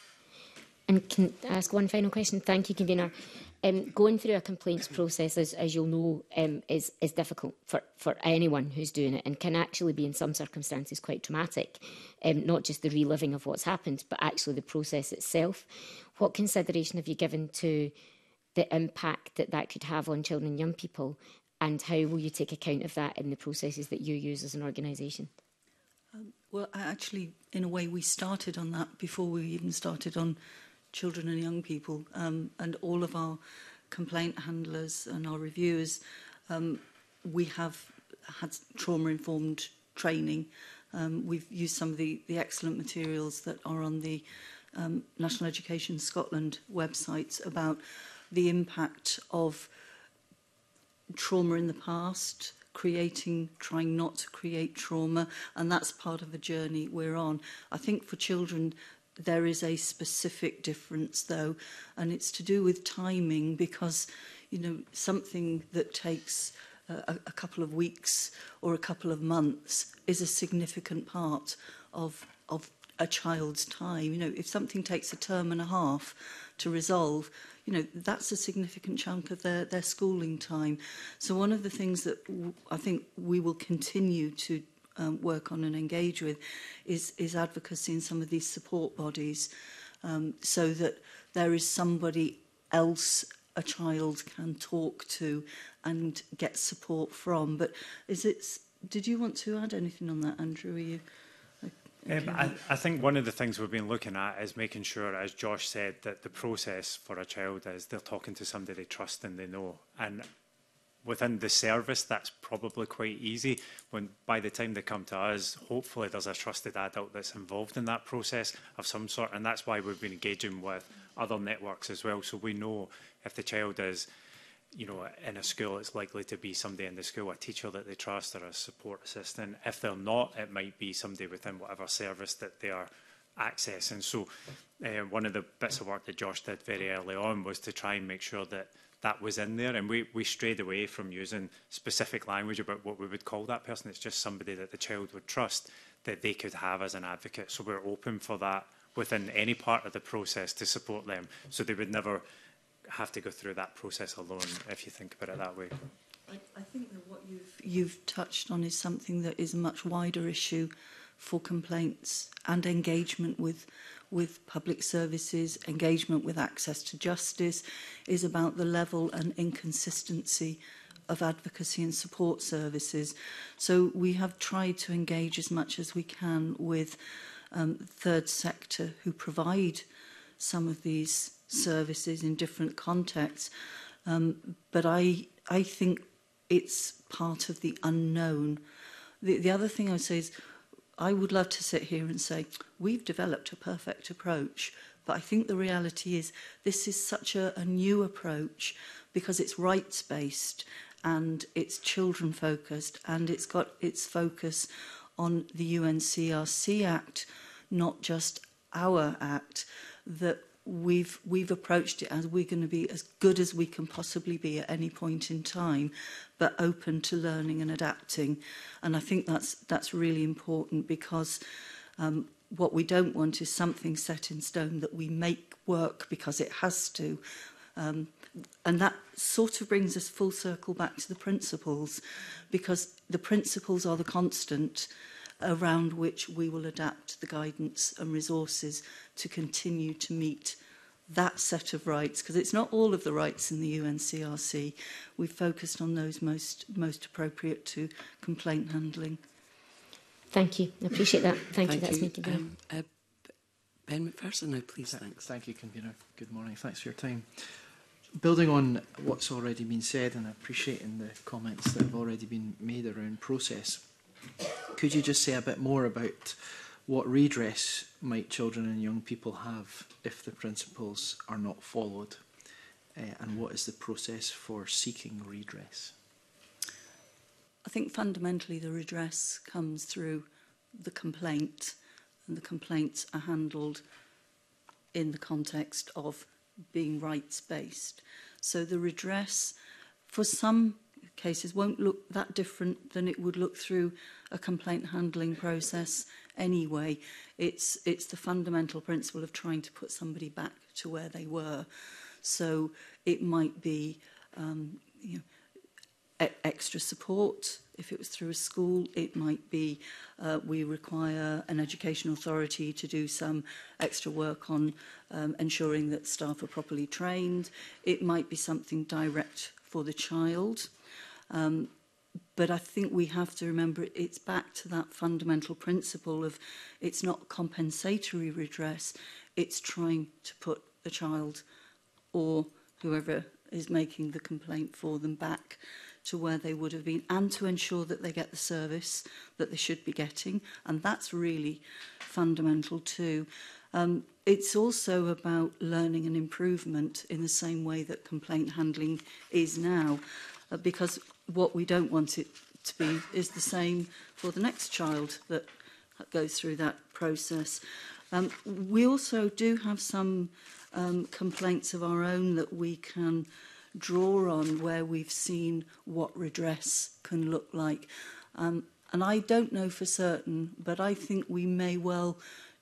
And can I ask one final question? Thank you, Convener. Um, going through a complaints process, as, as you'll know, um, is, is difficult for, for anyone who's doing it, and can actually be in some circumstances quite traumatic. Um, not just the reliving of what's happened, but actually the process itself. What consideration have you given to the impact that that could have on children and young people, and how will you take account of that in the processes that you use as an organisation? Um, well, actually, in a way, we started on that before we even started on children and young people, um, and all of our complaint handlers and our reviewers, um, we have had trauma-informed training. Um, we've used some of the, the excellent materials that are on the um, National Education Scotland websites about the impact of trauma in the past, creating, trying not to create trauma, and that's part of the journey we're on. I think for children, there is a specific difference, though, and it's to do with timing, because, you know, something that takes uh, a, a couple of weeks or a couple of months is a significant part of, of a child's time. You know, if something takes a term and a half to resolve, you know, that's a significant chunk of their, their schooling time. So one of the things that w I think we will continue to Um, work on and engage with is, is advocacy in some of these support bodies, um, so that there is somebody else a child can talk to and get support from. But is it? Did you want to add anything on that, Andrew? Are you? Um, I, I think one of the things we've been looking at is making sure, as Josh said, that the process for a child is they're talking to somebody they trust and they know. And within the service, that's probably quite easy. When by the time they come to us, hopefully there's a trusted adult that's involved in that process of some sort, and that's why we've been engaging with other networks as well. So we know if the child is, you know, in a school, it's likely to be somebody in the school, a teacher that they trust or a support assistant. If they're not, it might be somebody within whatever service that they are accessing. So uh, one of the bits of work that Josh did very early on was to try and make sure that that was in there, and we, we strayed away from using specific language about what we would call that person. It's just somebody that the child would trust that they could have as an advocate. So we're open for that within any part of the process to support them, so they would never have to go through that process alone, if you think about it that way. I, I think that what you've, you've touched on is something that is a much wider issue for complaints and engagement with with public services, engagement with access to justice, is about the level and inconsistency of advocacy and support services. So we have tried to engage as much as we can with um, third sector who provide some of these services in different contexts. Um, but I, I think it's part of the unknown. The, the other thing I would say is, I would love to sit here and say, we've developed a perfect approach, but I think the reality is this is such a, a new approach because it's rights-based and it's children-focused and it's got its focus on the U N C R C Act, not just our Act, that we've we've approached it as we're going to be as good as we can possibly be at any point in time, but open to learning and adapting. And I think that's that's really important, because um, what we don't want is something set in stone that we make work because it has to. Um, and that sort of brings us full circle back to the principles, because the principles are the constant around which we will adapt the guidance and resources to continue to meet that set of rights, because it's not all of the rights in the U N C R C. We've focused on those most most appropriate to complaint handling. Thank you. I appreciate that. Thank, Thank you. That's you. making it. Um, uh, Ben McPherson now, please. Th Thanks. Thank you, Convener. Good morning. Thanks for your time. Building on what's already been said, and appreciating the comments that have already been made around process, could you just say a bit more about what redress might children and young people have if the principles are not followed, uh, and what is the process for seeking redress? I think fundamentally the redress comes through the complaint, and the complaints are handled in the context of being rights-based. So the redress, for some cases won't look that different than it would look through a complaint handling process anyway. It's, it's the fundamental principle of trying to put somebody back to where they were. So it might be um, you know, e extra support. If it was through a school, it might be uh, we require an education authority to do some extra work on um, ensuring that staff are properly trained. It might be something direct for the child. Um, but I think we have to remember it's back to that fundamental principle of it's not compensatory redress, it's trying to put the child or whoever is making the complaint for them back to where they would have been, and to ensure that they get the service that they should be getting. And that's really fundamental too. Um, it's also about learning and improvement in the same way that complaint handling is now, uh, because what we don't want it to be is the same for the next child that goes through that process. Um, we also do have some um, complaints of our own that we can draw on where we've seen what redress can look like. Um, and I don't know for certain, but I think we may well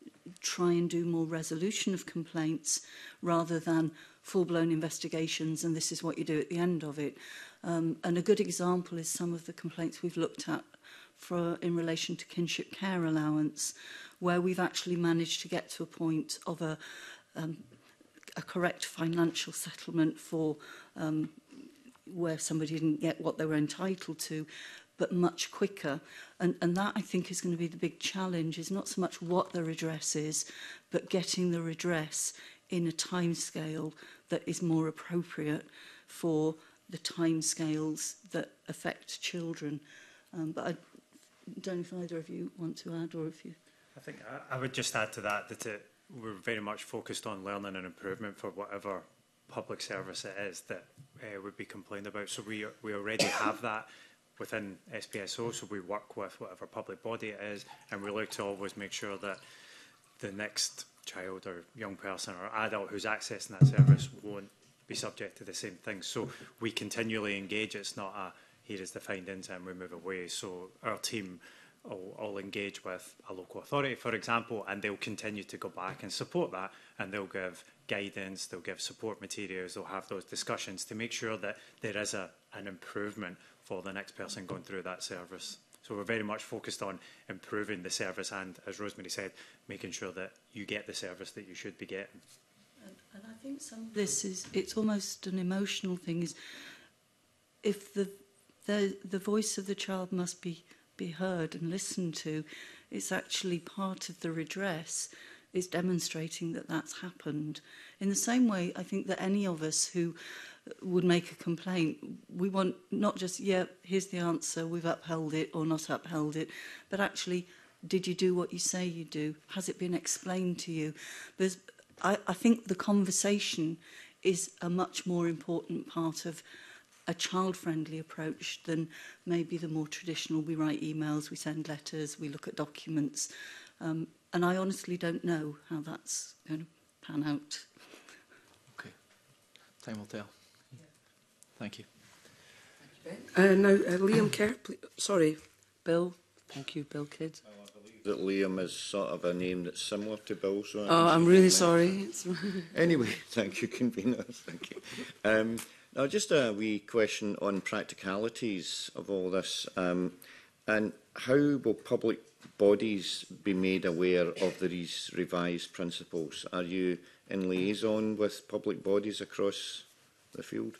try and do more resolution of complaints rather than full-blown investigations and this is what you do at the end of it. Um, and a good example is some of the complaints we've looked at for, in relation to kinship care allowance, where we've actually managed to get to a point of a, um, a correct financial settlement for um, where somebody didn't get what they were entitled to, but much quicker. And, and that, I think, is going to be the big challenge, is not so much what the redress is, but getting the redress in a timescale that is more appropriate for the timescales that affect children. Um, but I don't know if either of you want to add, or if you... I think I, I would just add to that that it, we're very much focused on learning and improvement for whatever public service it is that uh, would be complained about. So we, we already have that within S P S O, so we work with whatever public body it is, and we look to always make sure that the next child or young person or adult who's accessing that service won't be subject to the same things. So we continually engage. It's not a, here is the findings and we move away. So our team will, will engage with a local authority, for example, and they'll continue to go back and support that, and they'll give guidance, they'll give support materials, they'll have those discussions to make sure that there is a, an improvement for the next person going through that service. So we're very much focused on improving the service and, as Rosemary said, making sure that you get the service that you should be getting. And, and I think some of this is, it's almost an emotional thing, is if the, the, the voice of the child must be, be heard and listened to, it's actually part of the redress, is demonstrating that that's happened. In the same way, I think that any of us who would make a complaint, we want not just, yeah, here's the answer, we've upheld it or not upheld it, but actually, did you do what you say you do? Has it been explained to you? There's, I, I think the conversation is a much more important part of a child-friendly approach than maybe the more traditional, we write emails, we send letters, we look at documents. Um, and I honestly don't know how that's going to pan out. Okay. Time will tell. Thank you. Uh, now, uh, Liam Kerr, please. Sorry, Bill. Thank you, Bill Kidd. Oh, I believe that Liam is sort of a name that's similar to Bill. So oh, I'm really sorry. Anyway, thank you, convener. Thank you. Um, now, just a wee question on practicalities of all this, um, and how will public bodies be made aware of these revised principles? Are you in liaison with public bodies across the field?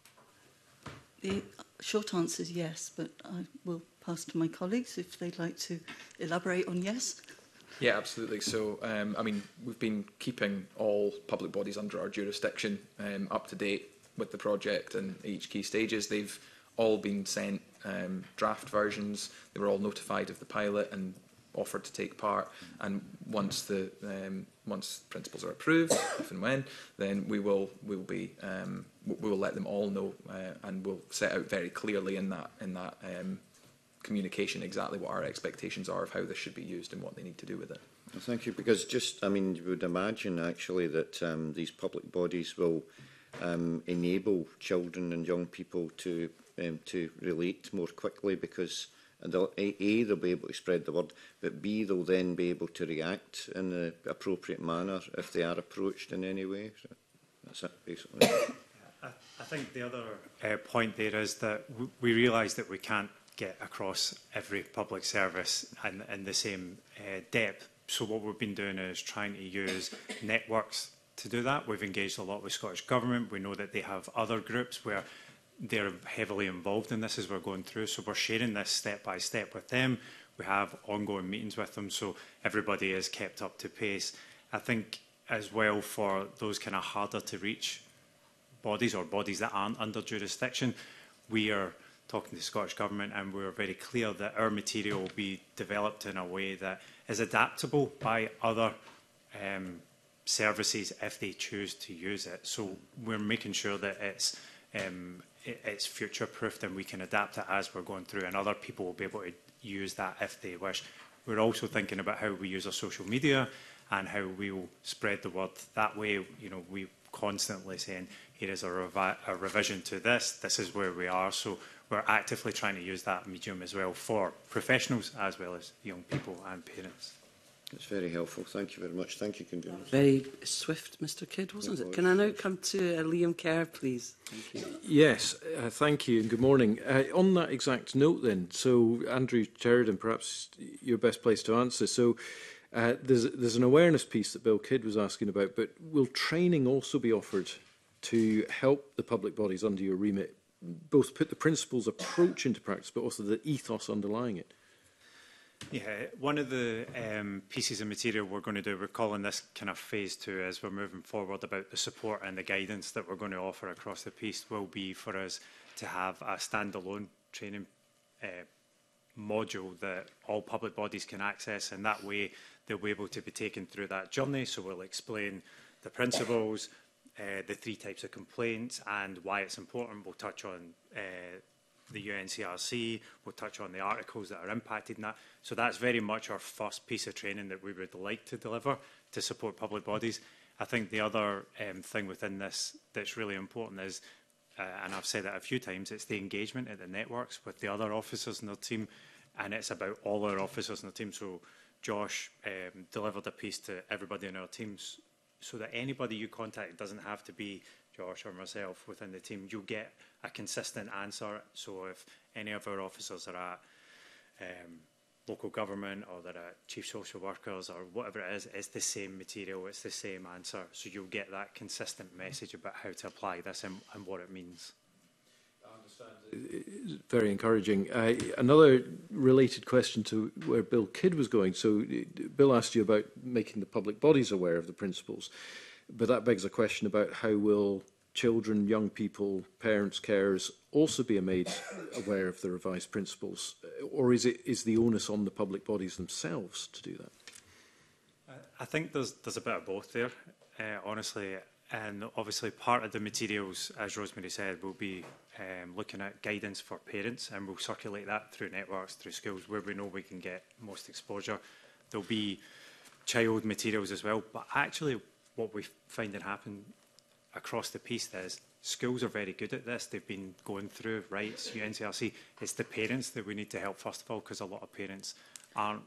The short answer is yes, but I will pass to my colleagues if they'd like to elaborate on yes. Yeah, absolutely. So, um, I mean, we've been keeping all public bodies under our jurisdiction um, up to date with the project and each key stages. They've all been sent um, draft versions. They were all notified of the pilot and offered to take part. And once the um, once principles are approved, if and when, then we will we will be um, we will let them all know, uh, and we'll set out very clearly in that in that um, communication exactly what our expectations are of how this should be used and what they need to do with it. Well, thank you. Because just, I mean, you would imagine actually that um, these public bodies will um, enable children and young people to um, to relate more quickly, because and they'll, A, A, they'll be able to spread the word, but B, they'll then be able to react in the appropriate manner if they are approached in any way. So that's it, basically. I, I think the other uh, point there is that w we realise that we can't get across every public service in, in the same uh, depth. So what we've been doing is trying to use networks to do that. We've engaged a lot with Scottish Government. We know that they have other groups where they're heavily involved in this as we're going through. So we're sharing this step by step with them. We have ongoing meetings with them, so everybody is kept up to pace. I think as well, for those kind of harder to reach bodies or bodies that aren't under jurisdiction, we are talking to the Scottish Government, and we're very clear that our material will be developed in a way that is adaptable by other um, services if they choose to use it. So we're making sure that it's um, it, it's future-proofed and we can adapt it as we're going through, and other people will be able to use that if they wish. We're also thinking about how we use our social media and how we will spread the word that way. You know, we constantly saying, here is a, revi a revision to this, this is where we are. So we're actively trying to use that medium as well for professionals as well as young people and parents. That's very helpful. Thank you very much. Thank you, Convener. Very swift, Mr Kidd, wasn't it? Can I now come to uh, Liam Kerr, please? Thank you. Yes, uh, thank you and good morning. Uh, on that exact note then, so Andrew Sheridan, perhaps you're best placed to answer. So uh, there's, there's an awareness piece that Bill Kidd was asking about, but will training also be offered to help the public bodies under your remit both put the principles approach into practice, but also the ethos underlying it? Yeah, one of the um, pieces of material we're going to do, we're calling this kind of phase two as we're moving forward, about the support and the guidance that we're going to offer across the piece, will be for us to have a standalone training uh, module that all public bodies can access, and that way they'll be able to be taken through that journey. So we'll explain the principles, uh, the three types of complaints and why it's important. We'll touch on uh, the U N C R C, we'll touch on the articles that are impacted in that. So that's very much our first piece of training that we would like to deliver to support public bodies. I think the other um, thing within this that's really important is, uh, and I've said it a few times, it's the engagement at the networks with the other officers in their team, and it's about all our officers in the team. So Josh um, delivered a piece to everybody in our teams so that anybody you contact, doesn't have to be Josh or myself within the team, you'll get a consistent answer. So if any of our officers are at um, local government or they're at chief social workers or whatever it is, it's the same material, it's the same answer. So you'll get that consistent message about how to apply this and, and what it means. I understand. It's very encouraging. Uh, another related question to where Bill Kidd was going. So Bill asked you about making the public bodies aware of the principles, but that begs a question about how will children, young people, parents, carers also be made aware of the revised principles, or is it is the onus on the public bodies themselves to do that? I think there's there's a bit of both there, uh, honestly, and obviously part of the materials, as Rosemary said, will be um, looking at guidance for parents, and we'll circulate that through networks, through schools where we know we can get most exposure. There'll be child materials as well, but actually what we find that happen across the piece is schools are very good at this. They've been going through rights, U N C R C. It's the parents that we need to help first of all, because a lot of parents aren't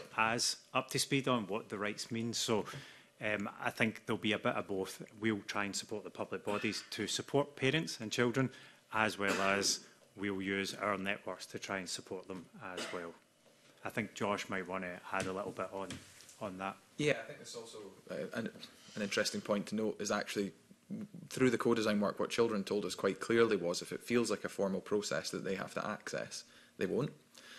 as up to speed on what the rights mean. So um, I think there'll be a bit of both. We'll try and support the public bodies to support parents and children, as well as we'll use our networks to try and support them as well. I think Josh might want to add a little bit on, on that. Yeah, I think it's also uh, an, an interesting point to note is actually through the co-design work, what children told us quite clearly was if it feels like a formal process that they have to access, they won't.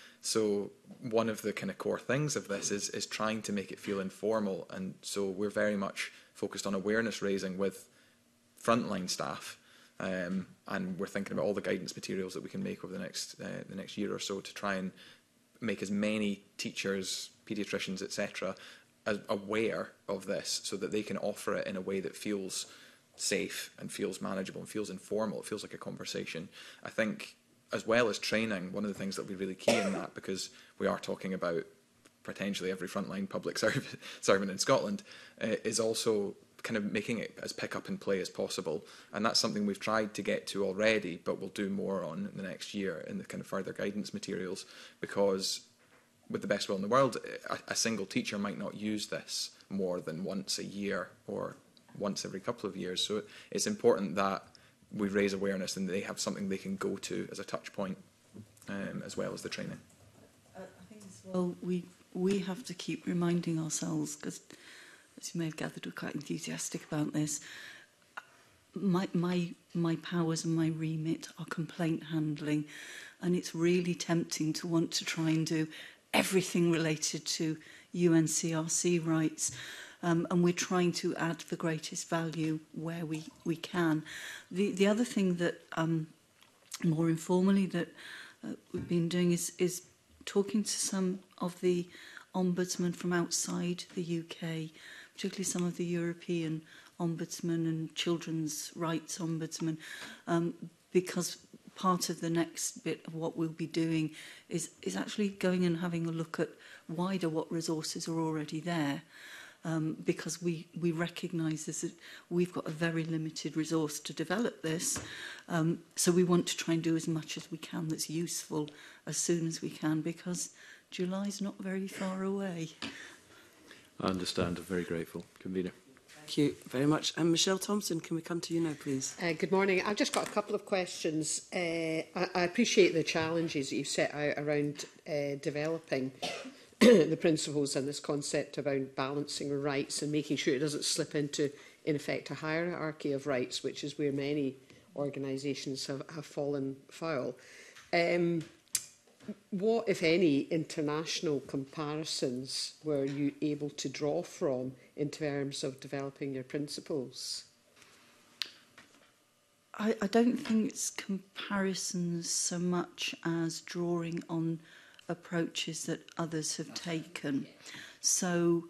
So one of the kind of core things of this is, is trying to make it feel informal. And so we're very much focused on awareness raising with frontline staff. Um, and we're thinking about all the guidance materials that we can make over the next, uh, the next year or so to try and make as many teachers, paediatricians, et cetera, as aware of this so that they can offer it in a way that feels safe and feels manageable and feels informal. It feels like a conversation. I think as well as training, one of the things that will be really key in that, because we are talking about potentially every frontline public serv servant in Scotland, uh, is also kind of making it as pick up and play as possible. And that's something we've tried to get to already, but we'll do more on in the next year in the kind of further guidance materials, because with the best will in the world, a, a single teacher might not use this more than once a year or once every couple of years. So it's important that we raise awareness and they have something they can go to as a touch point, um, as well as the training. Uh, I think as well, we, we have to keep reminding ourselves, because as you may have gathered, we're quite enthusiastic about this. My, my, my powers and my remit are complaint handling, and it's really tempting to want to try and do everything related to U N C R C rights. Um, and we're trying to add the greatest value where we, we can. The, the other thing that, um, more informally, that uh, we've been doing is, is talking to some of the ombudsmen from outside the U K, particularly some of the European ombudsmen and children's rights ombudsmen, um, because part of the next bit of what we'll be doing is, is actually going and having a look at wider what resources are already there. Um, because we, we recognise that we've got a very limited resource to develop this. Um, so we want to try and do as much as we can that's useful as soon as we can, because July's not very far away. I understand. I'm very grateful. Convener. Thank you very much. And Michelle Thompson, can we come to you now, please? Uh, good morning. I've just got a couple of questions. Uh, I, I appreciate the challenges that you've set out around uh, developing the principles and this concept about balancing rights and making sure it doesn't slip into, in effect, a hierarchy of rights, which is where many organisations have, have fallen foul. Um, what, if any, international comparisons were you able to draw from in terms of developing your principles? I, I don't think it's comparisons so much as drawing on approaches that others have taken. So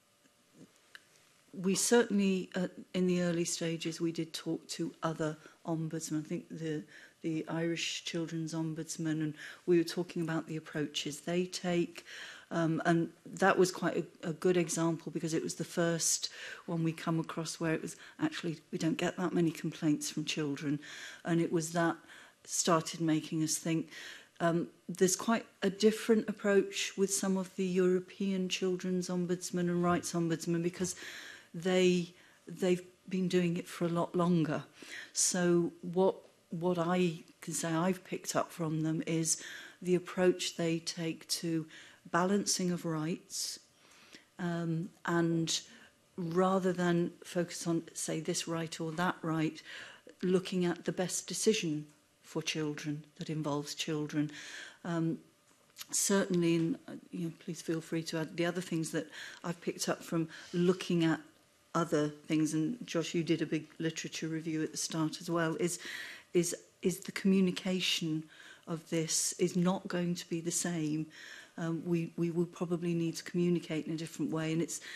we certainly, uh, in the early stages, we did talk to other ombudsmen. I think the, the Irish Children's Ombudsman, and we were talking about the approaches they take. Um, and that was quite a, a good example, because it was the first one we come across where it was actually, we don't get that many complaints from children. And it was that started making us think, Um, there's quite a different approach with some of the European children's ombudsmen and rights ombudsmen, because they, they've been doing it for a lot longer. So what, what I can say I've picked up from them is the approach they take to balancing of rights, um, and rather than focus on, say, this right or that right, looking at the best decision for children that involves children. Um, certainly, in, you know, please feel free to add the other things that I've picked up from looking at other things, and Josh, you did a big literature review at the start as well, is, is, is the communication of this is not going to be the same. Um, we, we will probably need to communicate in a different way, and it's,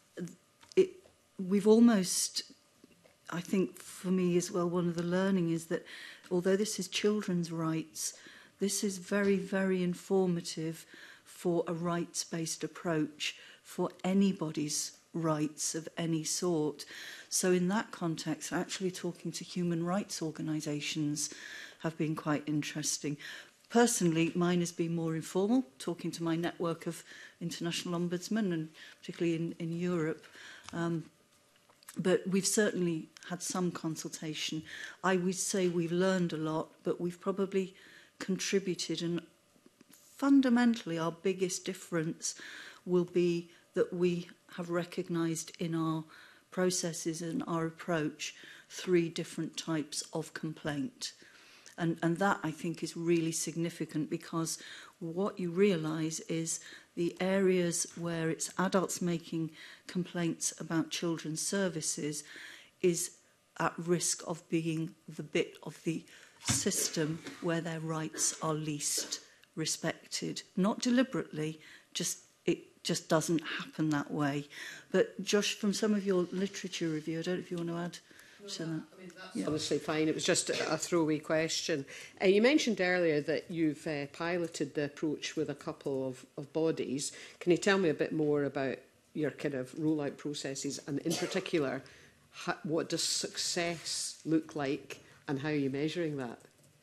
it, we've almost, I think for me as well, one of the learning is that although this is children's rights, this is very, very informative for a rights-based approach for anybody's rights of any sort. So in that context, actually talking to human rights organisations have been quite interesting. Personally, mine has been more informal, talking to my network of international ombudsmen, and particularly in, in Europe. Um, But we've certainly had some consultation. I would say we've learned a lot, but we've probably contributed. And fundamentally, our biggest difference will be that we have recognised in our processes and our approach three different types of complaint. And, and that, I think, is really significant, because what you realise is the areas where it's adults making complaints about children's services is at risk of being the bit of the system where their rights are least respected. Not deliberately, just it just doesn't happen that way. But Josh, from some of your literature review, I don't know if you want to add to that. I mean, that's yeah. Honestly fine. It was just a, a throwaway question. Uh, you mentioned earlier that you've uh, piloted the approach with a couple of, of bodies. Can you tell me a bit more about your kind of rollout processes, and in particular how, what does success look like and how are you measuring that?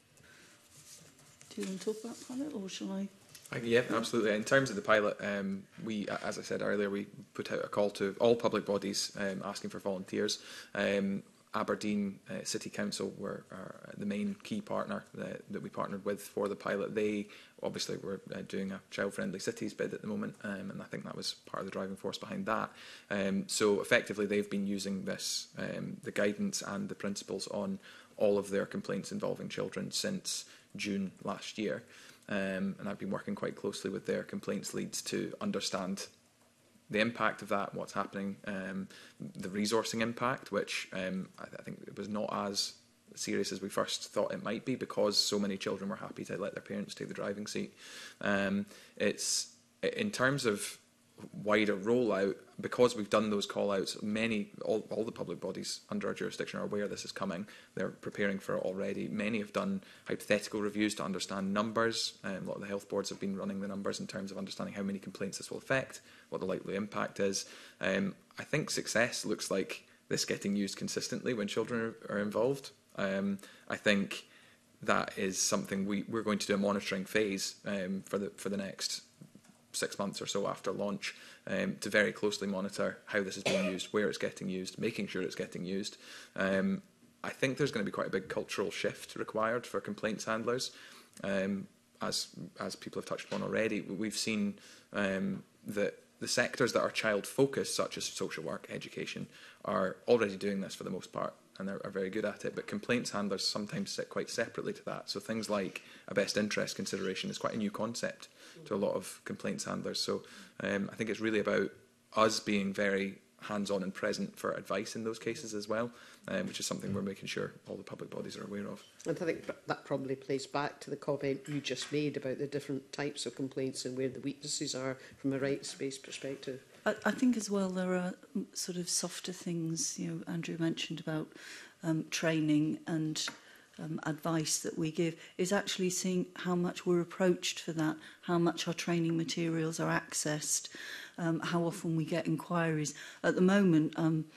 Do you want to talk about pilot, or shall I? Uh, Yeah, absolutely. In terms of the pilot, um, we, a- as I said earlier, we put out a call to all public bodies um, asking for volunteers. Um, Aberdeen uh, City Council were are the main key partner that, that we partnered with for the pilot. They obviously were uh, doing a child-friendly cities bid at the moment, um, and I think that was part of the driving force behind that. Um, so effectively, they've been using this, um, the guidance and the principles on all of their complaints involving children since June last year. Um, and I've been working quite closely with their complaints leads to understand the impact of that, what's happening, um, the resourcing impact, which um, I, th I think it was not as serious as we first thought it might be because so many children were happy to let their parents take the driving seat. Um, it's in terms of wider rollout, because we've done those call-outs, many, all, all the public bodies under our jurisdiction are aware this is coming. They're preparing for it already. Many have done hypothetical reviews to understand numbers. Um, a lot of the health boards have been running the numbers in terms of understanding how many complaints this will affect, what the likely impact is. Um, I think success looks like this getting used consistently when children are, are involved. Um, I think that is something we, we're going to do a monitoring phase um, for the for the next six months or so after launch um, to very closely monitor how this is being used, where it's getting used, making sure it's getting used. Um, I think there's going to be quite a big cultural shift required for complaints handlers. Um, as, as people have touched upon already, we've seen um, that the sectors that are child-focused, such as social work, education, are already doing this for the most part and are, are very good at it. But complaints handlers sometimes sit quite separately to that. So things like a best interest consideration is quite a new concept to a lot of complaints handlers. So um, I think it's really about us being very hands-on and present for advice in those cases as well, um, which is something we're making sure all the public bodies are aware of. And I think that probably plays back to the comment you just made about the different types of complaints and where the weaknesses are from a rights-based perspective. I, I think as well there are sort of softer things, you know, Andrew mentioned about um, training and um, advice that we give, is actually seeing how much we're approached for that, how much our training materials are accessed, um, how often we get inquiries. At the moment, um,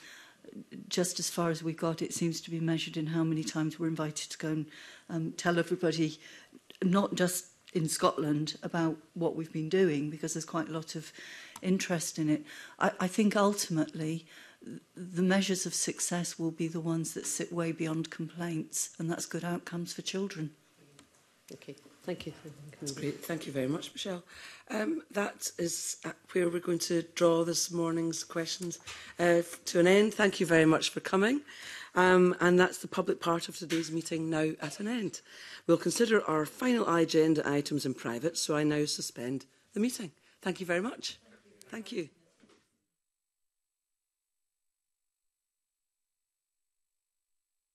just as far as we've got, it seems to be measured in how many times we're invited to go and um, tell everybody, not just in Scotland, about what we've been doing, because there's quite a lot of interest in it. I, I think ultimately the measures of success will be the ones that sit way beyond complaints, and that's good outcomes for children. Okay, thank you. That's great. Thank you very much, Michelle. Um, that is where we're going to draw this morning's questions uh, to an end. Thank you very much for coming. Um, and that's the public part of today's meeting now at an end. We'll consider our final agenda items in private, so I now suspend the meeting. Thank you very much. Thank you.